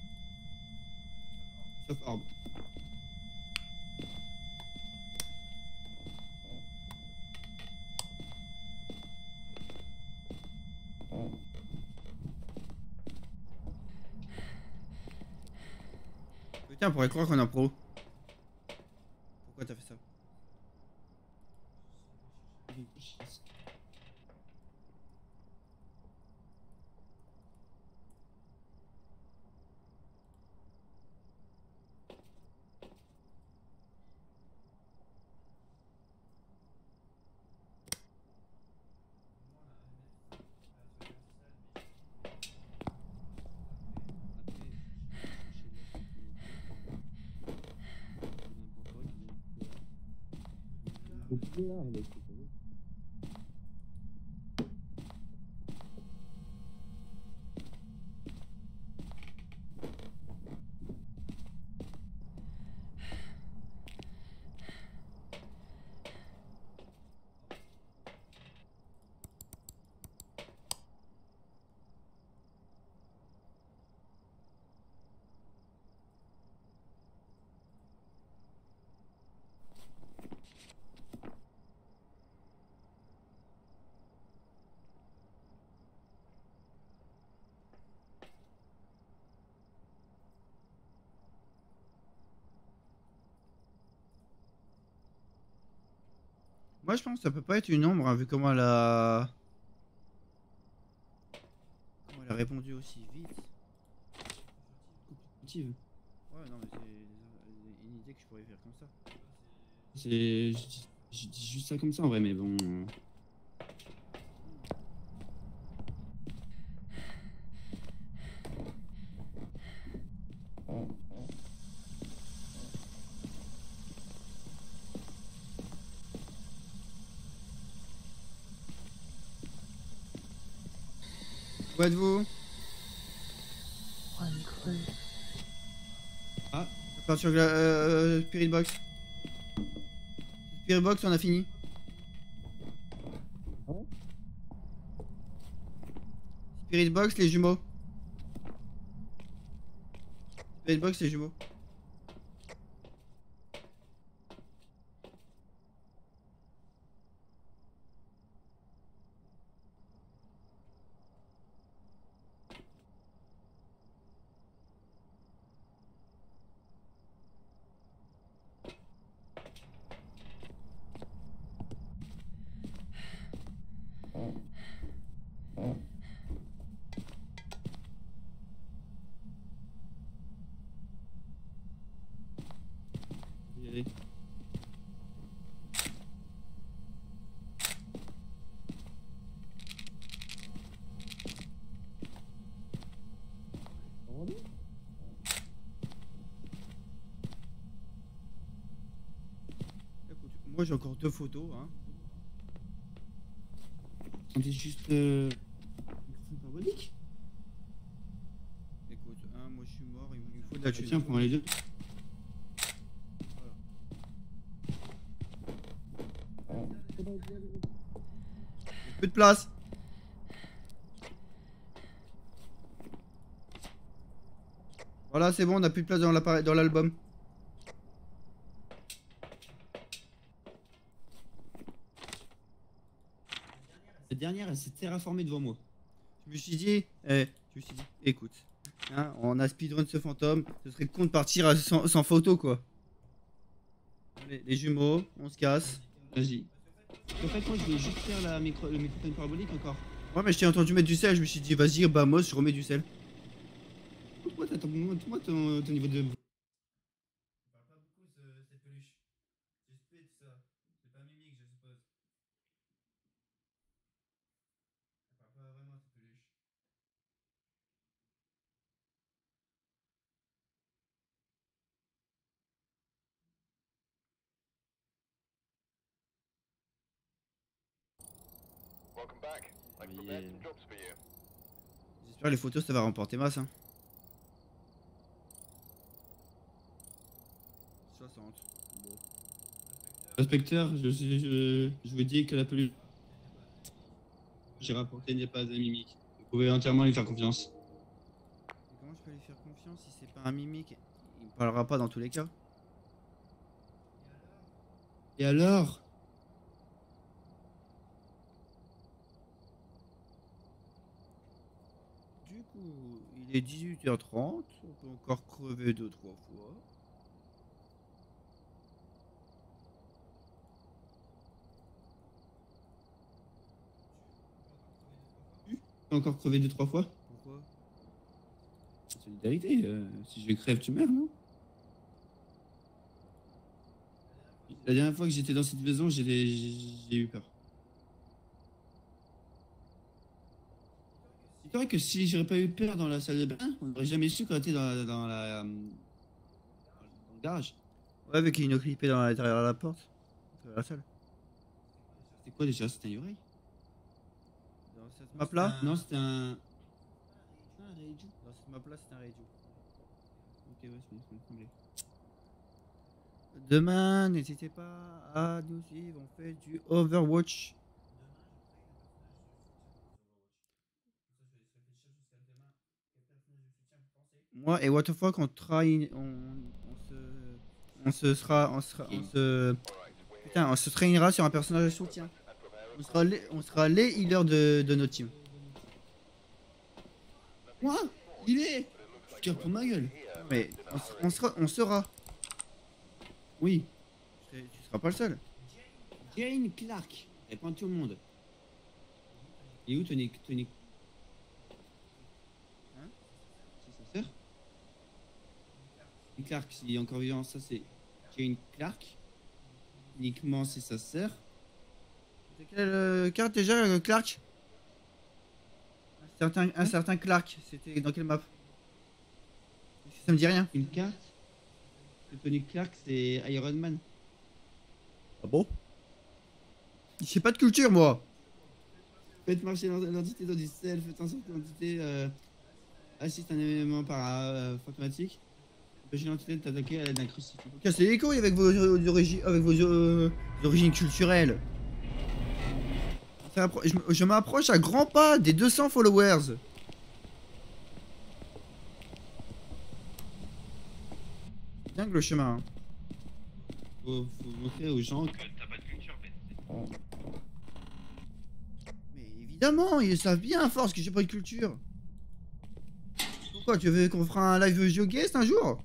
[SPEAKER 2] Sauf orbe.
[SPEAKER 1] Putain, on pourrait croire qu'on est en pro. Pourquoi t'as fait ça? Moi je pense que ça peut pas être une ombre hein, vu comment elle a... Comment elle a répondu aussi vite.
[SPEAKER 2] Motive.
[SPEAKER 1] Ouais non mais c'est une idée que je pourrais faire comme ça.
[SPEAKER 2] C'est. Je dis- je dis juste ça comme ça en vrai, mais bon.
[SPEAKER 1] Où êtes-vous?
[SPEAKER 2] Ah,
[SPEAKER 1] Température gla... Euh, Spirit Box. Spirit Box on a fini. Spirit Box les jumeaux. Spirit Box les jumeaux.
[SPEAKER 2] y aller.
[SPEAKER 1] Écoute, moi j'ai encore deux photos hein.
[SPEAKER 2] Attendez juste. Euh... Microphone parabolique.
[SPEAKER 1] Écoute, hein, moi je suis mort, il me faut de la
[SPEAKER 2] Ah,
[SPEAKER 1] thune.
[SPEAKER 2] tiens, prends les deux.
[SPEAKER 1] Plus de place. Voilà, c'est bon, on a plus de place dans l'appareil, dans l'album.
[SPEAKER 2] Cette dernière, elle s'est terraformée devant moi.
[SPEAKER 1] Je me suis dit, eh, je me suis dit, écoute, hein, on a speedrun ce fantôme, ce serait con de partir à- sans, sans photo quoi. Allez, les jumeaux, on se casse.
[SPEAKER 2] Vas-y. En fait, moi, je voulais juste faire la micro, le microphone parabolique encore.
[SPEAKER 1] Ouais, mais je t'ai entendu mettre du sel, je me suis dit, vas-y, bah moi je remets du sel.
[SPEAKER 2] Pourquoi t'as ton, moi, ton, ton niveau de...
[SPEAKER 1] Je parle pas beaucoup cette peluche. J'explique ça. C'est pas mimique, je suppose. Je parle pas vraiment cette peluche.
[SPEAKER 5] Welcome back. I've prepared some jobs for you.
[SPEAKER 1] J'espère les photos ça va remporter masse. Hein. soixante. Bon.
[SPEAKER 2] Inspecteur, je, je, je, je vous dis que la peluche que j'ai rapportée n'est pas un mimique. Vous pouvez entièrement lui faire confiance.
[SPEAKER 1] Mais comment je peux lui faire confiance si c'est pas un mimique? Il me parlera pas dans tous les cas.
[SPEAKER 2] Et alors?
[SPEAKER 1] Du coup, il est dix-huit heures trente, on peut encore crever deux trois fois.
[SPEAKER 2] T'as encore crevé deux, trois fois?
[SPEAKER 1] Pourquoi?
[SPEAKER 2] Solidarité, euh, si je crève, tu meurs, non? La dernière fois que j'étais dans cette maison, j'ai j'ai eu peur. C'est vrai que si j'aurais pas eu peur dans la salle de bain, on n'aurait jamais su qu'on était dans, la, dans, la, euh, dans le garage.
[SPEAKER 1] Ouais, avec une clippée dans l'intérieur de la porte. De la salle.
[SPEAKER 2] C'était quoi déjà? C'était un oreille?
[SPEAKER 1] Dans cette map là?
[SPEAKER 2] Non, c'était un... Ah, un Reiju.
[SPEAKER 1] Dans cette map là, c'est un Reiju.
[SPEAKER 2] Ok, ouais, ça me semblait.
[SPEAKER 1] Demain, n'hésitez pas à nous suivre, on fait du Overwatch. Moi et what the fuck, on train, on, on se, on se sera, on sera, on se, putain, on se traînera sur un personnage de soutien. On sera les, on sera les healers de, de notre team.
[SPEAKER 2] Quoi? Il est... Je tire pour ma gueule.
[SPEAKER 1] Mais on, sera- on sera, on sera.
[SPEAKER 2] Oui.
[SPEAKER 1] Tu tu seras pas le seul.
[SPEAKER 2] Jane Clark. Elle prend tout le monde. Et où Tony Tony
[SPEAKER 1] Hein?
[SPEAKER 2] C'est sa sœur? Clark, s'il est encore vivant, ça c'est Jane Clark. Uniquement c'est sa sœur.
[SPEAKER 1] C'est quelle euh, carte déjà, euh, Clark? Un certain, un certain Clark, c'était dans quelle map? Ça me dit rien.
[SPEAKER 2] Une carte. Le Tony Clark c'est Iron Man.
[SPEAKER 1] Ah bon? J'ai pas de culture, moi.
[SPEAKER 2] Faites marcher l'entité dans du self, faites en sorte que l'entité euh, assiste à un événement par euh, fantomatique. Empêchez l'entité de t'attaquer à l'aide d'un crucifix.
[SPEAKER 1] Cassez les couilles avec vos, euh, origi- avec vos euh, origines culturelles. Ça appro- Je, m- je m'approche à grands pas des deux cents followers. C'est dingue le chemin. Hein.
[SPEAKER 2] Faut, faut montrer aux gens que t'as pas de culture, en fait.
[SPEAKER 1] Mais évidemment, ils savent bien à force que j'ai pas de culture. Pourquoi, tu veux qu'on fera un live GeoGuest un jour?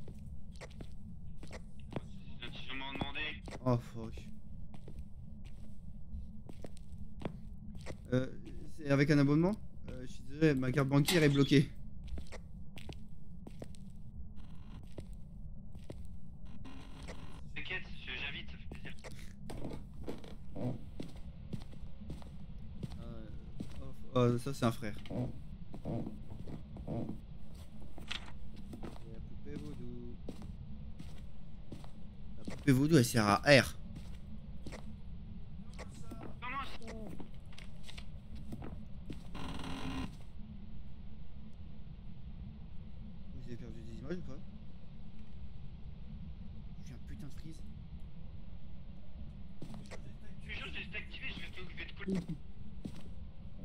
[SPEAKER 3] Je m'en demandais.
[SPEAKER 1] Oh fuck. Euh, c'est avec un abonnement? Euh, je suis désolé, ma carte bancaire est bloquée.
[SPEAKER 3] T'inquiète, je- j'invite, ça fait plaisir.
[SPEAKER 1] Euh, oh, oh, ça c'est un frère. Et la poupée vaudou. La poupée vaudou elle sert à R.
[SPEAKER 3] Comment ça?
[SPEAKER 1] Vous avez perdu des images ou pas? J'ai un putain de freeze.
[SPEAKER 3] Je suis sûr que je l'ai activé, je vais te, je vais te coller.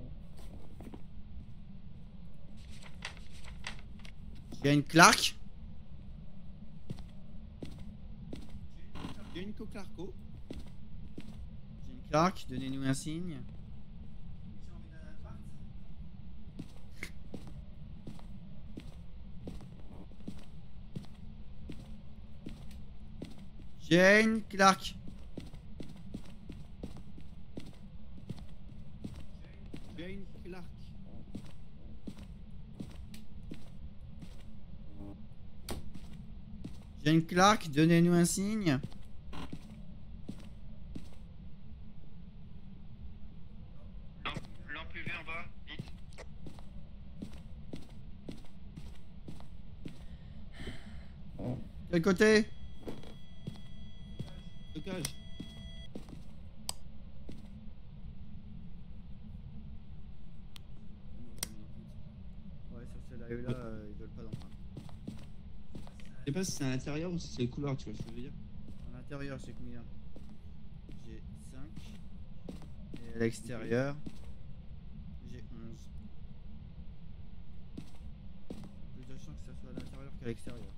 [SPEAKER 1] J'ai une Clark.
[SPEAKER 2] Clarko.
[SPEAKER 1] Jane Clark, donnez-nous un signe. Jane Clark.
[SPEAKER 2] Jane Clark.
[SPEAKER 1] Jane Clark, donnez-nous un signe.
[SPEAKER 3] Lampe, lampe U V en bas, vite.
[SPEAKER 1] Quel côté?
[SPEAKER 2] Stockage.
[SPEAKER 1] Ouais, sur ce live là, euh, ils veulent pas d'empreinte.
[SPEAKER 2] Je sais pas si c'est à l'intérieur ou si c'est le couloir, tu vois ce que je veux dire.
[SPEAKER 1] À l'intérieur, c'est combien? J'ai cinq. Et à l'extérieur, j'ai onze. Plus de chance que ça soit à l'intérieur qu'à l'extérieur.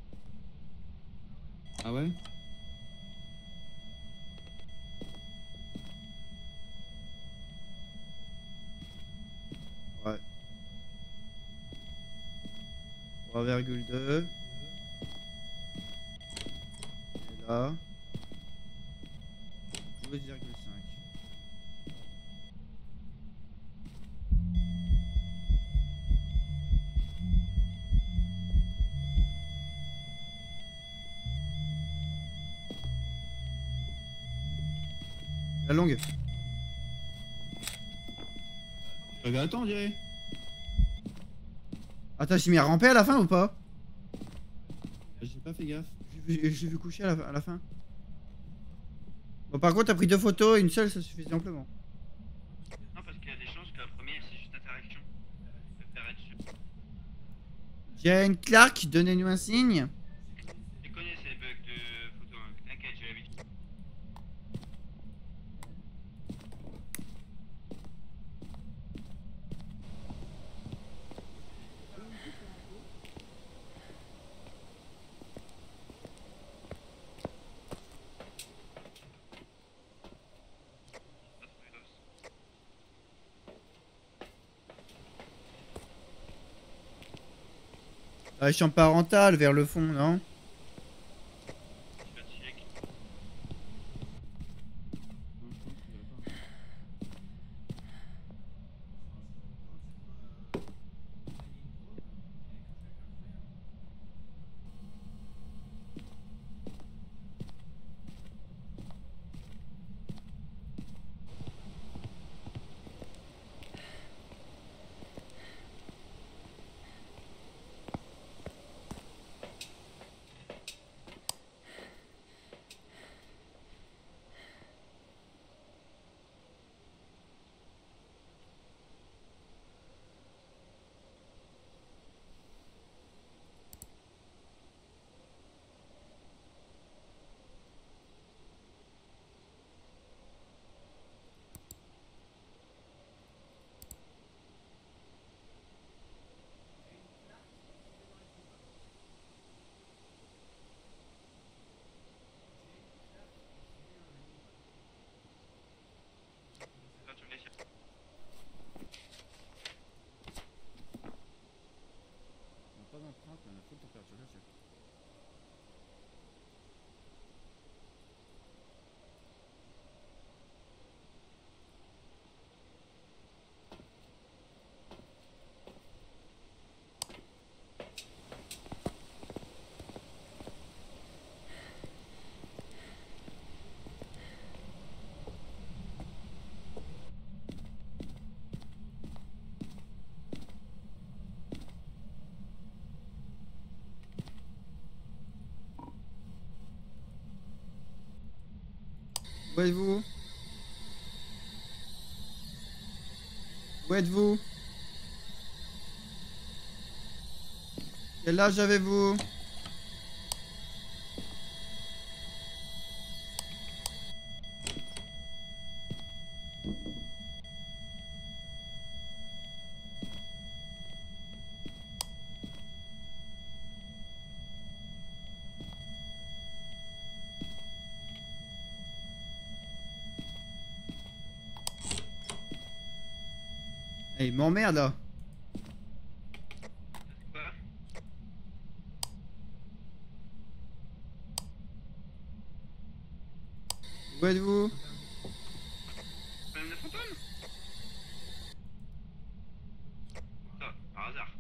[SPEAKER 2] Ah ouais?
[SPEAKER 1] Ouais. trois virgule deux. Et là, douze virgule cinq. La longue.
[SPEAKER 2] Je vais attendre, on dirait.
[SPEAKER 1] Attends, j'ai mis à ramper à la fin ou pas?
[SPEAKER 2] J'ai pas fait gaffe.
[SPEAKER 1] J'ai vu, j'ai vu coucher à la, à la fin. Bon, par contre, t'as pris deux photos, une seule, ça suffisait amplement.
[SPEAKER 3] Non, parce qu'il y a des chances que la première, c'est juste interaction. Je préfère être sûr.
[SPEAKER 1] Jane Clark, donnez-nous un signe.
[SPEAKER 3] Je connais ces bugs de photo, hein. T'inquiète, j'ai l'habitude.
[SPEAKER 1] Ah, champ parental vers le fond, non?
[SPEAKER 3] Je vais te check. Quand tu me laisses.
[SPEAKER 1] On n'a pas d'empreinte, mais on a trop de température là-dessus. Où êtes-vous? Où êtes-vous? Quel âge avez-vous? Eh, il m'emmerde là.
[SPEAKER 3] Quoi?
[SPEAKER 1] Où êtes-vous?
[SPEAKER 3] Problème de fantôme? Ça, par hasard.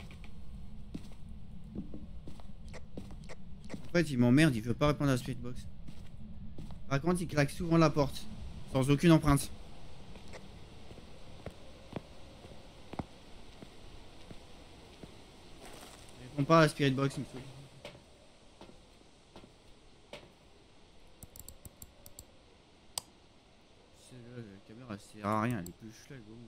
[SPEAKER 1] En fait, il m'emmerde, il veut pas répondre à la Spiritbox. Par contre, il claque souvent la porte, sans aucune empreinte. Il répond pas à la Spiritbox, il me saoule. C'est- La caméra elle sert à rien, elle est plus schlag. Gros.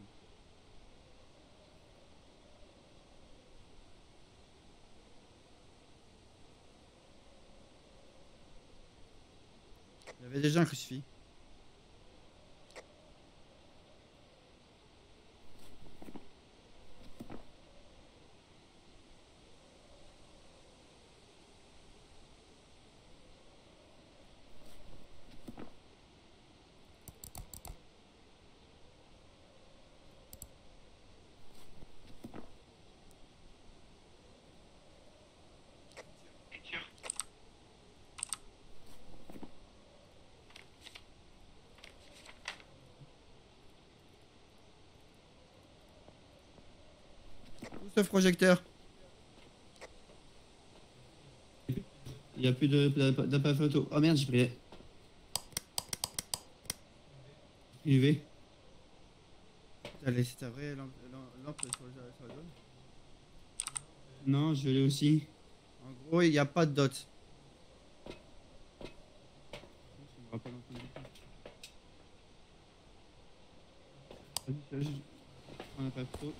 [SPEAKER 1] Il y avait déjà un crucifix.
[SPEAKER 3] Lecture.
[SPEAKER 1] Tout sauf projecteur.
[SPEAKER 2] Il y a plus de de- d'appareil photo. Oh merde, j'ai pris. U V.
[SPEAKER 1] T'as laissé ta vraie lampe, lampe- lampe sur, le, sur la zone.
[SPEAKER 2] Non, je l'ai aussi.
[SPEAKER 1] En gros, il n'y a pas de dot.
[SPEAKER 2] Ça me rappelle un peu du coup. Vas-y, ça, je- On n'a pas photo.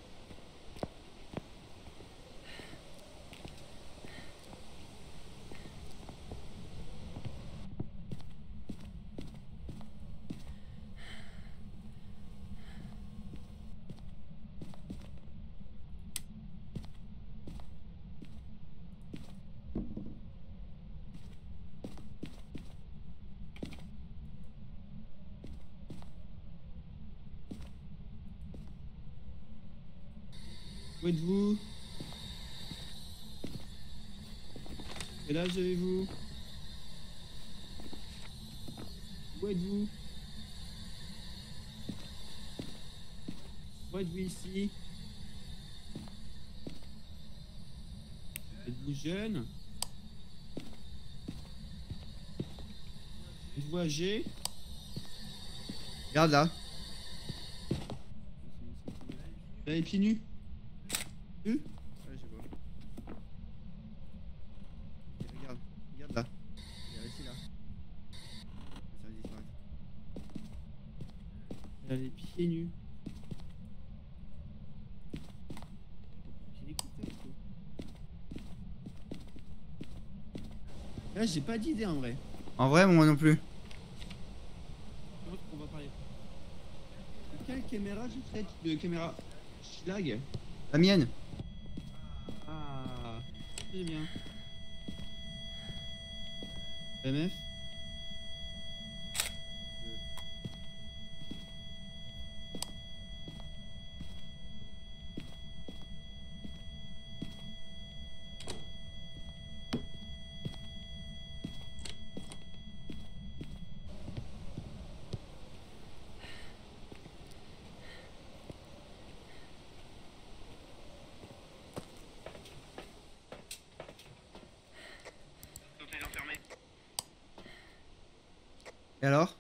[SPEAKER 2] Où êtes-vous? Quel âge avez-vous? Où êtes-vous? Où êtes-vous ici? Êtes-vous jeune? Êtes-vous âgé?
[SPEAKER 1] Regarde là.
[SPEAKER 2] T'as les pieds nus? Vu?
[SPEAKER 1] Ouais, je vois. Ok, regarde, regarde là. Regarde ici là. Ça va disparaître.
[SPEAKER 2] Elle a les pieds nus. J'ai des coups de Là, j'ai pas d'idée en vrai.
[SPEAKER 1] En vrai, moi non plus.
[SPEAKER 2] Je pense qu'on va parler. De quelle caméra je traite? De caméra schlag?
[SPEAKER 1] La mienne.
[SPEAKER 2] Ah, c'est bien. M F?
[SPEAKER 3] Donc elle est enfermée.
[SPEAKER 1] Et alors?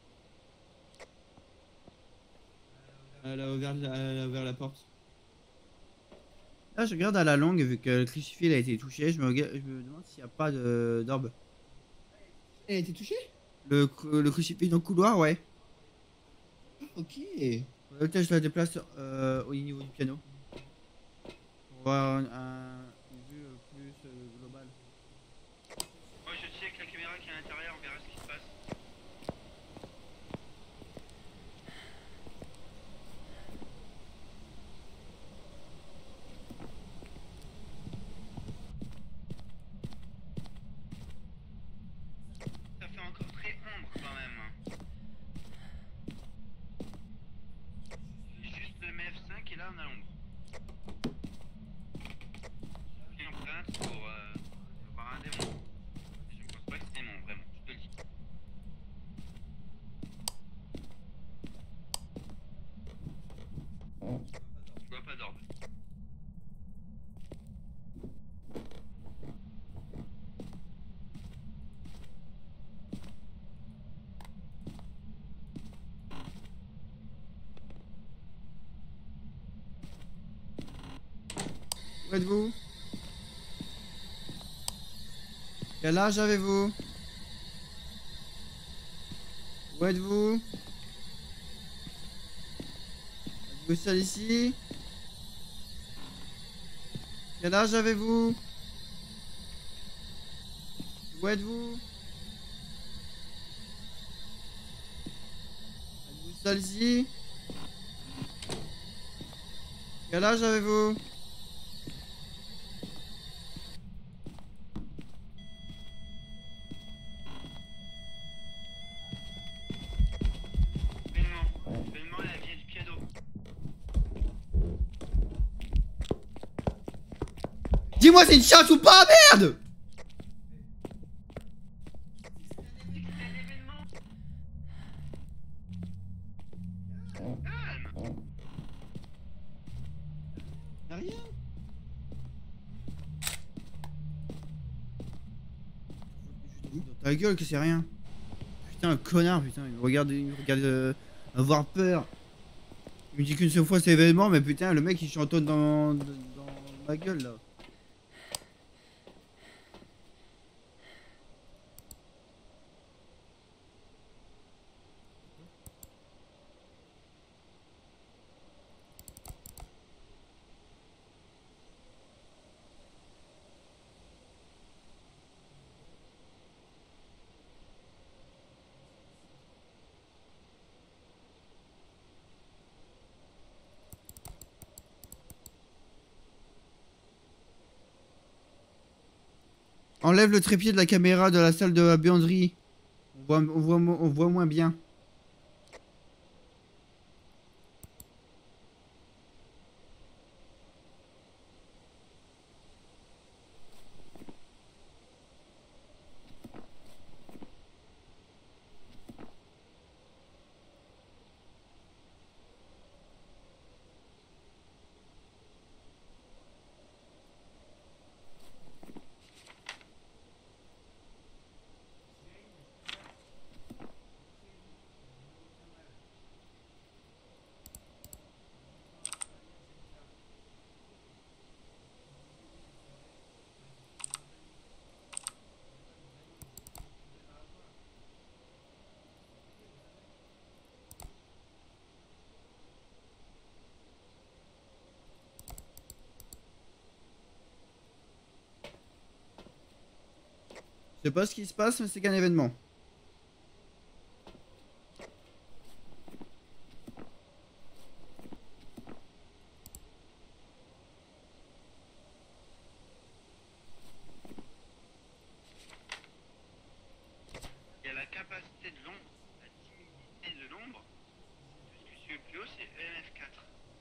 [SPEAKER 2] Elle a ouvert, la- elle a ouvert la porte.
[SPEAKER 1] Là, je regarde à la longue, vu que le crucifix il a été touché, je me, rega- je me demande s'il n'y a pas de- d'orbe.
[SPEAKER 2] Elle a été touchée?
[SPEAKER 1] Le, cru- le crucifix dans le couloir, ouais.
[SPEAKER 2] Ok.
[SPEAKER 1] Peut-être je la déplace euh, au niveau du piano. Pour avoir un, un- une vue euh, plus euh, globale.
[SPEAKER 3] Moi je check la caméra qui est à l'intérieur, on verra ce qui se passe. Ça fait encore très ombre quand même. Juste le M F cinq et et là on a l'ombre. J'ai pris empreinte pour euh, avoir un démon. Et je ne pense pas que c'est démon, vraiment, je te le dis. Je vois pas d'ordre.
[SPEAKER 1] Où êtes-vous? Quel âge avez-vous? Où êtes-vous? Êtes-vous seul ici? Quel âge avez-vous? Où êtes-vous? Êtes-vous seul ici? Quel âge avez-vous?
[SPEAKER 3] L'événement. L'événement est la vieille du cadeau.
[SPEAKER 1] Dis-moi c'est une chasse ou pas, merde!
[SPEAKER 3] C'est un événement. Calme.
[SPEAKER 1] Y'a rien. Dans ta gueule que c'est rien. Putain, un connard, putain, il me regarde, il me regarde euh, avoir peur. Il me dit qu'une seule fois c'est événement, mais putain, le mec il chantonne dans, dans ma gueule là. Enlève le trépied de la caméra de la salle de la buanderie. On voit, on voit, mo- on voit moins bien. Je sais pas ce qui se passe, mais c'est qu'un événement.
[SPEAKER 3] Il y a la capacité de l'ombre, la timidité de l'ombre. Tout ce que je suis le plus haut, c'est E M F quatre.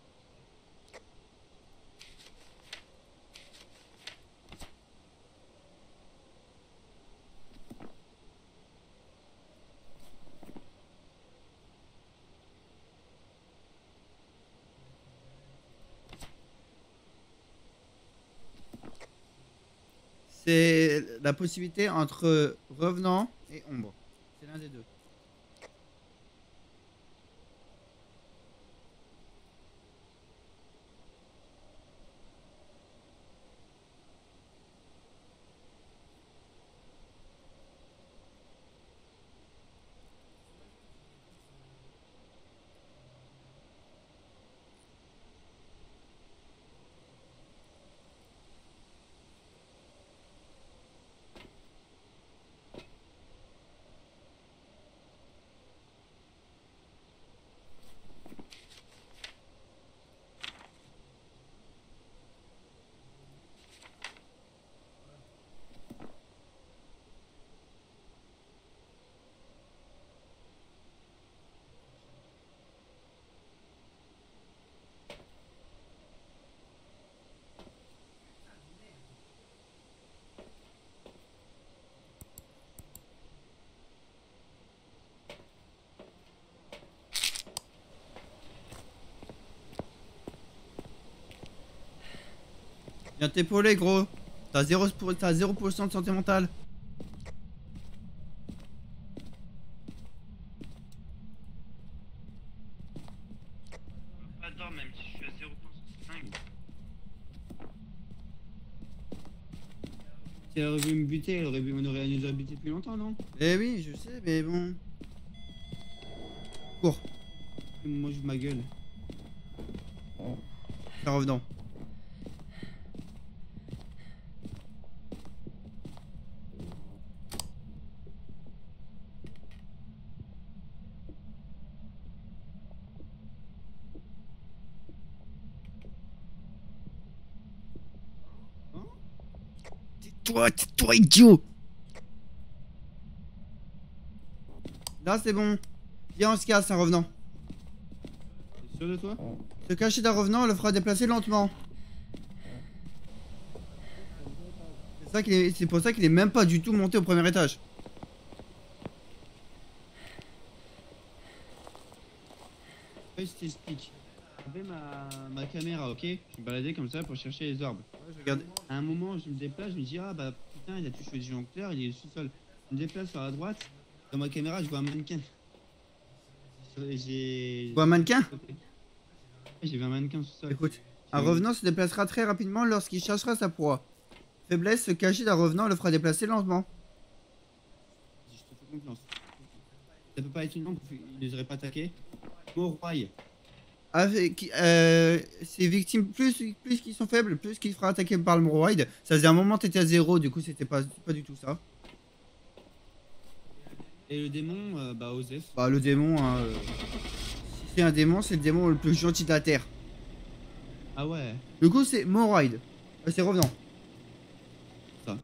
[SPEAKER 1] C'est la possibilité entre revenant et ombre. C'est l'un des deux. Viens t'épauler, gros. T'as zéro pour cent de santé mentale.
[SPEAKER 3] Pas d'or même si je suis à zéro virgule cinq.
[SPEAKER 2] Si elle aurait voulu me buter, elle aurait vu, on aurait nous aurait buté depuis longtemps, non?
[SPEAKER 1] Eh oui, je sais, mais bon. Cours.
[SPEAKER 2] Moi, je ma gueule.
[SPEAKER 1] Ça revenant. Tais-toi, tais-toi, idiot. Là, c'est bon. Viens, on se casse, un revenant.
[SPEAKER 2] T'es sûr de toi?
[SPEAKER 1] Se cacher d'un revenant le fera déplacer lentement. C'est ça qu'il est- c'est pour ça qu'il est même pas du tout monté au premier étage.
[SPEAKER 2] Ouais, je t'explique. J'avais ma, ma caméra, ok? Je me baladais comme ça pour chercher les orbes.
[SPEAKER 1] Ouais, je regarde.
[SPEAKER 2] À un moment, je me déplace, je me dis, ah bah putain, il a touché le disjoncteur, il est au sous-sol. Je me déplace sur la droite, dans ma caméra, je vois un mannequin. J'ai.
[SPEAKER 1] Tu vois un mannequin?
[SPEAKER 2] J'ai vu un mannequin au sous-sol.
[SPEAKER 1] Écoute, un revenant se déplacera très rapidement lorsqu'il cherchera sa proie. Faiblesse, se cacher d'un revenant le fera déplacer lentement.
[SPEAKER 2] Je te fais confiance. Ça peut pas être une lampe, il les aurait pas attaqué. Morroy.
[SPEAKER 1] Avec, euh, ces victimes, plus, plus qu'ils sont faibles, plus qu'ils fera attaquer par le Morroid. Ça faisait un moment que t'étais à zéro, du coup c'était pas, pas du tout ça.
[SPEAKER 2] Et le démon, euh, bah Osef.
[SPEAKER 1] Bah le démon, hein, euh, si c'est un démon, c'est le démon le plus gentil de la Terre.
[SPEAKER 2] Ah ouais.
[SPEAKER 1] Du coup c'est Morroid. Euh, c'est revenant.
[SPEAKER 2] Ça.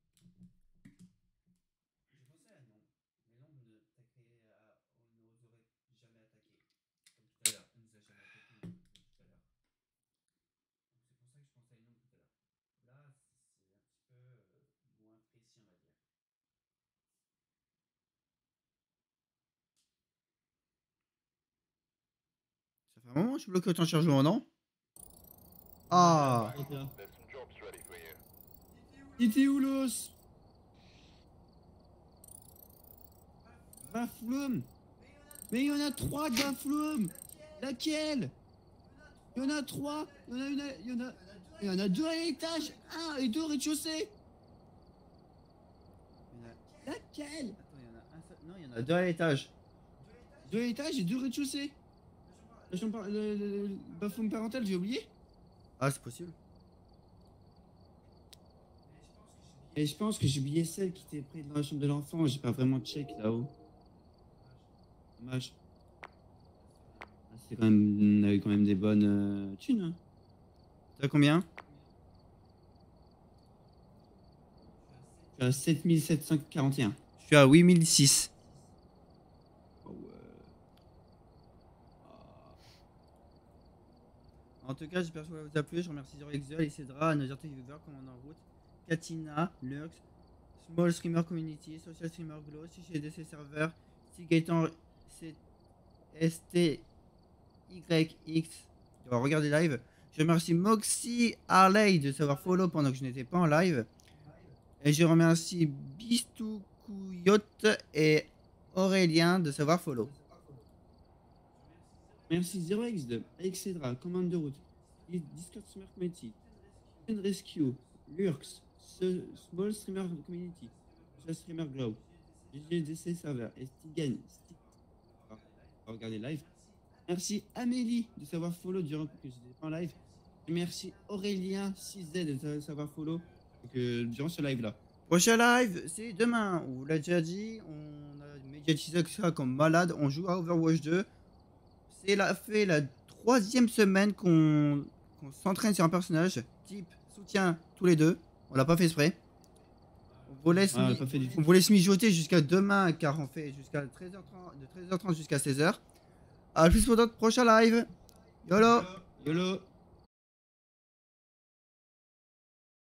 [SPEAKER 1] Ça fait un moment que je suis bloqué autant de chargement, non? Ah.
[SPEAKER 5] There's some jobs ready for you.
[SPEAKER 2] Il était où l'os? Bafloum. Mais il y en a trois de Bafloum. Laquelle? Il y en a trois. Il y en a une, à- il y en a, il y en a deux à l'étage, un et deux au rez-de-chaussée. Laquelle?
[SPEAKER 1] Attends, il y en a un seul- non, il y en a deux à l'étage.
[SPEAKER 2] Deux à l'étage et deux au rez-de-chaussée. La chambre, par- le, le, le Bafloum parental, j'ai oublié.
[SPEAKER 1] Ah, c'est possible.
[SPEAKER 2] Et je pense que j'ai oublié celle qui était près de la chambre de l'enfant. J'ai pas vraiment check là-haut. Dommage. Ah, c'est quand même, on a eu quand même des bonnes euh, thunes. Hein.
[SPEAKER 1] T'as combien?
[SPEAKER 2] Je suis à sept mille sept cent quarante et un.
[SPEAKER 1] Je suis à huit mille six.
[SPEAKER 2] Oh ouais.
[SPEAKER 1] En tout cas, j'espère que ça vous a plu. Je remercie Zero Exel et Cedra, nos artistes viewers, commandant en route, Katina, Lux, Small Streamer Community, Social Streamer Glow, C G D C Server, Sigaitan S T Y X. On va regarder live. Je remercie Moxie Harley de savoir follow pendant que je n'étais pas en live. Et je remercie Bistoukouyote et Aurélien de savoir follow.
[SPEAKER 2] Merci zéro x de Alexandra, commande de route, Discord Streamer Community, Student Rescue, Lurks, Ce- Small Streamer Community, Social Streamer Glow, G G D C Server, Estigan, Stick. Ah, on va regarder live. Merci Amélie de savoir follow durant que j'étais pas en live. Et merci Aurélien six Z de savoir follow donc, durant ce live là.
[SPEAKER 1] Prochain live, c'est demain. On vous l'a déjà dit. On a médiatisé ça comme malade. On joue à Overwatch deux. C'est la fait la troisième semaine qu'on qu'on s'entraîne sur un personnage. Type soutien tous les deux. On l'a pas fait exprès. On vous laisse,
[SPEAKER 2] Ah, on l'a
[SPEAKER 1] mi-
[SPEAKER 2] pas fait du tout.
[SPEAKER 1] on vous laisse mijoter jusqu'à demain car on fait jusqu'à treize heures trente, de treize heures trente jusqu'à seize heures. A plus pour notre prochain live. YOLO.
[SPEAKER 2] YOLO.